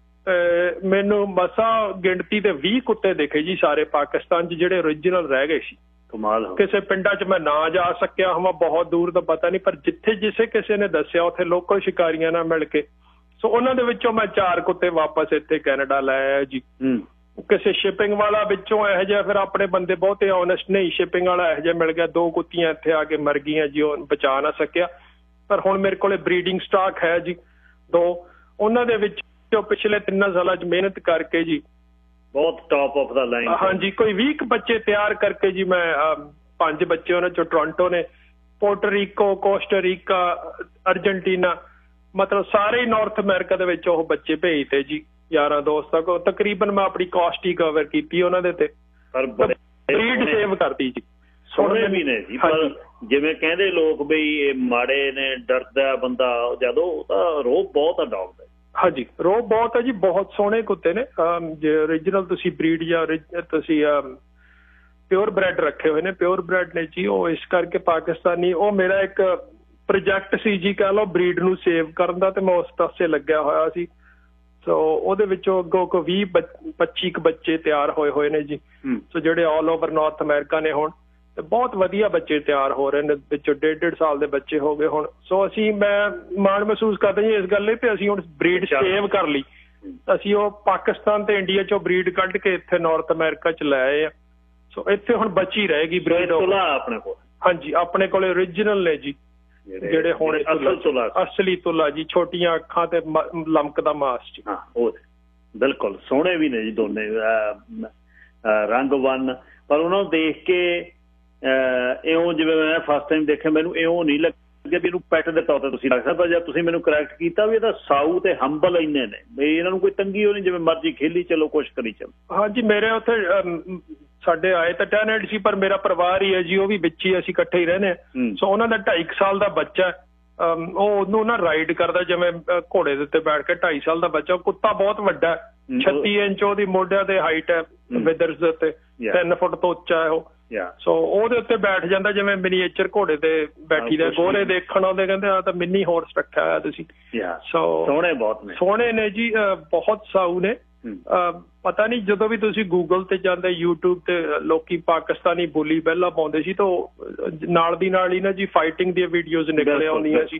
ਮੈਨੂੰ ਮਸਾਂ ਗਿਣਤੀ ਦੇ ਵੀਹ ਕੁੱਤੇ ਦਿਖੇ ਜੀ ਸਾਰੇ ਪਾਕਿਸਤਾਨ 'ਚ ਜਿਹੜੇ ਓਰੀਜਨਲ ਰਹਿ ਗਏ ਸੀ। ਕਮਾਲ। ਕਿਸੇ ਪਿੰਡਾਂ 'ਚ ਮੈਂ ਨਾ ਜਾ ਸਕਿਆ ਹਾਂ, ਬਹੁਤ ਦੂਰ ਦਾ ਪਤਾ ਨਹੀਂ, ਪਰ ਜਿੱਥੇ ਜਿਸੇ ਕਿਸੇ ਨੇ ਦੱਸਿਆ ਉੱਥੇ ਲੋਕਲ ਸ਼ਿਕਾਰੀਆਂ ਨਾਲ ਮਿਲ ਕੇ, ਸੋ ਉਹਨਾਂ ਦੇ ਵਿੱਚੋਂ ਮੈਂ ਚਾਰ ਕੁੱਤੇ ਵਾਪਸ ਇੱਥੇ ਕੈਨੇਡਾ ਲੈ ਆਇਆ ਜੀ। ਕਿਸੇ ਸ਼ਿਪਿੰਗ ਵਾਲਾ ਵਿੱਚੋਂ ਇਹੋ ਜਿਹਾ, ਫਿਰ ਆਪਣੇ ਬੰਦੇ ਬਹੁਤੇ ਓਨੈਸਟ ਨਹੀਂ, ਸ਼ਿਪਿੰਗ ਵਾਲਾ ਇਹੋ ਜਿਹਾ ਮਿਲ ਗਿਆ, ਦੋ ਕੁੱਤੀਆਂ ਇੱਥੇ ਆ ਕੇ ਮਰ ਗਈਆਂ ਜੀ, ਉਹ ਬਚਾ ਨਾ ਸਕਿਆ। ਪਰ ਹੁਣ ਮੇਰੇ ਕੋਲੇ ਬਰੀਡਿੰਗ ਸਟਾਕ ਹੈ ਜੀ ਦੋ, ਉਹਨਾਂ ਦੇ ਵਿੱਚ ਪਿਛਲੇ ਤਿੰਨਾਂ ਸਾਲਾਂ 'ਚ ਮਿਹਨਤ ਕਰਕੇ ਜੀ ਬਹੁਤ ਟੌਪ ਆਫ ਦਾ ਲਾਈਨ, ਹਾਂਜੀ ਕੋਈ ਵੀਹ ਬੱਚੇ ਤਿਆਰ ਕਰਕੇ ਜੀ ਮੈਂ ਪੰਜ ਬੱਚੇ ਉਹਨਾਂ 'ਚੋਂ ਟੋਰਾਂਟੋ ਨੇ, ਪੋਰਟੋਰੀਕੋ, ਕੋਸਟਾਰੀਕਾ, ਅਰਜਨਟੀਨਾ, ਮਤਲਬ ਸਾਰੇ ਹੀ ਨਾਰਥ ਅਮਰੀਕਾ ਦੇ ਵਿੱਚ ਉਹ ਬੱਚੇ ਭੇਜਤੇ ਜੀ ਯਾਰਾਂ ਦੋਸਤਾਂ ਕੋਲ। ਤਕਰੀਬਨ ਮੈਂ ਆਪਣੀ ਕਾਸਟ ਹੀ ਕਵਰ ਕੀਤੀ ਉਹਨਾਂ ਦੇ ਤੇ, ਬਰੀਡ ਸੇਵ ਕਰਤੀ ਜੀ। ਸੋਹਣੇ ਵੀ ਨੇ ਜੀ, ਪਰ ਜਿਵੇਂ ਕਹਿੰਦੇ ਲੋਕ ਬਈ ਇਹ ਮਾੜੇ ਨੇ, ਡਰਦਾ ਬੰਦਾ ਜਦੋਂ, ਉਹਦਾ ਰੋਹ ਬਹੁਤ ਆ ਡੌਗ ਦਾ। ਹਾਂਜੀ ਰੋਹ ਬਹੁਤ ਹੈ ਜੀ, ਬਹੁਤ ਸੋਹਣੇ ਕੁੱਤੇ ਨੇ। ਜੇ ਓਰੀਜਨਲ ਤੁਸੀਂ ਬਰੀਡ ਜਾਂ ਤੁਸੀਂ ਪਿਓਰ ਬ੍ਰੈਡ ਰੱਖੇ ਹੋਏ ਨੇ, ਪਿਓਰ ਬ੍ਰੈਡ ਨੇ ਜੀ ਉਹ, ਇਸ ਕਰਕੇ ਪਾਕਿਸਤਾਨੀ। ਉਹ ਮੇਰਾ ਇੱਕ ਪ੍ਰੋਜੈਕਟ ਸੀ ਜੀ ਕਹਿ ਲਓ ਬਰੀਡ ਨੂੰ ਸੇਵ ਕਰਨ ਦਾ, ਤੇ ਮੈਂ ਉਸ ਪਾਸੇ ਲੱਗਿਆ ਹੋਇਆ ਸੀ। ਸੋ ਉਹਦੇ ਵਿੱਚੋਂ ਅੱਗੋਂ ਕੋ ਵੀਹ ਪੱਚੀ ਕੁ ਬੱਚੇ ਤਿਆਰ ਹੋਏ ਹੋਏ ਨੇ ਜੀ। ਸੋ ਜਿਹੜੇ ਆਲ ਓਵਰ ਨਾਰਥ ਅਮਰੀਕਾ ਨੇ ਹੁਣ, ਤੇ ਬਹੁਤ ਵਧੀਆ ਬੱਚੇ ਤਿਆਰ ਹੋ ਰਹੇ ਨੇ, ਵਿੱਚੋਂ ਡੇਢ ਡੇਢ ਸਾਲ ਦੇ ਬੱਚੇ ਹੋ ਗਏ ਹੁਣ। ਸੋ ਅਸੀਂ, ਮੈਂ ਮਾਣ ਮਹਿਸੂਸ ਕਰਦਾ ਜੀ ਇਸ ਗੱਲ ਲਈ ਵੀ ਅਸੀਂ ਹੁਣ ਬਰੀਡ ਸੇਵ ਕਰ ਲਈ। ਅਸੀਂ ਉਹ ਪਾਕਿਸਤਾਨ ਤੇ ਇੰਡੀਆ 'ਚੋਂ ਬਰੀਡ ਕੱਢ ਕੇ ਇੱਥੇ ਨਾਰਥ ਅਮਰੀਕਾ 'ਚ ਲੈ ਆਏ ਆ। ਸੋ ਇੱਥੇ ਹੁਣ ਬਚੀ ਰਹੇਗੀ ਬਰੀਡ ਆਪਣੇ ਕੋਲ। ਹਾਂਜੀ ਆਪਣੇ ਕੋਲ ਓਰੀਜਨਲ ਨੇ ਜੀ ਜਿਹੜੇ ਹੁਣ ਅਸਲੀ ਤੁਲਾ ਜੀ, ਛੋਟੀਆਂ ਅੱਖਾਂ ਤੇ ਲਮਕਦਾ ਮਾਸ ਜੀ। ਹਾਂ ਉਹ ਬਿਲਕੁਲ ਸੋਹਣੇ ਵੀ ਨੇ ਜੀ ਦੋਨੇ ਰੰਗਵਾਨ, ਪਰ ਉਹਨਾਂ ਨੂੰ ਦੇਖ ਕੇ ਇਉਂ ਜਿਵੇਂ ਮੈਂ ਫਸਟ ਟਾਈਮ ਦੇਖਿਆ, ਮੈਨੂੰ ਇਉਂ ਨਹੀਂ ਲੱਗਿਆ ਵੀ ਇਹਨੂੰ ਪੈਟ ਦੇ ਤੌਰ ਤੇ ਤੁਸੀਂ ਰੱਖ ਸਕਦੇ। ਪਰ ਜਦ ਤੁਸੀਂ ਮੈਨੂੰ ਕਰੈਕਟ ਕੀਤਾ ਵੀ ਇਹਦਾ ਸਾਊ ਤੇ ਹੰਬਲ ਇੰਨੇ ਨੇ ਵੀ ਇਹਨਾਂ ਨੂੰ ਕੋਈ ਤੰਗੀ ਉਹ ਨਹੀਂ, ਜਿਵੇਂ ਮਰਜ਼ੀ ਖੇਲੀ ਚਲੋ, ਕੁਛ ਕਰੀ ਚਲੋ। ਹਾਂਜੀ ਮੇਰੇ ਉੱਥੇ ਸਾਡੇ ਆਏ ਤਾਂ ਟੈਨੈਂਟ ਸੀ, ਪਰ ਮੇਰਾ ਪਰਿਵਾਰ ਹੀ ਹੈ ਜੀ, ਉਹ ਵੀ ਵਿੱਚ ਹੀ, ਅਸੀਂ ਇਕੱਠੇ ਹੀ ਰਹਿੰਦੇ ਹਾਂ। ਸੋ ਉਹਨਾਂ ਦਾ ਢਾਈ ਕੁ ਸਾਲ ਦਾ ਬੱਚਾ, ਉਹ ਉਹਨੂੰ ਨਾ ਰਾਈਡ ਕਰਦਾ ਜਿਵੇਂ ਘੋੜੇ ਦੇ ਉੱਤੇ ਬੈਠ ਕੇ। ਢਾਈ ਸਾਲ ਦਾ ਬੱਚਾ, ਕੁੱਤਾ ਬਹੁਤ ਵੱਡਾ, ਛੱਤੀ ਇੰਚ ਉਹਦੀ ਮੋਢਿਆਂ ਤੇ ਹਾਈਟ ਹੈ, ਵਿਦਰਸ ਦੇ ਉੱਤੇ ਤਿੰਨ ਫੁੱਟ ਤੋਂ ਉੱਚਾ ਹੈ ਉਹ। ਸੋ ਉਹਦੇ ਉੱਤੇ ਬੈਠ ਜਾਂਦਾ ਜਿਵੇਂ ਮਿਨੀਏਚਰ ਘੋੜੇ ਤੇ ਬੈਠੀ ਦਾ। ਗੋਰੇ ਦੇਖਣ ਆਉਂਦੇ ਕਹਿੰਦੇ ਆ ਤਾਂ ਮਿੰਨੀ ਹਾਰਸ ਰੱਖਿਆ ਹੋਇਆ ਤੁਸੀਂ। ਸੋ ਸੋਹਣੇ ਬਹੁਤ ਨੇ, ਸੋਹਣੇ ਨੇ ਜੀ, ਬਹੁਤ ਸਾਊ ਨੇ। ਪਤਾ ਨਹੀਂ ਜਦੋਂ ਵੀ ਤੁਸੀਂ ਗੂਗਲ ਤੇ ਜਾਂਦੇ, ਯੂਟਿਊਬ ਤੇ ਲੋਕੀ ਪਾਕਿਸਤਾਨੀ ਬੋਲੀ ਪਹਿਲਾਂ ਪਾਉਂਦੇ ਸੀ, ਤਾਂ ਨਾਲ ਦੀ ਨਾਲ ਹੀ ਨਾ ਜੀ ਫਾਈਟਿੰਗ ਦੀਆਂ ਵੀਡੀਓਜ਼ ਨਿਕਲ ਆਉਂਦੀਆਂ ਸੀ।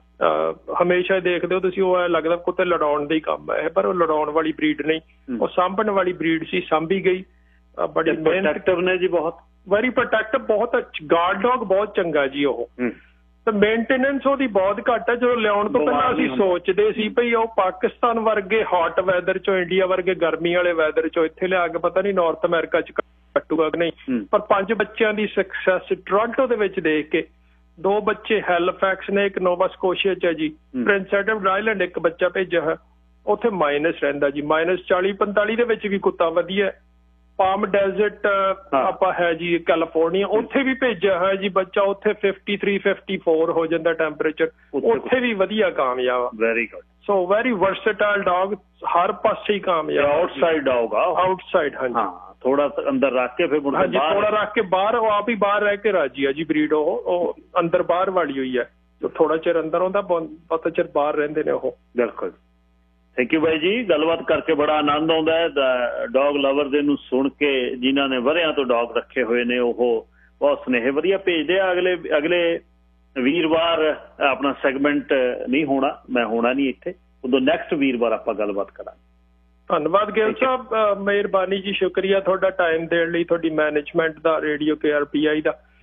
ਹਮੇਸ਼ਾ ਦੇਖਦੇ ਹੋ ਤੁਸੀਂ, ਉਹ ਲੱਗਦਾ ਕੁੱਤੇ ਲੜਾਉਣ ਦਾ ਹੀ ਕੰਮ ਹੈ, ਪਰ ਉਹ ਲੜਾਉਣ ਵਾਲੀ ਬਰੀਡ ਨਹੀਂ, ਉਹ ਸਾਂਭਣ ਵਾਲੀ ਬਰੀਡ ਸੀ, ਸਾਂਭੀ ਗਈ। ਬੜੀ ਪ੍ਰੋਟੈਕਟਿਵ ਨੇ ਜੀ, ਬਹੁਤ ਵੈਰੀ ਪ੍ਰੋਟੈਕਟਿਵ, ਬਹੁਤ ਗਾਰਡ ਡੌਗ ਬਹੁਤ ਚੰਗਾ ਜੀ ਉਹ। ਤੇ ਮੇਨਟੇਨੈਂਸ ਉਹਦੀ ਬਹੁਤ ਘੱਟ ਹੈ। ਜਦੋਂ ਲਿਆਉਣ ਤੋਂ ਪਹਿਲਾਂ ਅਸੀਂ ਸੋਚਦੇ ਸੀ ਭਈ ਉਹ ਪਾਕਿਸਤਾਨ ਵਰਗੇ ਹੌਟ ਵੈਦਰ ਚੋਂ, ਇੰਡੀਆ ਵਰਗੇ ਗਰਮੀ ਵਾਲੇ ਵੈਦਰ ਚੋਂ ਇੱਥੇ ਲਿਆ ਕੇ ਪਤਾ ਨਹੀਂ ਨਾਰਥ ਅਮਰੀਕਾ ਚ ਕੱਟੂਗਾ ਕਿ ਨਹੀਂ। ਪਰ ਪੰਜ ਬੱਚਿਆਂ ਦੀ ਸਕਸੈਸ ਟੋਰਾਂਟੋ ਦੇ ਵਿੱਚ ਦੇਖ ਕੇ, ਦੋ ਬੱਚੇ ਹੈਲੀਫੈਕਸ ਨੇ, ਇੱਕ ਨੋਵਾ ਸਕੋਸ਼ੀਆ ਚ ਹੈ ਜੀ, ਪ੍ਰਿੰਸ ਐਡਵਰਡ ਆਈਲੈਂਡ ਇੱਕ ਬੱਚਾ ਭੇਜਿਆ ਹੈ, ਉੱਥੇ ਮਾਈਨਸ ਰਹਿੰਦਾ ਜੀ, ਮਾਈਨਸ ਚਾਲੀ ਪੰਤਾਲੀ ਦੇ ਵਿੱਚ ਵੀ ਕੁੱਤਾ ਵਧੀਆ। ਪਾਮ ਡੈਜ਼ਰਟ ਆਪਾਂ ਹੈ ਜੀ ਕੈਲੀਫੋਰਨੀਆ, ਉੱਥੇ ਵੀ ਭੇਜਿਆ ਹੋਇਆ ਜੀ ਬੱਚਾ, ਉੱਥੇ ਫਿਫਟੀ ਥ੍ਰੀ ਫਿਫਟੀ ਫੋਰ ਹੋ ਜਾਂਦਾ ਟੈਂਪਰੇਚਰ, ਉੱਥੇ ਵੀ ਵਧੀਆ ਕਾਮਯਾਬ। Very good. So very versatile dog, ਹਰ ਪਾਸੇ ਹੀ ਕਾਮਯਾਬ। ਆਊਟਸਾਈਡ ਡੌਗ ਆ, ਆਊਟਸਾਈਡ। ਹਾਂਜੀ ਥੋੜਾ ਅੰਦਰ ਰੱਖ ਕੇ ਫਿਰ ਹਾਂਜੀ ਥੋੜਾ ਰੱਖ ਕੇ ਬਾਹਰ, ਉਹ ਆਪ ਹੀ ਬਾਹਰ ਰਹਿ ਕੇ ਰਾਜੀ ਆ ਜੀ ਬਰੀਡ। ਉਹ ਉਹ ਅੰਦਰ ਬਾਹਰ ਵਾਲੀ ਹੋਈ ਹੈ, ਜੋ ਥੋੜਾ ਚਿਰ ਅੰਦਰ ਆਉਂਦਾ, ਪਤਾ ਚਿਰ ਬਾਹਰ ਰਹਿੰਦੇ ਨੇ ਉਹ। ਬਿਲਕੁਲ। ਥੈਂਕ ਯੂ ਬਾਈ ਜੀ, ਗੱਲਬਾਤ ਕਰਕੇ ਬੜਾ ਆਨੰਦ ਆਉਂਦਾ ਹੈ। ਡੌਗ ਲਵਰ ਦੇ ਨੂੰ ਸੁਣ ਕੇ, ਜਿਨ੍ਹਾਂ ਨੇ ਵਰ੍ਹਿਆਂ ਤੋਂ ਡੌਗ ਰੱਖੇ ਹੋਏ ਨੇ, ਉਹ ਬਹੁਤ ਸੁਨੇਹੇ ਵਧੀਆ ਭੇਜਦੇ ਆ। ਅਗਲੇ ਅਗਲੇ ਵੀਰਵਾਰ ਆਪਣਾ ਸੈਗਮੈਂਟ ਨਹੀਂ ਹੋਣਾ, ਮੈਂ ਹੋਣਾ ਨਹੀਂ ਇੱਥੇ, ਉਦੋਂ ਨੈਕਸਟ ਵੀਰਵਾਰ ਆਪਾਂ ਗੱਲਬਾਤ ਕਰਾਂਗੇ। ਧੰਨਵਾਦ ਗਿੱਲ ਸਾਹਿਬ, ਮਿਹਰਬਾਨੀ ਜੀ, ਸ਼ੁਕਰੀਆ ਤੁਹਾਡਾ ਟਾਈਮ ਦੇਣ ਲਈ, ਤੁਹਾਡੀ ਮੈਨੇਜਮੈਂਟ ਦਾ, radio K R P I ਦਾ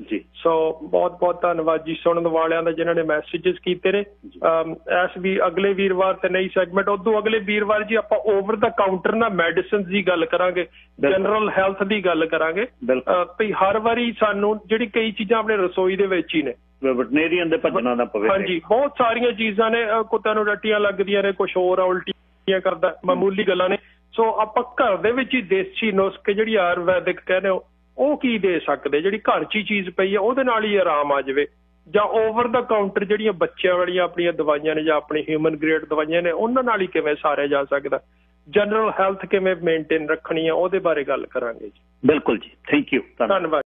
ਜੀ। ਸੋ ਬਹੁਤ ਬਹੁਤ ਧੰਨਵਾਦ ਜੀ ਸੁਣਨ ਵਾਲਿਆਂ ਦਾ ਜਿਨ੍ਹਾਂ ਨੇ ਮੈਸੇजेस ਕੀਤੇ ਨੇ। ਐਸ ਵੀ ਅਗਲੇ ਵੀਰਵਾਰ ਤੇ ਨਈ ਸੈਗਮੈਂਟ, ਉਦੋਂ ਅਗਲੇ ਵੀਰਵਾਰ ਜੀ ਆਪਾਂ ਓਵਰ ਦਾ ਕਾਊਂਟਰ ਨਾ ਮੈਡੀਸਿਨਸ ਦੀ ਗੱਲ ਕਰਾਂਗੇ, ਜਨਰਲ ਹੈਲਥ ਦੀ ਗੱਲ ਕਰਾਂਗੇ। ਭਈ ਹਰ ਵਾਰੀ ਸਾਨੂੰ ਜਿਹੜੀ ਕਈ ਚੀਜ਼ਾਂ ਆਪਣੇ ਰਸੋਈ ਦੇ ਵਿੱਚ ਹੀ ਨੇ, ਵੈਟਰਨਰੀਅਨ ਦੇ ਭੱਜਣਾ ਨਾ ਪਵੇ। ਹਾਂਜੀ, ਬਹੁਤ ਸਾਰੀਆਂ ਚੀਜ਼ਾਂ ਨੇ, ਕੁੱਤਿਆਂ ਨੂੰ ਰੱਟੀਆਂ ਲੱਗਦੀਆਂ ਨੇ, ਕੁਛ ਹੋਰ ਉਲਟੀਆਂ ਕਰਦਾ, ਮਾਮੂਲੀ ਗੱਲਾਂ ਨੇ। ਸੋ ਆਪਾਂ ਘਰ ਦੇ ਵਿੱਚ ਹੀ ਦੇਸੀ ਨੁਸਖੇ ਜਿਹੜੀ ਆਯੁਰਵੈਦਿਕ ਕਹਿੰਦੇ ਹੋ ਉਹ ਕੀ ਦੇ ਸਕਦੇ, ਜਿਹੜੀ ਘਰ 'ਚ ਹੀ ਚੀਜ਼ ਪਈ ਆ ਉਹਦੇ ਨਾਲ ਹੀ ਆਰਾਮ ਆ ਜਾਵੇ, ਜਾਂ ਓਵਰ ਦਾ ਕਾਊਂਟਰ ਜਿਹੜੀਆਂ ਬੱਚਿਆਂ ਵਾਲੀਆਂ ਆਪਣੀਆਂ ਦਵਾਈਆਂ ਨੇ ਜਾਂ ਆਪਣੀ ਹਿਊਮਨ ਗ੍ਰੇਡ ਦਵਾਈਆਂ ਨੇ ਉਹਨਾਂ ਨਾਲ ਹੀ ਕਿਵੇਂ ਸਾਰਿਆ ਜਾ ਸਕਦਾ, ਜਨਰਲ ਹੈਲਥ ਕਿਵੇਂ ਮੇਨਟੇਨ ਰੱਖਣੀ ਆ ਉਹਦੇ ਬਾਰੇ ਗੱਲ ਕਰਾਂਗੇ ਜੀ। ਬਿਲਕੁਲ ਜੀ, ਥੈਂਕ ਯੂ, ਧੰਨਵਾਦ।